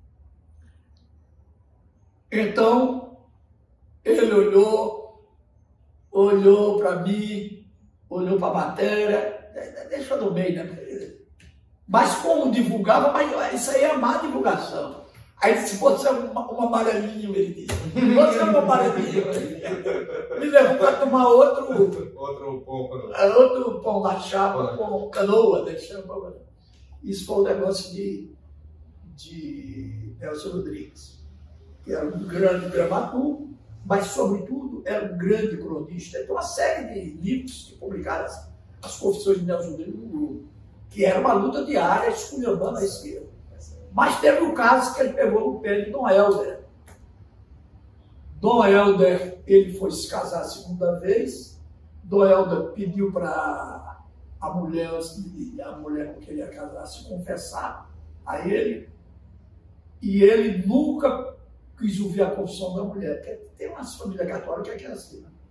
Então, ele olhou, olhou para mim, olhou para a matéria, deixa no meio, né? Mas como divulgava, mas isso aí é má divulgação. Aí se fosse uma, uma amarelinho, ele disse. Você é uma amarelinho. Me levou para tomar outro. Outro pão. Outro pão na chapa, com canoa, né? Isso foi um negócio de, de Nelson Rodrigues, que era um grande dramaturgo, mas, sobretudo, era um grande cronista. Tem uma série de livros que publicaram as, as confissões de Nelson Rodrigues, que era uma luta diária, esculhambando a esquerda. Mas teve um caso que ele pegou no pé de Dom Helder. Dom Helder, ele foi se casar a segunda vez. Dom Helder pediu para a mulher, a mulher com que ele ia casar, se confessar a ele. E ele nunca quis ouvir a confissão da mulher, porque tem umas famílias católicas que é assim, né?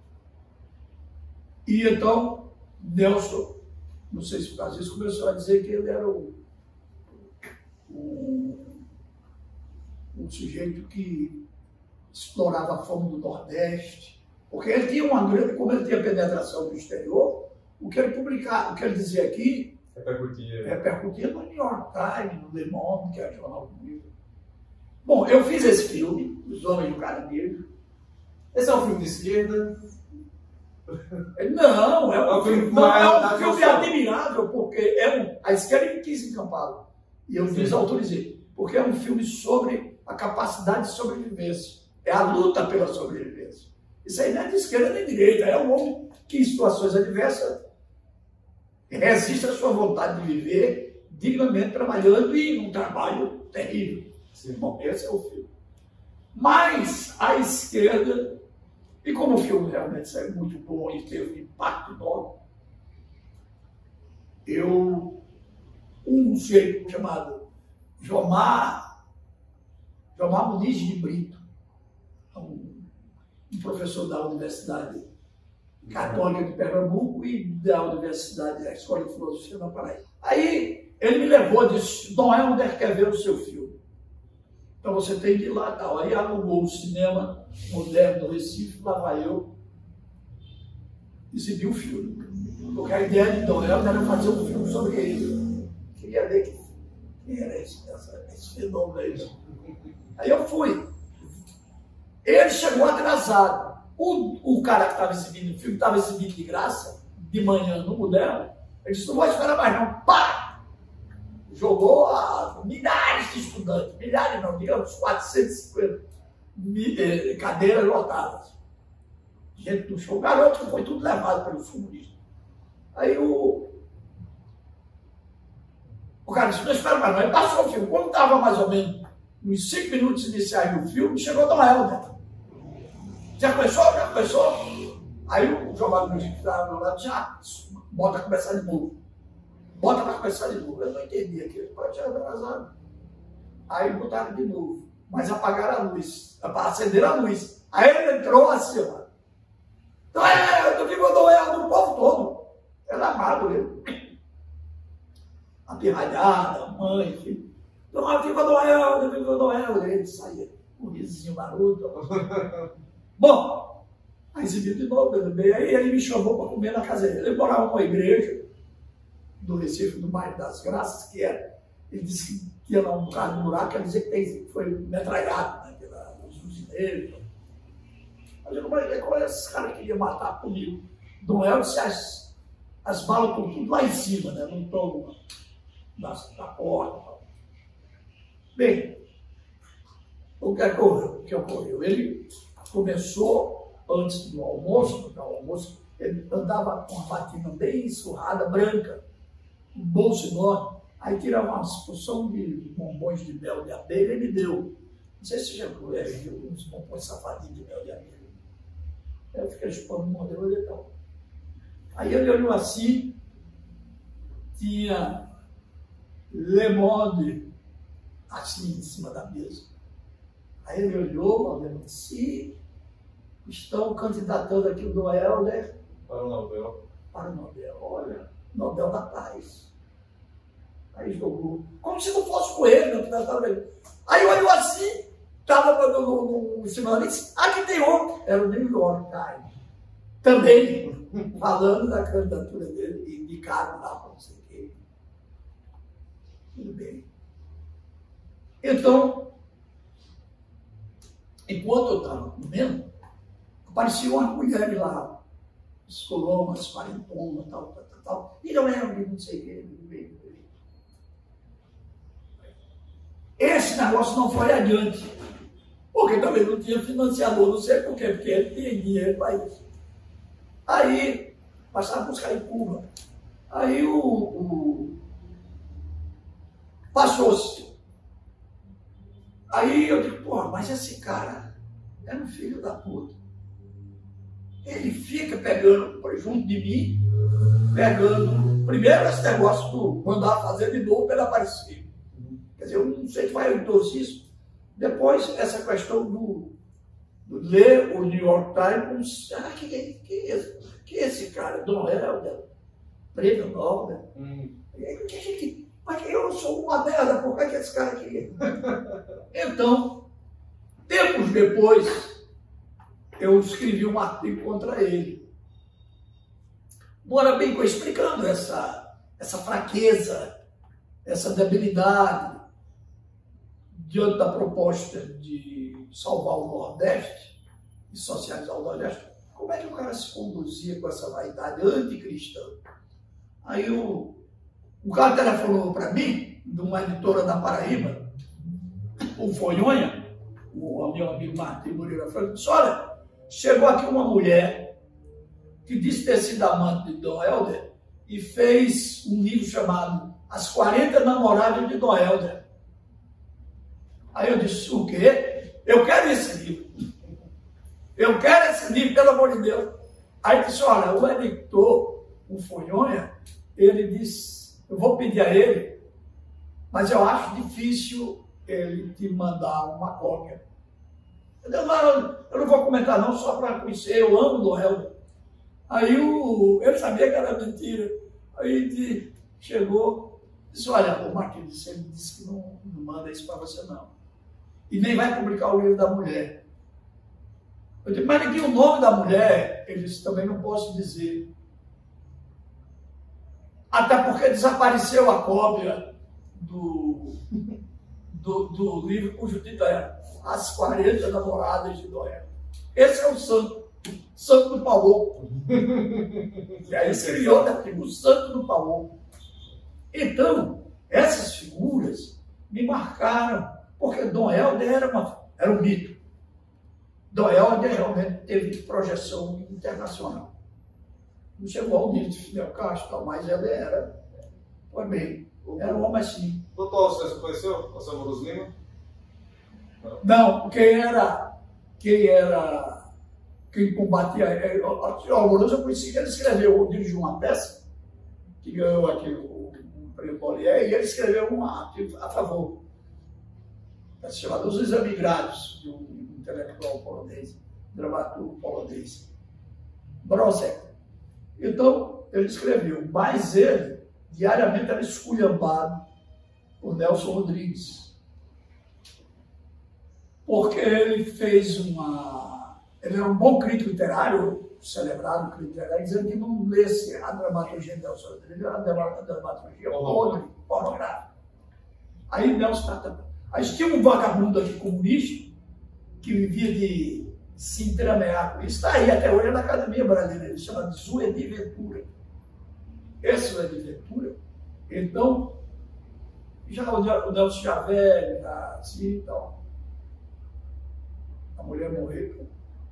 E então, Nelson, não sei se às vezes começou a dizer que ele era o Um, um sujeito que explorava a fome do Nordeste, porque ele tinha uma grande, como ele tinha penetração do exterior, o que ele publicava, o que ele dizia aqui, repercutia, repercutia no New York Times, no Le Monde, que é o jornal comigo. Bom, eu fiz esse filme, Os Homens do Caranguejo. Esse é um filme de esquerda? Não, é um, é filme, não, é um filme admirável, porque é um, a esquerda me quis encampá-lo. E eu desautorizei, porque é um filme sobre a capacidade de sobrevivência. É a luta pela sobrevivência. Isso aí não é de esquerda nem de direita, é um homem que em situações adversas resiste à sua vontade de viver dignamente trabalhando e num trabalho terrível. Sim. Bom, esse é o filme. Mas a esquerda, e como o filme realmente é muito bom e teve um impacto enorme, eu... um sujeito chamado Jomar, Jomar Muniz de Brito, um, um professor da Universidade Católica de Pernambuco e da Universidade, da Escola de Filosofia na Paraíba. Aí ele me levou e disse, Dom Helder quer ver o seu filme. Então você tem que ir lá e tal. Aí alugou o cinema moderno do Recife, lá vai eu exibi o filme. Porque a ideia de Dom Helder era fazer um filme sobre ele. Queria ver quem era esse, esse fenômeno aí. Aí eu fui. Ele chegou atrasado. O, o cara que estava exibindo o filme estava exibindo de graça, de manhã no Moderno. Ele disse, não vou esperar mais não. Pá! Jogou a milhares de estudantes, milhares não, digamos quatrocentas e cinquenta eh, cadeiras lotadas. Gente do show, garoto que foi tudo levado pelos comunistas. Aí o, o cara disse, não espera mais não. Ele passou o filme. Quando estava mais ou menos nos cinco minutos iniciais do filme, chegou Dom Helder. Já começou? Já começou? Aí o jogador que estava do meu lado já bota a começar de novo. Bota para começar de novo. Eu não entendi aquilo. Pode ser atrasado. Aí botaram de novo. Mas apagaram a luz. Acenderam a luz. Aí ele entrou assim, ó. Então é, eu digo Dom Helder do povo todo. Era amado ele. A pirralhada, a mãe, filho. Então, fica Dom Helder, fica Dom Helder. Ele saía. Um risinho maroto. Bom, aí exibiu de novo, bem. Aí ele me chamou para comer na casa dele. Ele morava numa igreja do Recife, do bairro das Graças, que era. Ele disse que tinha lá um bocado de buraco, quer dizer que tem, foi metralhado, né, pelos usineiros. Mas eu falei, como é que esses caras queriam matar comigo? Dom Helder, se as, as balas estão tudo lá em cima, né? Não estão na, na porta. Bem, o que ocorreu? O que ocorreu? Ele começou, antes do almoço, porque o almoço, ele andava com uma batina bem surrada, branca, um bolso enorme, aí tirava uma porção de bombons de mel de abelha e me deu. Não sei se já viu uns bombons safadinhos de mel de abelha. Eu fiquei chupando um modelo e tal. Aí ele olhou assim, tinha Le Monde assim em cima da mesa. Aí ele olhou, olhando assim, estão candidatando aqui o Dom Helder para o Nobel. Para o Nobel. Olha, Nobel da Paz. Aí jogou. Como se não fosse com ele, não tivesse ele. Aí olhou assim, estava no, no, no cima disse, aqui tem outro. Era o New York Times. Também falando da candidatura dele e de cargo lá para não sei o quê. Tudo bem. Então, enquanto eu estava comendo, apareciam umas mulheres lá, as colomas, quarentonas, tal, tal, tal, tal. E não era não sei o quê. Esse negócio não foi adiante, porque também não tinha financiador, não sei por quê, porque ele tinha dinheiro para isso. Aí, passaram a buscar em Cuba. Aí o, o passou-se. Aí eu digo, porra, mas esse cara é um filho da puta. Ele fica pegando, por junto de mim, pegando, primeiro esse negócio do mandar fazer de novo pela Aparecida. Quer dizer, eu não sei se vai endossar isso. Depois, essa questão do, do ler o New York Times, ah, que, que, é esse, que é esse cara? Dom Helder, prêmio Nobel. Hum. Mas eu sou uma merda, por que é esse cara aqui? Então, tempos depois, eu escrevi um artigo contra ele. Bora bem, explicando essa, essa fraqueza, essa debilidade, diante da proposta de salvar o Nordeste e socializar o Nordeste, como é que o cara se conduzia com essa vaidade anticristã? Aí o, o cara telefonou para mim, de uma editora da Paraíba, o Fonhonha, o meu amigo Martim Moreira Franco, disse, olha, chegou aqui uma mulher que disse ter sido amante de Dom Helder e fez um livro chamado As quarenta Namoradas de Dom Helder. Aí eu disse, o quê? Eu quero esse livro. Eu quero esse livro, pelo amor de Deus. Aí disse, olha, o editor, o Fonhonha, ele disse, eu vou pedir a ele, mas eu acho difícil ele te mandar uma cópia. Eu, disse, não, eu não vou comentar não, só para conhecer, eu amo o Dom Helder. Aí o, ele sabia que era mentira. Aí ele chegou, disse, olha, o Marquinhos, ele disse que não, não manda isso para você não. E nem vai publicar o livro da mulher. Eu disse, mas aqui o nome da mulher, ele disse, também não posso dizer. Até porque desapareceu a cópia do, do, do livro cujo título é As quarenta Namoradas de Dom Helder. Esse é o santo, santo do Paulo. E aí se criou o santo do Paulo. Então, essas figuras me marcaram, porque Dom Helder era, uma, era um mito. Dom Helder realmente teve projeção internacional. Não chegou ao nível de Fidel Castro, mas ele era, foi bem, era um homem assim. Doutor, você conheceu o Samuel Lima? Não, quem era, quem era, quem combatia, o Alvoroço eu conheci que ele escreveu, dirigiu uma peça, que ganhou aqui o, o prêmio Polié, e ele escreveu uma a favor. É chamado Os Examigrados, de um intelectual polonês, dramaturgo polonês, Brozek. Então, ele escreveu, mas ele, diariamente, era esculhambado por Nelson Rodrigues. Porque ele fez uma... Ele era um bom crítico literário, celebrado crítico literário, dizendo que não lesse a dramaturgia de Nelson Rodrigues, era uma dramaturgia podre, pornográfica. Aí Nelson está... Aí tinha um vagabundo aqui comunista que vivia de se entremear com isso. Está aí até hoje na Academia Brasileira, ele chama de Zue de Ventura. Esse Zue de Ventura. Então, já o Nelson já velho, já assim e tal. A mulher morreu.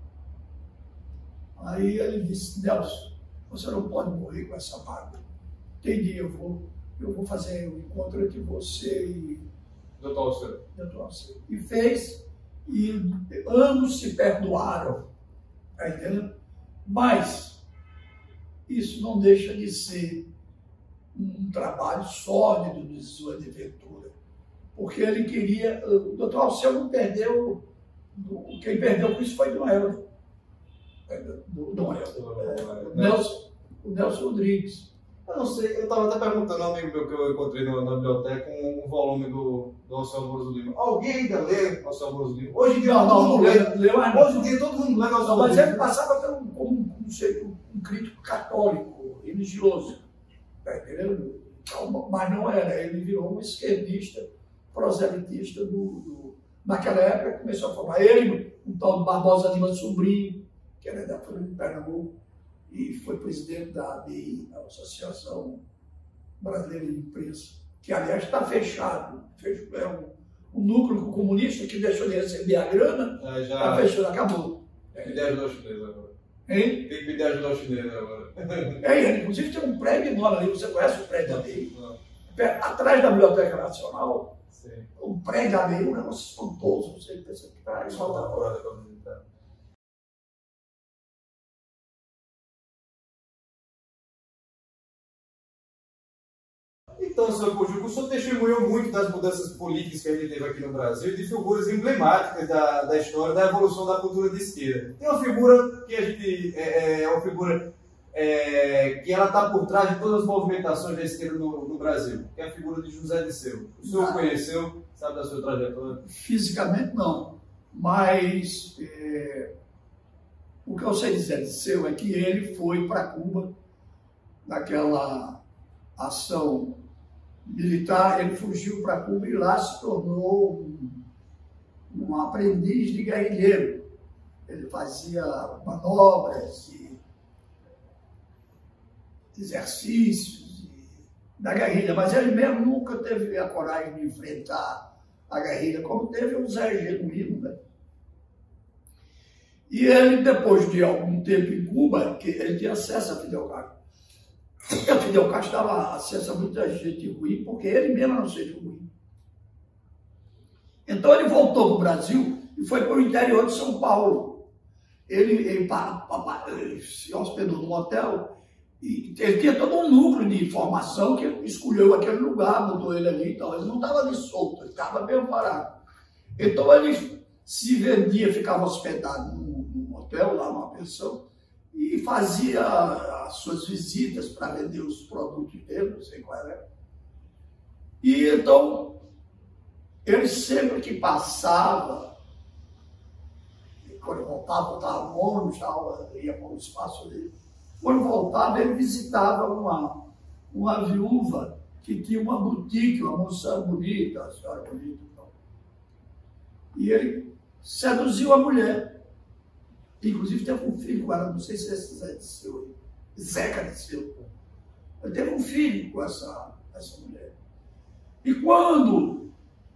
Aí ele disse, Nelson, você não pode morrer com essa mágoa. Entendi, eu vou, eu vou fazer um encontro entre você e doutor Alceu. doutor Alceu. E fez, e anos se perdoaram, tá entendendo? Mas isso não deixa de ser um trabalho sólido de Zue de Ventura, porque ele queria, o doutor Alceu não perdeu, quem perdeu com isso foi Dom Helder. É, do, não é, é, o, Nelson, o Nelson Rodrigues. Eu não sei, eu estava até perguntando a um amigo meu que eu encontrei na, na biblioteca um, um volume do, do Alceu Amoroso Lima. Alguém ainda lê Alceu Amoroso Lima? Hoje em dia não, todo não, mundo lê. lê. lê Hoje em dia todo mundo lê Alceu Amoroso Lima. Mas ele Lima. passava pelo, como, como ser um, um crítico católico, religioso. Tá entendendo? Então, mas não era, ele virou um esquerdista, proselitista do, do... Naquela época começou a formar ele, um tal de Barbosa Lima Sobrinho, que era da Folha de Pernambuco, e foi presidente da A B I, a Associação Brasileira de Imprensa, que aliás está fechado, fechou, é um, um núcleo comunista que deixou de receber a grana, é, já... tá fechado, acabou. Tem que pedir ajuda aos chineses agora. Hein? Tem que pedir ajuda aos chineses agora. É, ele, inclusive tem um prédio enorme ali, você conhece o prédio da A B I? Atrás da Biblioteca Nacional, sim. O prédio da A B I é um negócio espantoso, você pensa que está igual da hora. Então, senhor Pojuca, o senhor testemunhou muito das mudanças políticas que a gente teve aqui no Brasil e de figuras emblemáticas da, da história da evolução da cultura de esquerda. Tem uma figura que a gente é, é uma figura é, que ela está por trás de todas as movimentações da esquerda no, no Brasil, que é a figura de José Dirceu. O senhor conheceu, sabe da sua trajetória? Fisicamente não, mas é, o que eu sei de José Dirceu é que ele foi para Cuba naquela ação militar, ele fugiu para Cuba e lá se tornou um, um aprendiz de guerrilheiro. Ele fazia manobras e exercícios e, da guerrilha, mas ele mesmo nunca teve a coragem de enfrentar a guerrilha, como teve o Zé Genuíno, né? E ele, depois de algum tempo em Cuba, que ele tinha acesso a Fidel Castro. E a Fidel Castro dava acesso a muita gente ruim, porque ele mesmo não seja ruim. Então ele voltou para o Brasil e foi para o interior de São Paulo. Ele, ele, ele se hospedou num hotel e ele tinha todo um núcleo de informação que escolheu aquele lugar, botou ele ali, então ele não estava ali solto, ele estava bem parado. Então ele se vendia, ficava hospedado num, num hotel, lá numa pensão, e fazia as suas visitas para vender os produtos dele, não sei qual era. E então, ele sempre que passava, quando voltava, voltava no ônibus, ia para o espaço dele. Quando voltava, ele visitava uma, uma viúva que tinha uma boutique, uma moça bonita, uma senhora bonita. Então. E ele seduziu a mulher. Inclusive teve um filho com ela, não sei se é Zé Dirceu, Zeca Dirceu. Ele teve um filho com essa, essa mulher. E quando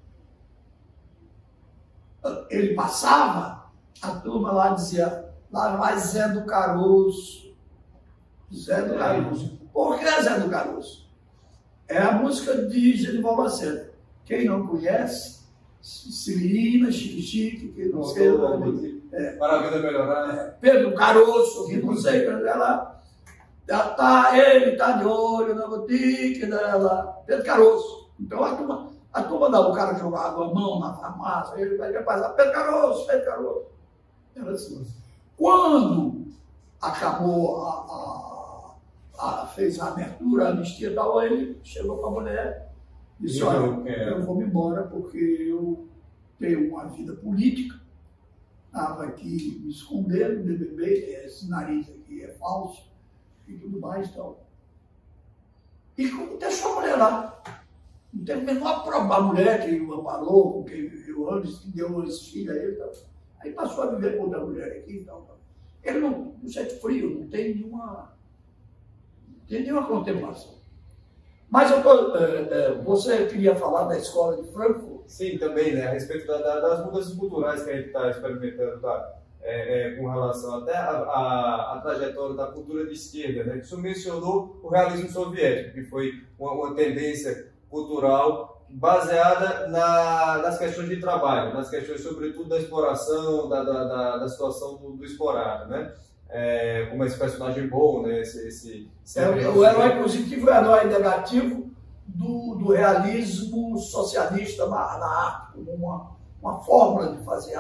ele passava, a turma lá dizia, lá vai Zé do Caroço. Zé do Caroço. Por que Zé do Caroço? É a música de Genival Lacerda. Quem não conhece, Cirina, Chique Chique, que não sei o nome. É, para a vida melhorar. É, Pedro Caroço, que não sei, ela tá, ele está de olho na boutique dela. Pedro Caroço. Então a turma, a turma dava o cara que jogava a mão na farmácia, ele vai passar, Pedro Caroço, Pedro Caroço. Era assim. Quando acabou a, a, a fez a abertura, a anistia e tal, ele chegou para a mulher e disse, olha, eu vou me embora porque eu tenho uma vida política. Estava aqui me escondendo, B B B, esse nariz aqui é falso, e tudo mais e tal. E deixou a mulher lá. Não teve o menor problema. A mulher que o amparou, com quem viveu antes, que deu esse filho a ele e tal. Aí passou a viver com outra mulher aqui e tal. Ele não, não sente frio, não tem nenhuma, não tem nenhuma contemplação. Mas eu tô, é, é, você queria falar da escola de Frankfurt? Sim, também, né? A respeito da, da, das mudanças culturais que a gente está experimentando, tá? É, é, com relação até a, a, a trajetória da cultura de esquerda, né? O senhor mencionou o realismo soviético, que foi uma, uma tendência cultural baseada na, nas questões de trabalho, nas questões, sobretudo, da exploração, da, da, da, da situação do, do explorado, né? É, como esse personagem bom, né? Esse, esse, esse é, o herói positivo é o herói negativo do, do realismo socialista na, na arte, como uma, uma fórmula de fazer arte. Né?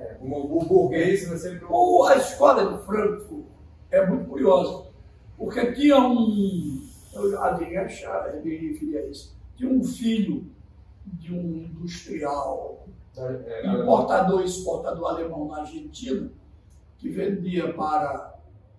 É, como o burguês, né, sempre... O, a escola de Frankfurt é muito curiosa, porque tinha um, eu adorei achar, eu me referi a isso, tinha um filho de um industrial, É, importador e exportador alemão na Argentina, que vendia para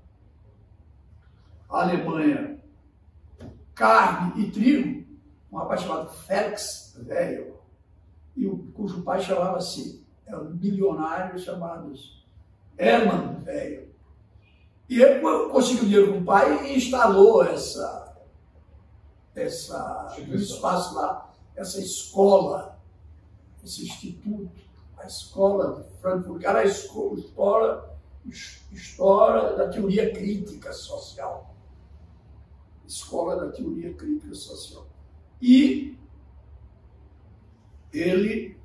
a Alemanha carne e trigo, um rapaz chamado Felix Velho, e o, cujo pai chamava-se, é um bilionário chamado Hermann Velho. E ele conseguiu dinheiro com o pai e instalou essa, essa um espaço lá, essa escola, esse instituto, a escola de Frankfurt, que era a escola, escola, história da teoria crítica social. Escola da teoria crítica social. E ele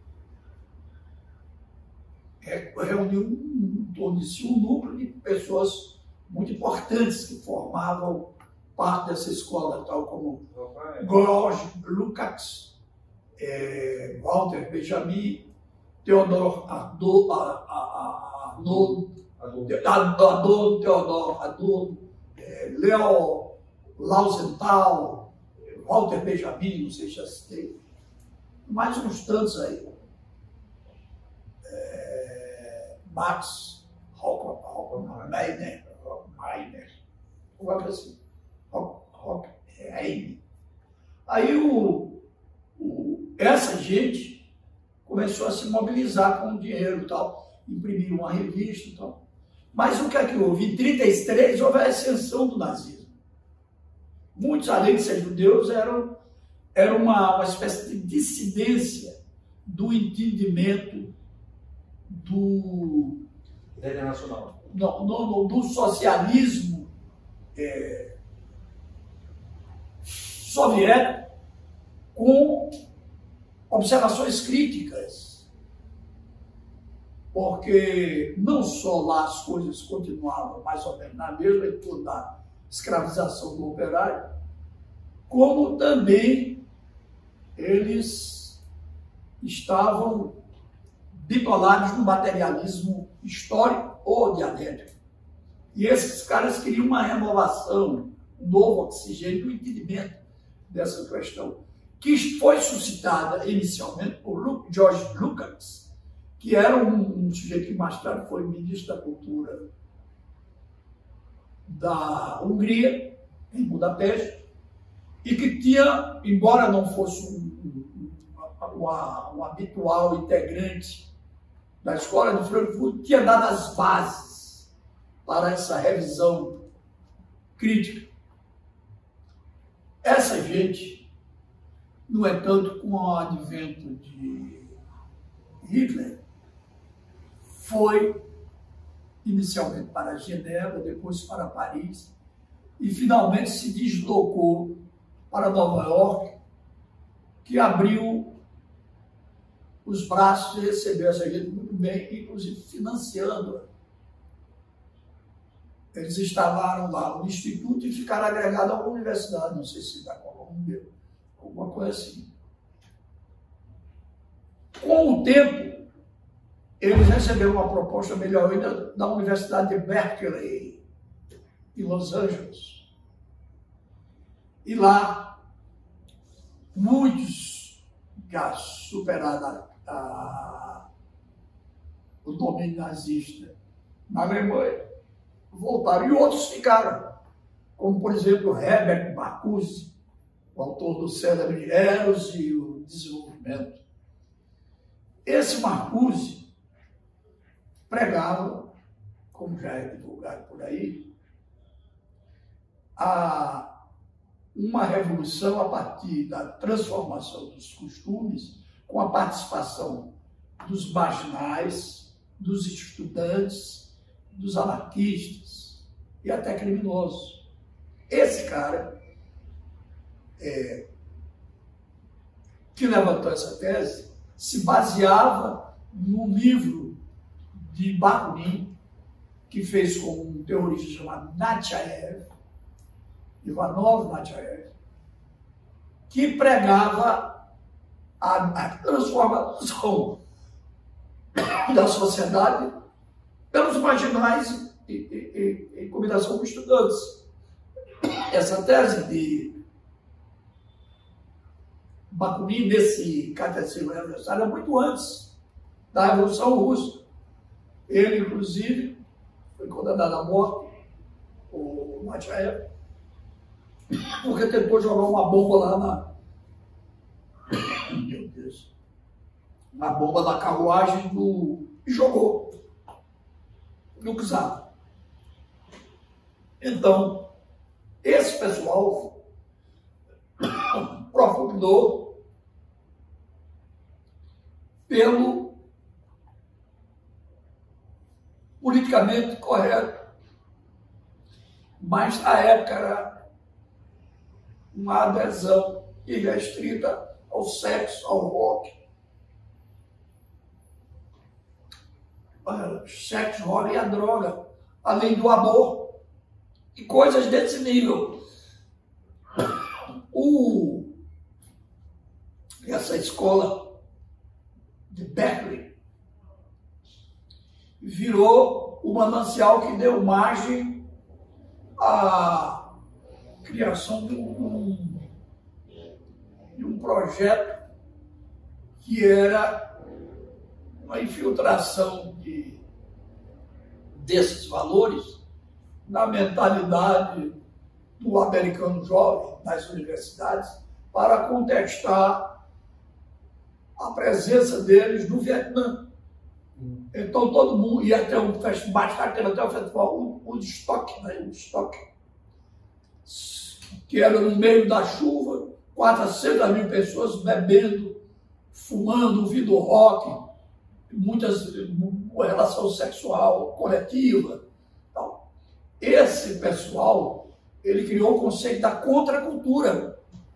reuniu em torno de si um núcleo de pessoas muito importantes que formavam parte dessa escola, tal como George Lukács, é, Walter Benjamin, Theodor Adorno, Adorno, Adorno, Theodor Adorno, é, Leo Lausenthal, Walter Benjamin, não sei se já citei, mais uns tantos aí. É, Max Horkheimer, algo assim, Horkheimer. Aí o, o, essa gente começou a se mobilizar com o dinheiro e tal, imprimiram uma revista e tal. Mas o que é que houve? Em trinta e três houve a ascensão do nazismo. Muitos, além de ser judeus, eram, eram uma, uma espécie de dissidência do entendimento do... Ideia nacional. Não, não, não, do socialismo é, soviético com observações críticas. Porque não só lá as coisas continuavam mais ou menos na mesma, em torno da escravização do operário, como também eles estavam bipolares no materialismo histórico ou dialético. E esses caras queriam uma renovação, um novo oxigênio do entendimento dessa questão, que foi suscitada inicialmente por George Lukács, que era um, um sujeito que mais tarde foi ministro da Cultura da Hungria, em Budapeste, e que tinha, embora não fosse um, um, um, um habitual integrante da escola de Frankfurt, tinha dado as bases para essa revisão crítica. Essa gente, no entanto, com o advento de Hitler, foi inicialmente para Genebra, depois para Paris, e finalmente se deslocou para Nova York, que abriu os braços e recebeu essa gente muito bem, inclusive financiando-a. Eles instalaram lá no instituto e ficaram agregados a uma universidade, não sei se da Colômbia, alguma coisa assim. Com o tempo, eles receberam uma proposta melhor ainda da Universidade de Berkeley, em Los Angeles. E lá, muitos, já superaram a, a, o domínio nazista na Alemanha, voltaram, e outros ficaram, como, por exemplo, Herbert Marcuse, o autor do célebre Eros e o Desenvolvimento. Esse Marcuse pregava, como já é divulgado por aí, a uma revolução a partir da transformação dos costumes, com a participação dos marginais, dos estudantes, dos anarquistas e até criminosos. Esse cara, é, que levantou essa tese, se baseava no livro de Bakunin, que fez com um teorista chamado Nechayev, Ivanov Nechayev, que pregava a, a transformação da sociedade pelos marginais e, e, e, em combinação com estudantes. Essa tese de Bakunin nesse catecismo revolucionário é muito antes da Revolução Russa. Ele, inclusive, foi condenado à morte, o Matyaev, porque tentou jogar uma bomba lá na... Meu Deus. Uma bomba na carruagem do... e jogou no czar. Então, esse pessoal aprofundou pelo politicamente correto, mas na época era uma adesão irrestrita ao sexo, ao rock. Sexo, rock e a droga, além do amor e coisas desse nível. O, essa escola de Berkeley virou o manancial que deu margem à criação de um, de um projeto que era uma infiltração de, desses valores na mentalidade do americano jovem nas universidades para contestar a presença deles no Vietnã. Então todo mundo ia até um festival, mais tarde teve até o festival Woodstock, né? Woodstock, que era no meio da chuva, quatrocentas mil pessoas bebendo, fumando, ouvindo rock, muitas relação sexual coletiva. Então, esse pessoal, ele criou o conceito da contracultura.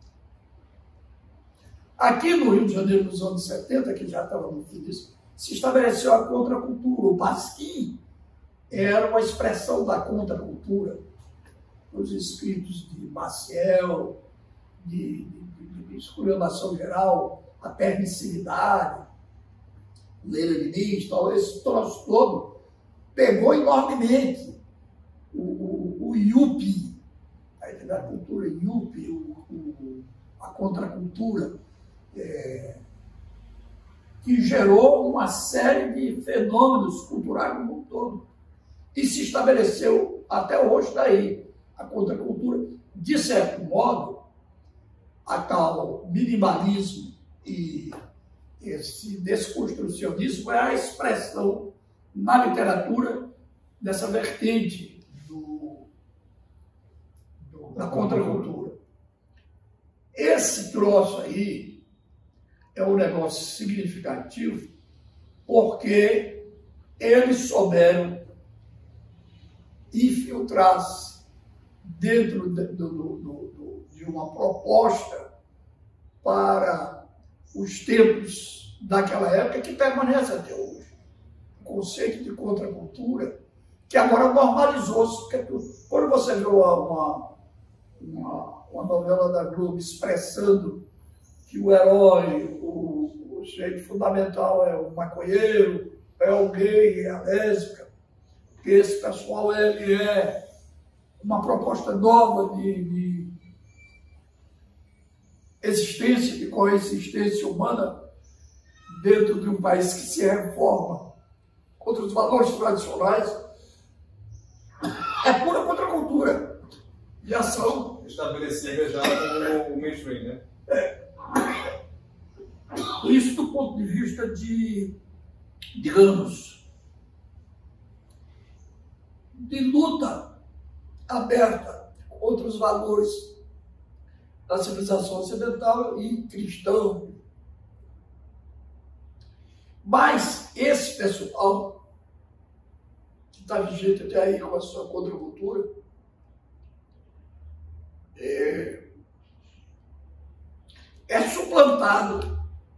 Aqui no Rio de Janeiro, nos anos setenta, que já estava no fim disso, se estabeleceu a contracultura. O Pasquim era uma expressão da contracultura. Os escritos de Maciel, de, de, de, de esculhambação geral, a permissividade, Leila Diniz, tal, esse troço todo pegou enormemente o, o, o Yuppie, a cultura Yuppie, o, o, a contracultura, é, que gerou uma série de fenômenos culturais no mundo todo. E se estabeleceu até hoje daí. A contracultura, de certo modo, a tal minimalismo e esse desconstrucionismo é a expressão na literatura dessa vertente do, do, da contracultura. Esse troço aí é um negócio significativo porque eles souberam infiltrar-se dentro de, do, do, do, de uma proposta para os tempos daquela época que permanece até hoje. O conceito de contracultura, que agora normalizou-se. Quando você vê uma, uma, uma novela da Globo expressando que o herói, o, o jeito fundamental é o maconheiro, é o gay, é a lésbica, que esse pessoal ele é uma proposta nova de, de existência, de coexistência humana dentro de um país que se reforma contra os valores tradicionais, é pura contracultura de ação. Estabelecida já como o mainstream, né? É. Isso do ponto de vista de, digamos, de luta aberta contra os valores da civilização ocidental e cristã. Mas esse pessoal que está vigente até aí com a sua contracultura é, é suplantado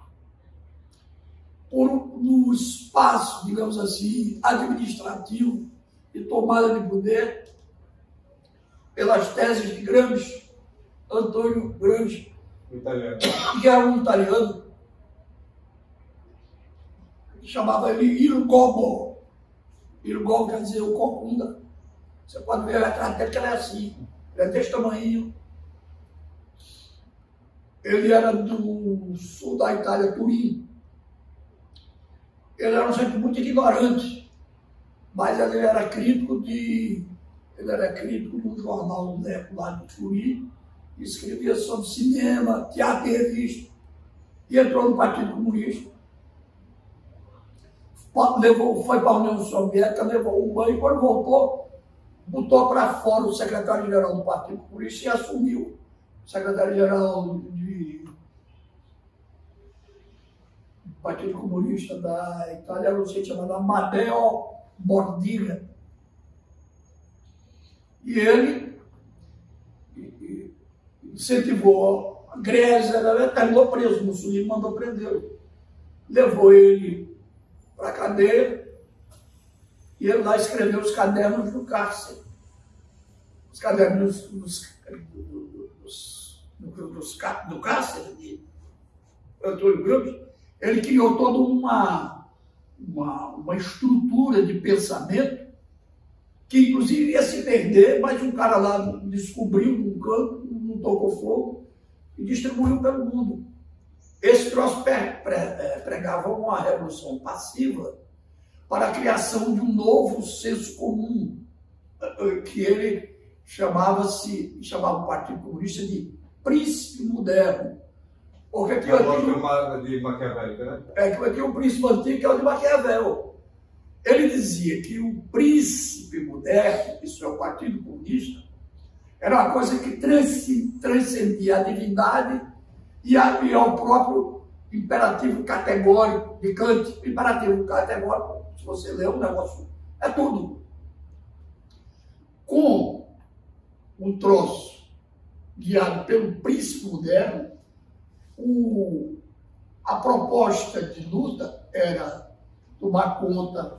por, no espaço, digamos assim, administrativo e tomada de poder pelas teses de Gramsci, Antônio Gramsci, italiano. que era um italiano, chamava ele Irgobo. Irgobo quer dizer o corcunda. Você pode ver o retrato dele que ele é assim. Ele é desse tamanho. Ele era do sul da Itália, Turim. Ele era um sujeito muito ignorante, mas ele era crítico de... Ele era crítico de um jornal lá de Turim, escrevia sobre cinema, teatro e revista, e entrou no Partido Comunista. Levou, foi para a União Soviética, levou um banho, quando voltou, botou para fora o secretário-geral do Partido Comunista e assumiu o secretário-geral de Partido Comunista da Itália, era um sujeito chamado Amadeo Bordiga. E ele incentivou a Grécia, ele terminou preso, o Mussolini mandou prendê-lo. Levou ele para a cadeia e ele lá escreveu os cadernos do cárcere. Os cadernos dos, dos, dos, dos, do cárcere de Antônio Gramsci. Ele criou toda uma, uma, uma estrutura de pensamento que inclusive ia se perder, mas um cara lá descobriu um canto, não tocou fogo e distribuiu pelo mundo. Esse troço pregava uma revolução passiva para a criação de um novo senso comum, que ele chamava-se, chamava o Partido Comunista de príncipe moderno. Porque aqui, a aqui, de Maquiavel, né? É que aqui o príncipe antigo que é o de Maquiavel. Ele dizia que o príncipe moderno, isso é o Partido Comunista, era uma coisa que transcendia a divindade e, a, e ao próprio imperativo categórico de Kant. O imperativo categórico, se você ler o negócio, é tudo. Com um troço guiado pelo príncipe moderno, o, a proposta de luta era tomar conta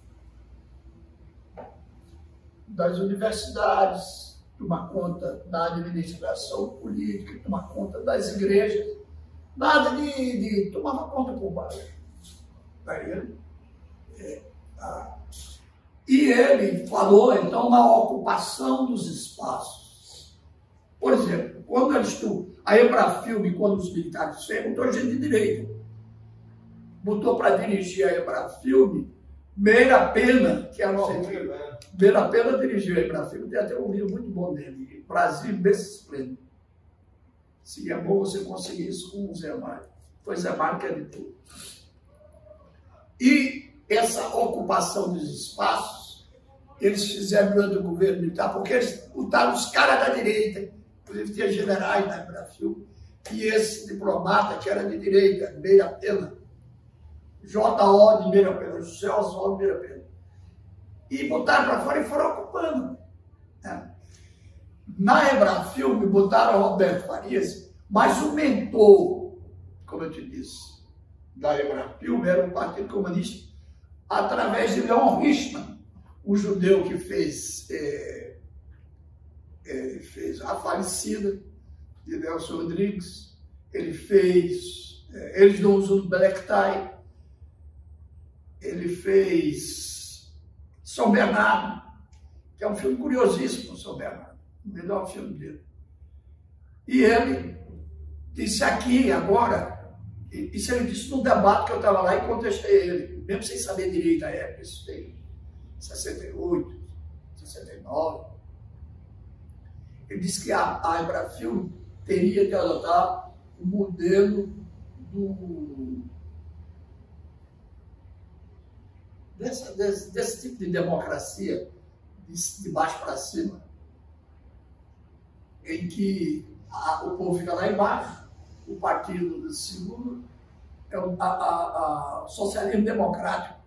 das universidades, tomar conta da administração política, tomar conta das igrejas, nada de, de tomava conta por baixo. Aí, é, tá. E ele falou, então, na ocupação dos espaços. Por exemplo, quando eles estão, a Embrafilme, quando os militares fez, botou gente de direita. Botou para dirigir a Embrafilme Meira Pena, que é a nossa... Meira Pena dirigiu a Embrafilme, tem até um livro muito bom dele, Brasil Esplêndido. Se é bom você conseguir isso com o Zé Mário. Foi Zé Mário que editou. E essa ocupação dos espaços, eles fizeram durante o governo militar, porque eles botaram os caras da direita, inclusive tinha generais na Embrafilme, e esse diplomata que era de direita, Meira Pena, J O de Meira Pena, José Oswaldo de Meira Pena. E botaram para fora e foram ocupando. Né? Na Embrafilme botaram Roberto Farias, mas o mentor, como eu te disse, da Embrafilme era o Partido Comunista, através de Leon Richman, um judeu que fez, é, é, fez A Falecida, de Nelson Rodrigues, ele fez é, Eles Não Usam do Belectai, ele fez São Bernardo, que é um filme curiosíssimo, São Bernardo, o melhor filme dele. E ele disse aqui, agora, isso ele disse no debate que eu estava lá e contestei ele, mesmo sem saber direito a época, isso tem sessenta e oito, sessenta e nove. Ele disse que a, a Embrafilme teria que adotar o modelo do, dessa, desse, desse tipo de democracia, de, de baixo para cima, em que a, o povo fica lá embaixo, o partido do segundo é o a, a, a socialismo democrático.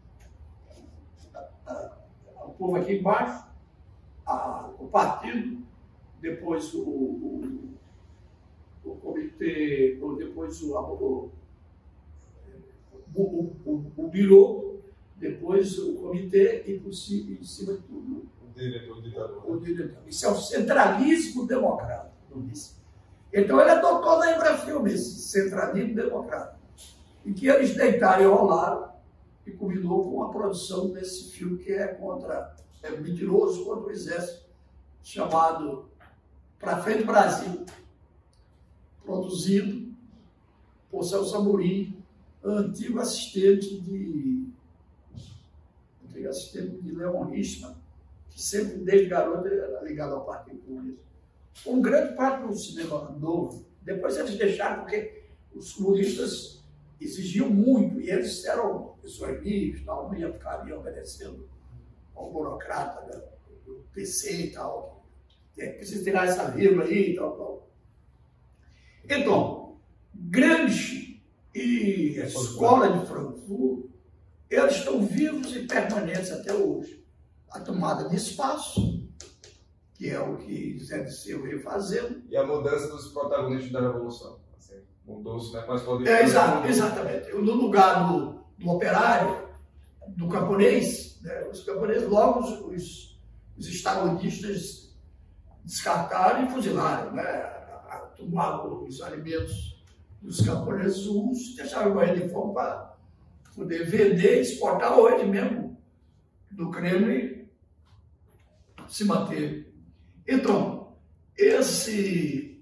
O povo aqui embaixo, a, o partido, depois o, o, o comitê, ou depois o, o, o, o, o birô, depois o comitê e, por cima, em cima de tudo, o diretor, o ditador. O diretor. Isso é o centralismo democrático. Então ele adotou na Embrafilme esse centralismo democrático, em que eles deitaram e rolaram e culminou com a produção desse filme que é contra, é mentiroso contra o exército, chamado Pra Frente Brasil, produzido por Celso Amorim, antigo assistente de antigo assistente de Leon Richman, que sempre, desde garoto, era ligado ao Partido Comunista. Um grande parte do cinema novo. Depois eles deixaram, porque os comunistas exigiam muito, e eles eram pessoas livres, não iam ficar ali obedecendo ao burocrata né, do P C e tal. Precisa tirar essa vírgula aí e tal, tal. Então, Gramsci e a escola de Frankfurt, eles estão vivos e permanentes até hoje. A tomada de espaço, que é o que Zé de Silva veio fazendo. E a mudança dos protagonistas da Revolução. Assim, mudou-se, né? Com a escola de é, exato, exatamente. No lugar do, do operário, do camponês, né? Os camponeses, logo os, os, os estadounidenses descartaram e fuzilaram, né? Tomavam os alimentos dos camponeses, uns deixaram morrer de fome para poder vender e exportar hoje mesmo do Kremlin se manter. Então, esse,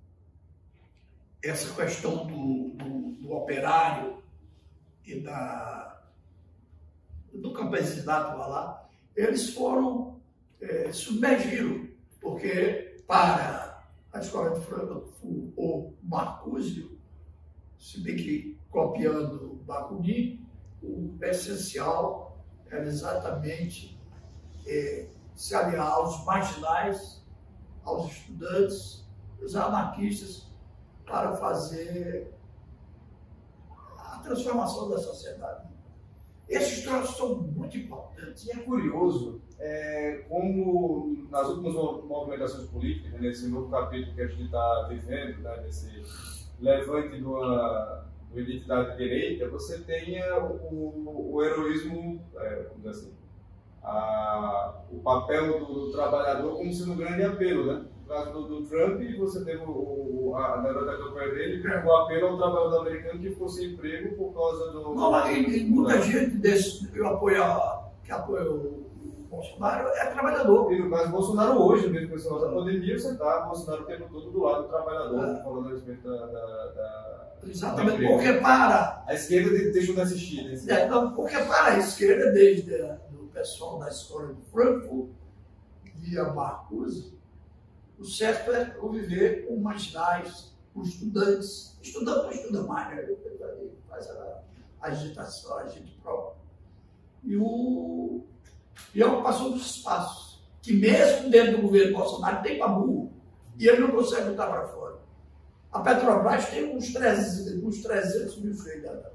essa questão do, do, do operário e da, do campesinato lá, eles foram, é, submergiram, porque para a escola de Frankfurt ou Marcuse, se bem que copiando Bakunin, o essencial era exatamente é, se aliar aos marginais, aos estudantes, os anarquistas, para fazer a transformação da sociedade. Esses troços são muito importantes. E é curioso é, como nas últimas movimentações políticas, nesse novo capítulo que a gente está vivendo, né, nesse levante de uma, de uma identidade direita, você tenha o, o heroísmo, é, vamos dizer assim, a, o papel do, do trabalhador como sendo um grande apelo, né? No caso do, do Trump, você teve o, o, a, na da campanha dele, o apelo ao trabalhador americano que fosse emprego por causa do... Não, e, e muita gente desse, eu apoio, que apoia o, o Bolsonaro é trabalhador. E no caso do Bolsonaro hoje, mesmo com esse negócio da pandemia, você está, o Bolsonaro o tempo todo do lado do trabalhador, é. falando a respeito da... da, da Exatamente, porque para... A esquerda deixou de assistir, né? É, não, porque para a esquerda, desde o pessoal da escola de Frankfurt, via Marcuse, o certo é conviver com marginais, com estudantes. Estudante não estuda mais, né? Ele faz a agitação, a gente própria. E, o... e é a ocupação dos espaços, que mesmo dentro do governo Bolsonaro tem para burro, e ele não consegue botar para fora. A Petrobras tem uns trezentos, uns trezentos mil fregueses.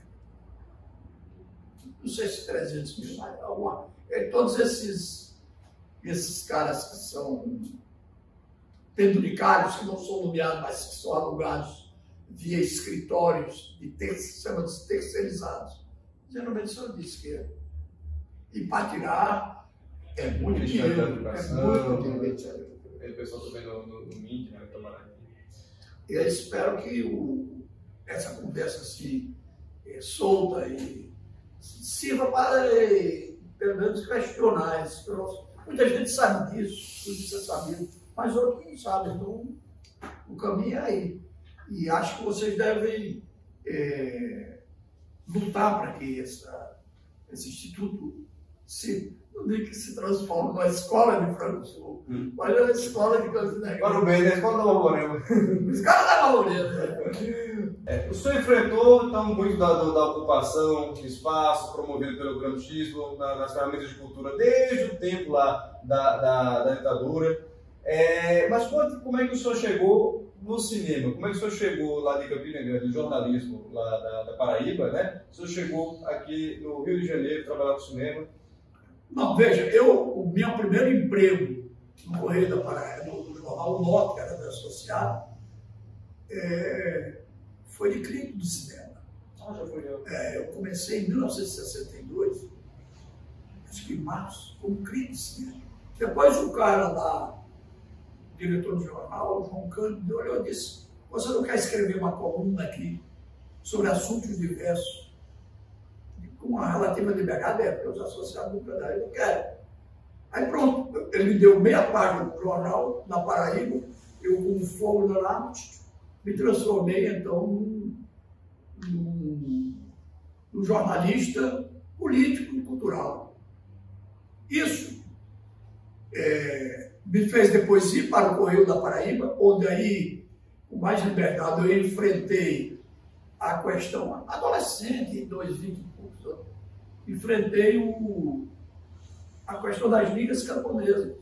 Não sei se trezentos mil, mas alguma. É, todos esses, esses caras que são penduricários, que não são nomeados, mas que são alugados via escritórios de ter, chama de terceirizados, geralmente são de esquerda. E para tirar é muito dinheiro. É muito dinheiro. Tem pessoal também no, no, no M I D, né? Eu espero que o, essa conversa assim, é, solta e sirva para, é, pelo menos, questionar esse troço. Muita gente sabe disso, tudo isso é sabido, mas outros não sabem. Então, o caminho é aí. E acho que vocês devem é, lutar para que essa, esse instituto se, não digo que se transforme numa escola de Frankfurt, hum. mas é uma escola de Campina. Para o bem, né? Escola da Valorema. Escola da Valorema. É, o senhor enfrentou, então, muito da, da ocupação de espaço promovido pelo gramscismo na, nas ferramentas de cultura desde o tempo lá da, da, da ditadura. É, mas conte como é que o senhor chegou no cinema? Como é que o senhor chegou lá de Campina Grande, do jornalismo lá da, da Paraíba, né? O senhor chegou aqui no Rio de Janeiro trabalhar com cinema? Não, veja, eu, o meu primeiro emprego no Correio da Paraíba, no, no jornal O Norte, que era da Associado, é, foi de crítico do cinema. Ah, já foi eu. É, eu comecei em mil novecentos e sessenta e dois, acho que em março, como crítico de cinema. Depois o cara lá, o diretor do jornal, o João Cândido, olhou e disse: você não quer escrever uma coluna aqui sobre assuntos diversos? com uma relativa liberdade, é, porque os associados do Paraíba não querem. Aí pronto, ele me deu meia página do jornal na Paraíba, eu com fogo lá, me transformei então num, num, num jornalista político e cultural. Isso é, me fez depois ir para o Correio da Paraíba, onde aí, com mais liberdade, eu enfrentei a questão adolescente, dois, vinte e poucos anos, enfrentei o, a questão das ligas camponesas.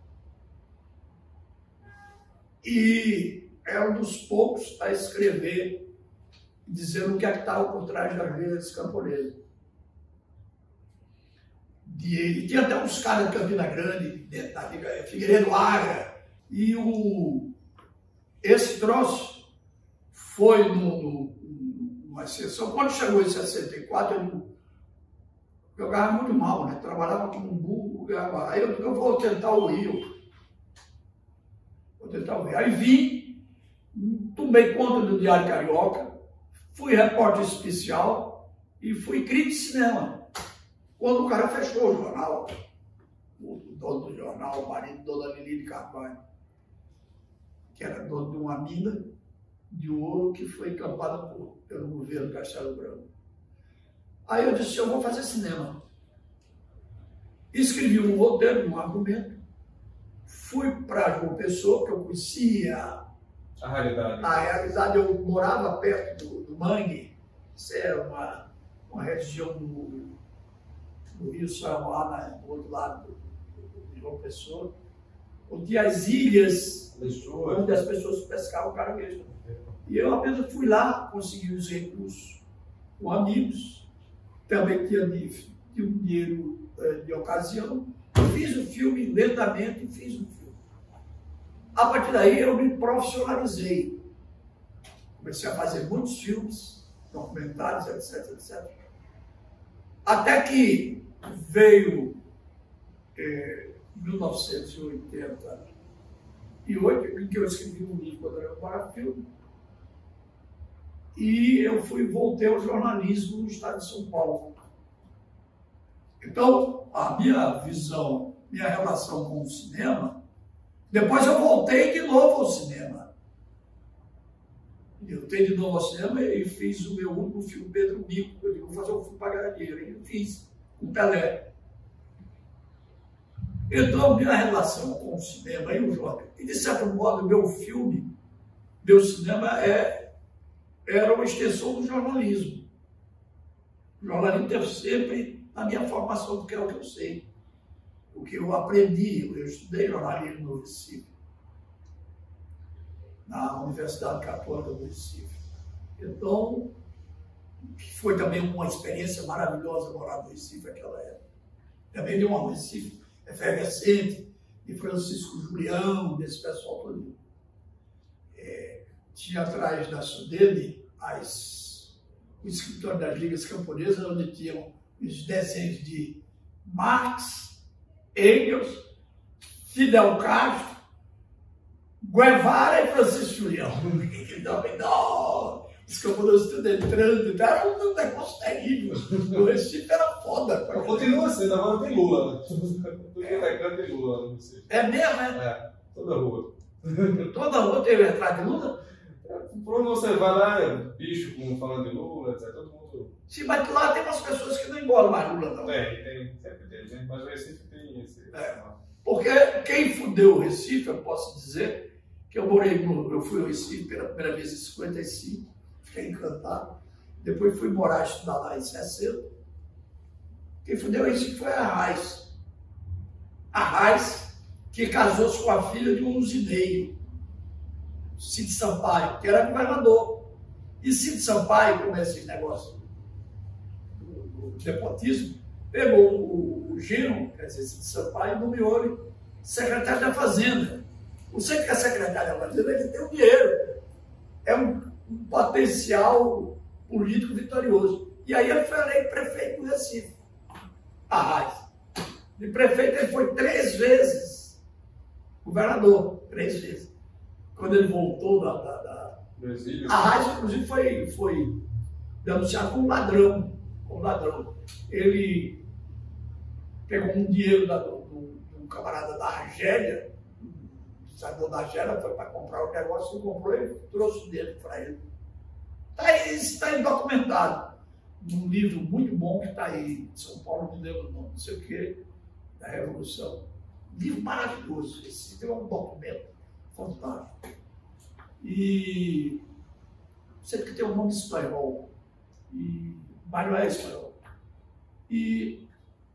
E era um dos poucos a escrever, dizendo o que é que estava por trás das ligas camponesas. E tinha até uns caras de Campina Grande, dentro da Liga Figueiredo Agra, e o, esse troço foi no, no, numa sessão. Quando chegou em sessenta e quatro, eu jogava muito mal, né? Trabalhava como um burro, jogava. Aí eu, eu vou tentar o Rio. Vou tentar o Rio. Aí vim, tomei conta do Diário Carioca, fui repórter especial e fui crítico de cinema. Quando o cara fechou o jornal, o dono do jornal, o marido da Dona Lili de Carvalho, que era dono de uma mina de ouro que foi encampada por, pelo governo Castelo Branco. Aí eu disse, eu vou fazer cinema. Escrevi um roteiro, um argumento, fui para João Pessoa, que eu conhecia a realidade. A realidade, eu morava perto do, do Mangue, isso era uma, uma região do, do Rio Saramá, né, do outro lado do, de João Pessoa, onde tinha as ilhas, Pessoa. Onde as pessoas pescavam caranguejo. E eu apenas fui lá, consegui os recursos com amigos, também tinha, tinha um dinheiro eh, de ocasião, fiz o filme lentamente e fiz o filme. A partir daí eu me profissionalizei. Comecei a fazer muitos filmes, documentários, etc, etcétera. Até que veio eh, mil novecentos e oitenta e oito, em que eu escrevi um livro quando era para filme, e eu fui voltei ao jornalismo no estado de São Paulo. Então, a minha visão, minha relação com o cinema, depois eu voltei de novo ao cinema. Eu voltei de novo ao cinema e fiz o meu último filme, Pedro Bico. Eu digo, vou fazer um filme para ganhar dinheiro. E eu fiz, com Pelé. Então, minha relação com o cinema e o jornal, e de certo modo, meu filme, meu cinema é, era uma extensão do jornalismo. O jornalismo teve sempre a minha formação, porque é o que eu sei. O que eu aprendi, eu estudei jornalismo no Recife, na Universidade Católica do Recife. Então, foi também uma experiência maravilhosa morar no Recife naquela época. Também deu um Recife efervescente, de Francisco Julião, desse pessoal todo. É, tinha atrás da Sudene as, o escritório das Ligas Camponesas, onde tinham os desenhos de Marx, Engels, Fidel Castro, Guevara e Francisco Julião. Os camponeses tudo entrando, era um negócio terrível. O Recife era foda. Continua sendo, agora tem Lula. Né? Tudo que é canto tem Lula no Recife. É mesmo, né? É, toda rua. Toda rua teve retrato de Lula? Por onde você vai lá, é bicho com, falando de Lula, etcétera. Todo mundo. Sim, mas lá tem umas pessoas que não engolam mais Lula, não. Tem, tem, sempre tem, gente. Mas o Recife tem esse. É. Porque quem fudeu o Recife, eu posso dizer, que eu morei no. Eu fui ao Recife pela primeira vez em cinquenta e cinco, fiquei encantado. Depois fui morar, estudar lá em sessenta. Quem fudeu o Recife foi a Raiz. A Raiz, que casou-se com a filha de um usineiro, Cid Sampaio, que era governador. E Cid Sampaio, como é esse negócio do, do nepotismo, pegou o, o Gino, quer dizer, Cid Sampaio, e nomeou ele secretário da Fazenda. Você que é secretário da Fazenda, ele tem o dinheiro. É um, um potencial político vitorioso. E aí ele foi eleito prefeito do Recife. A Raiz. De prefeito ele foi três vezes governador, três vezes. Quando ele voltou da, da, da... a Raiz, inclusive, foi, foi denunciado como ladrão. o ladrão. Ele pegou um dinheiro da, do, do, do camarada da Argélia, o senador da Argélia foi para comprar o negócio, e comprou e trouxe o dinheiro para ele. Tá, isso está aí documentado num livro muito bom que está aí, São Paulo me lembra o nome, não sei o que, da Revolução. Um livro maravilhoso, esse tem um documento fantástico. E sempre que tem um nome espanhol, e, mas não é espanhol. E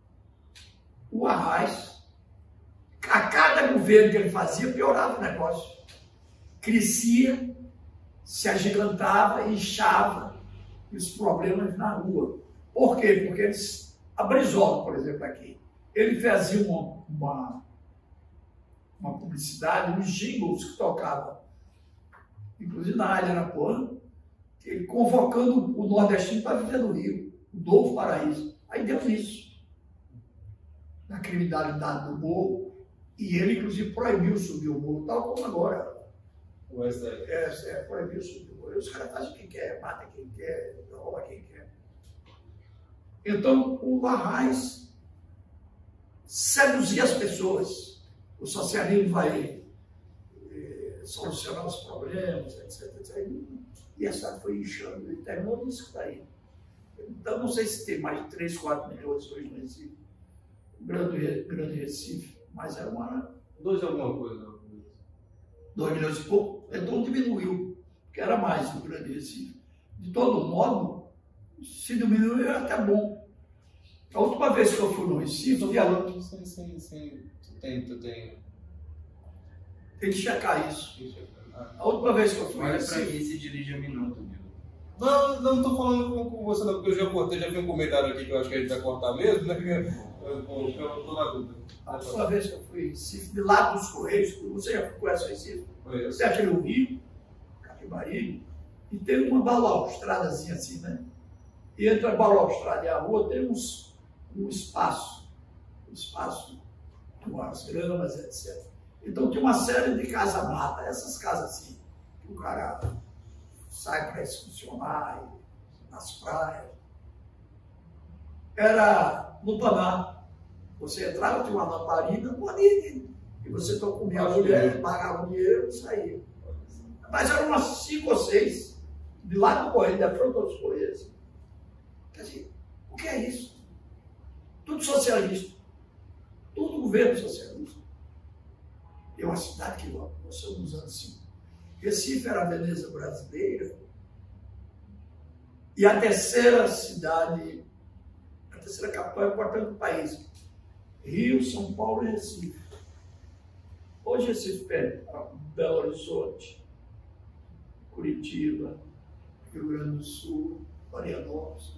o Arraes, a cada governo que ele fazia, piorava o negócio. Crescia, se agigantava, inchava, e os problemas na rua. Por quê? Porque eles, a Brizola, por exemplo, aqui, ele fazia uma, uma, uma publicidade, uns jingles que tocavam, inclusive na área Arapuã, ele convocando o nordestino para viver no Rio, o novo paraíso. Aí deu nisso, na criminalidade do morro, e ele, inclusive, proibiu subir o morro, tal como agora. O S T F. É, é, proibiu subir o morro. Os caras fazem o que quer, matam quem quer, rouba quem quer. Então, o Arraes seduzia as pessoas. O socialismo vai eh, solucionar os problemas, etc, etcétera. E a cidade foi inchando, e terminou nisso que está aí. Então, não sei se tem mais de três, quatro milhões hoje no Recife, grande, grande Recife, mas era uma... Dois alguma coisa. Dois milhões e pouco, então diminuiu, porque era mais no grande Recife. De todo modo, se diminuiu é até bom. A última vez que eu fui no Recife... Estou falando sem, sem, sem... Tu tem, tu tem... Tem que checar isso. A última vez que eu fui no Olha Recife... pra mim se dirige a minuto, viu? Não, não estou falando com, com você não, porque eu já cortei, já vi um comentário aqui que eu acho que a gente vai cortar mesmo, né? Eu estou na dúvida. A última vez que eu fui em Recife, de lá dos Correios, você já conhece o Recife? Conheço. Você aqui no Rio, Capivari, e tem uma balaustradazinha assim, né? E entre a balaustrada e a rua tem uns, um espaço, um espaço com as gramas, etcétera. Então tem uma série de casa-mata, essas casas assim, que o cara sai para excursionar nas praias. Era no Paná. Você entrava, tinha uma lamparina, uma linha, e você comia a mulher, pagava o dinheiro e saía. Mas eram umas cinco ou seis, de lá do correio, da frente dos correios. Quer dizer, o que é isso? Tudo socialista. Tudo governo socialista. É uma cidade que nós somos nos anos cinquenta. Recife era a Veneza brasileira. E a terceira cidade, a terceira capital importante do país. Rio, São Paulo e Recife. Hoje Recife perde Belo Horizonte, Curitiba, Rio Grande do Sul, Florianópolis.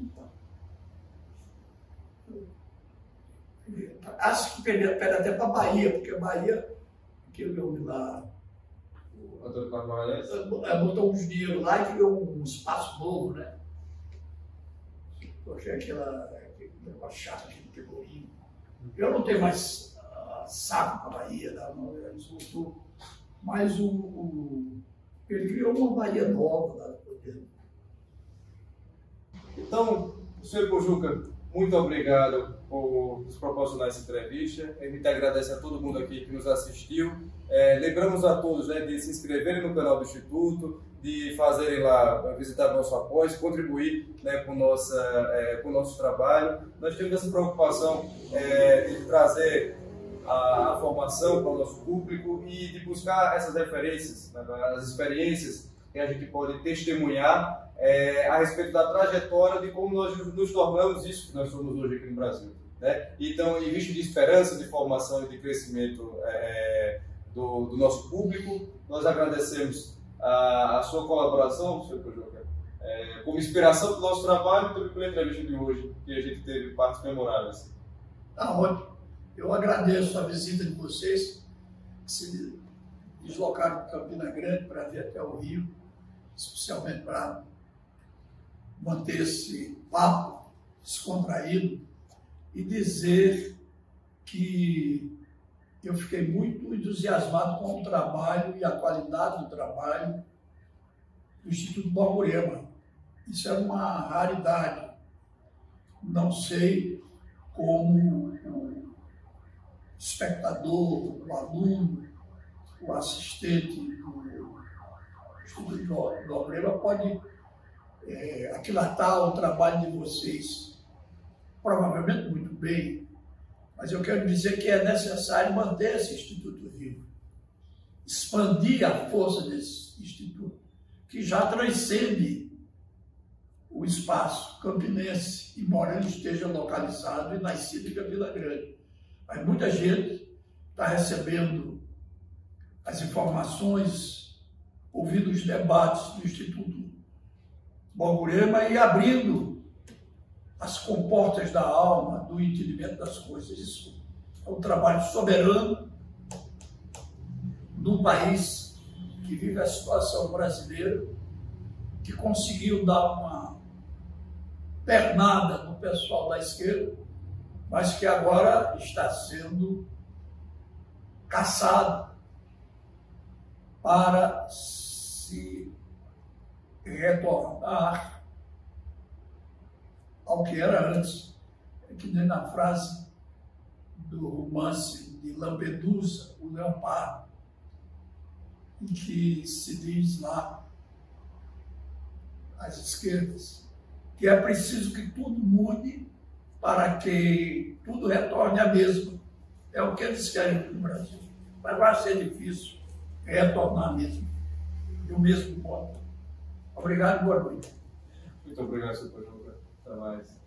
Acho que perde, perde até para a Bahia, porque a Bahia, aquele homem lá, Antônio Carvalho, botou uns dinheiro lá e criou um espaço novo, né? Porque aquela, aquela chata que pegou Rio. Eu não tenho mais uh, saco para a Bahia, não, eles voltou. Mas o, o, ele criou uma Bahia nova lá. Então, senhor Pojuca, muito obrigado por nos proporcionar essa entrevista. A gente agradece a todo mundo aqui que nos assistiu. É, lembramos a todos, né, de se inscreverem no canal do Instituto, de fazerem lá, visitar nosso apoio, contribuir, né, com, nossa, é, com o nosso trabalho. Nós temos essa preocupação é, de trazer a, a formação para o nosso público e de buscar essas referências, né, as experiências que a gente pode testemunhar é, a respeito da trajetória de como nós nos tornamos isso que nós somos hoje aqui no Brasil. Né? Então, em vista de esperança, de formação e de crescimento é, do, do nosso público, nós agradecemos a, a sua colaboração, senhor Pojuca, é, como inspiração do nosso trabalho e pela entrevista de hoje, que a gente teve partes memoráveis. Tá ótimo. Eu agradeço a visita de vocês, que se deslocaram de Campina Grande para vir até o Rio, especialmente para manter esse papo descontraído e dizer que eu fiquei muito entusiasmado com o trabalho e a qualidade do trabalho do Instituto Borborema. Isso é uma raridade. não sei como o espectador, o aluno, o assistente do estudo de problema pode é, aquilatar o trabalho de vocês. Provavelmente muito bem, mas eu quero dizer que é necessário manter esse Instituto vivo, expandir a força desse Instituto, que já transcende o espaço campinense, embora ele esteja localizado e nascido em Campina Grande. Mas muita gente está recebendo as informações, ouvindo os debates do Instituto Borborema e abrindo as comportas da alma, do entendimento das coisas. Isso é um trabalho soberano num país que vive a situação brasileira, que conseguiu dar uma pernada no pessoal da esquerda, mas que agora está sendo caçado para se retornar ao que era antes. É que nem na frase do romance de Lampedusa, o Leopardo, em que se diz lá, às esquerdas, que é preciso que tudo mude para que tudo retorne à mesma. É o que eles querem no Brasil. Mas vai ser difícil retornar mesmo, do mesmo modo. Obrigado e boa noite. Muito obrigado, senhor Pajuca. Até mais.